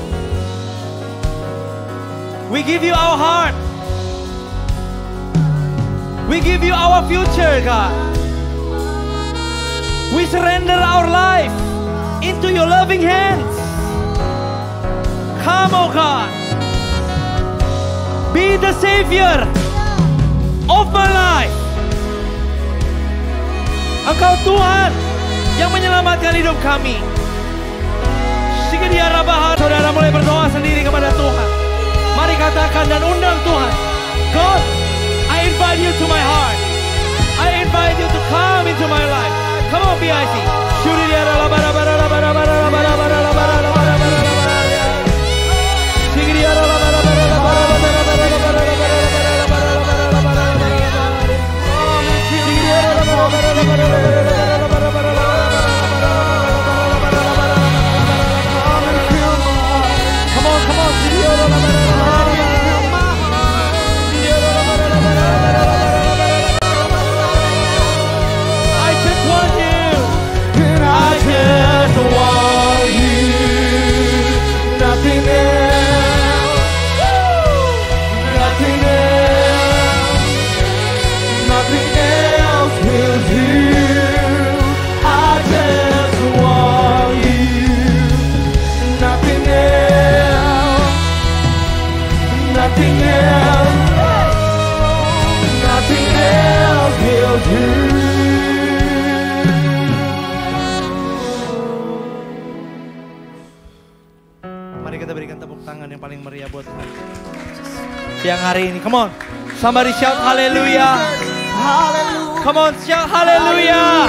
Speaker 8: We give you our heart. We give you our future, God. We surrender our life into your loving hands. Come, oh God. Be the Savior of my life. Engkau Tuhan yang menyelamatkan hidup kami. Sehingga dia rabahan, saudara mulai berdoa sendiri kepada Tuhan. Mari katakan dan undang Tuhan. God, I invite you to my heart. I invite you to come into my life. Come on, PIC. Shuri dia rabara bara rabara bara rabara bara rabara rabara bara rabara. Sehingga dia rabara bara rabara bara rabara rabara rabara rabara. Sehingga dia rabara bara rabara rabara. Nothing else will do. tangan yang paling meriah buat Tuhan. Siang hari ini, come on. Somebody shout hallelujah.
Speaker 4: Hallelujah.
Speaker 8: Come on, shout hallelujah.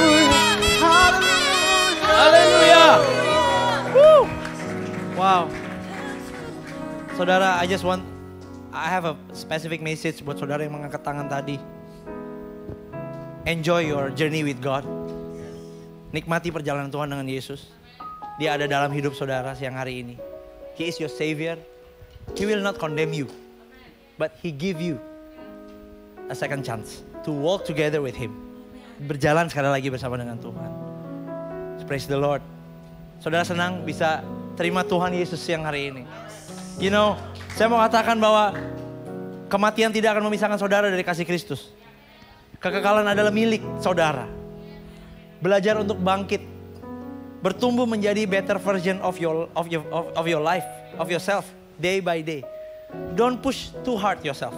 Speaker 8: Hallelujah. Woo. Wow. Saudara, I have a specific message buat saudara yang mengangkat tangan tadi. Enjoy your journey with God. Nikmati perjalanan Tuhan dengan Yesus. Dia ada dalam hidup saudara siang hari ini. He is your savior. He will not condemn you. But he give you a second chance to walk together with him. Berjalan sekali lagi bersama dengan Tuhan. Praise the Lord. Saudara senang bisa terima Tuhan Yesus siang hari ini. You know, saya mau katakan bahwa kematian tidak akan memisahkan saudara dari kasih Kristus. Kekekalan adalah milik saudara. Belajar untuk bangkit, bertumbuh menjadi better version of your life, of yourself, day by day. Don't push too hard yourself.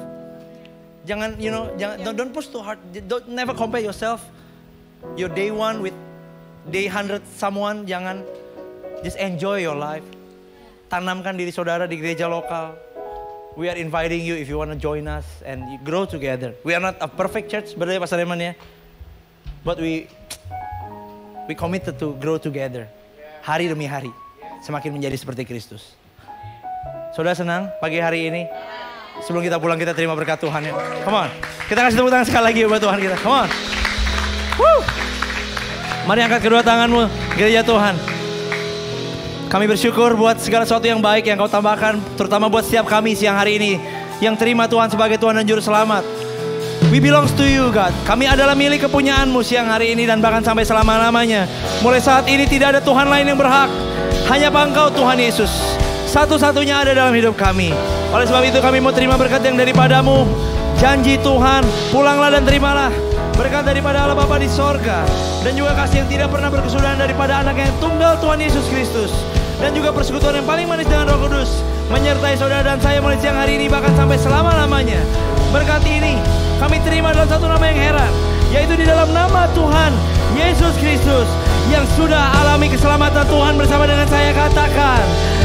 Speaker 8: Don't push too hard. Never compare yourself, your day 1 with day 100 someone. Jangan, just enjoy your life. Tanamkan diri saudara di gereja lokal. We are inviting you if you want to join us and you grow together. We are not a perfect church, benar ya Pastor Eman ya? But we committed to grow together. Hari demi hari. Semakin menjadi seperti Kristus. Saudara senang pagi hari ini? Sebelum kita pulang kita terima berkat Tuhan ya. Come on. Kita kasih tepuk tangan sekali lagi buat Tuhan kita. Come on. Woo. Mari angkat kedua tanganmu, gereja Tuhan. Kami bersyukur buat segala sesuatu yang baik yang kau tambahkan. Terutama buat setiap kami siang hari ini. Yang terima Tuhan sebagai Tuhan dan Juru Selamat. We belongs to you God. Kami adalah milik kepunyaanmu siang hari ini dan bahkan sampai selama-lamanya. Mulai saat ini tidak ada Tuhan lain yang berhak. Hanya Engkau Tuhan Yesus. Satu-satunya ada dalam hidup kami. Oleh sebab itu kami mau terima berkat yang daripadamu. Janji Tuhan, pulanglah dan terimalah berkat daripada Allah Bapa di sorga. Dan juga kasih yang tidak pernah berkesudahan daripada anak yang tunggal Tuhan Yesus Kristus. Dan juga persekutuan yang paling manis dengan Roh Kudus menyertai saudara dan saya mulai siang hari ini bahkan sampai selama-lamanya. Berkat ini kami terima dalam satu nama yang heran, yaitu di dalam nama Tuhan Yesus Kristus yang sudah alami keselamatan Tuhan bersama dengan saya. Katakan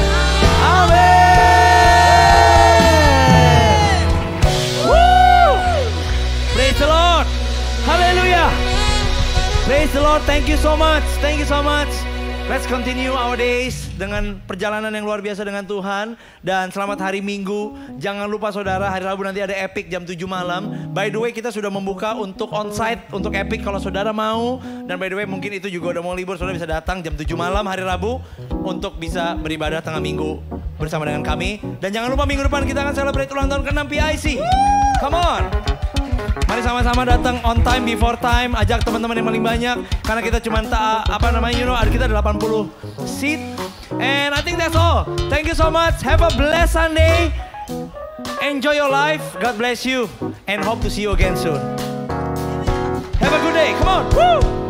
Speaker 8: amin. Woo! Praise the Lord. Hallelujah. Praise the Lord. Thank you so much. Thank you so much. Let's continue our days dengan perjalanan yang luar biasa dengan Tuhan. Dan selamat hari Minggu. Jangan lupa saudara, hari Rabu nanti ada Epic jam 7 malam. By the way, kita sudah membuka untuk onsite untuk Epic kalau saudara mau. Dan by the way, mungkin itu juga udah mau libur, saudara bisa datang jam 7 malam hari Rabu untuk bisa beribadah tengah minggu bersama dengan kami. Dan jangan lupa minggu depan kita akan celebrate ulang tahun ke-6 PIC. Come on. Mari sama-sama datang on time, before time. Ajak teman-teman yang paling banyak. Karena kita cuma kita ada 80 seat. And I think that's all. Thank you so much. Have a blessed Sunday. Enjoy your life. God bless you. And hope to see you again soon. Have a good day. Come on. Woo!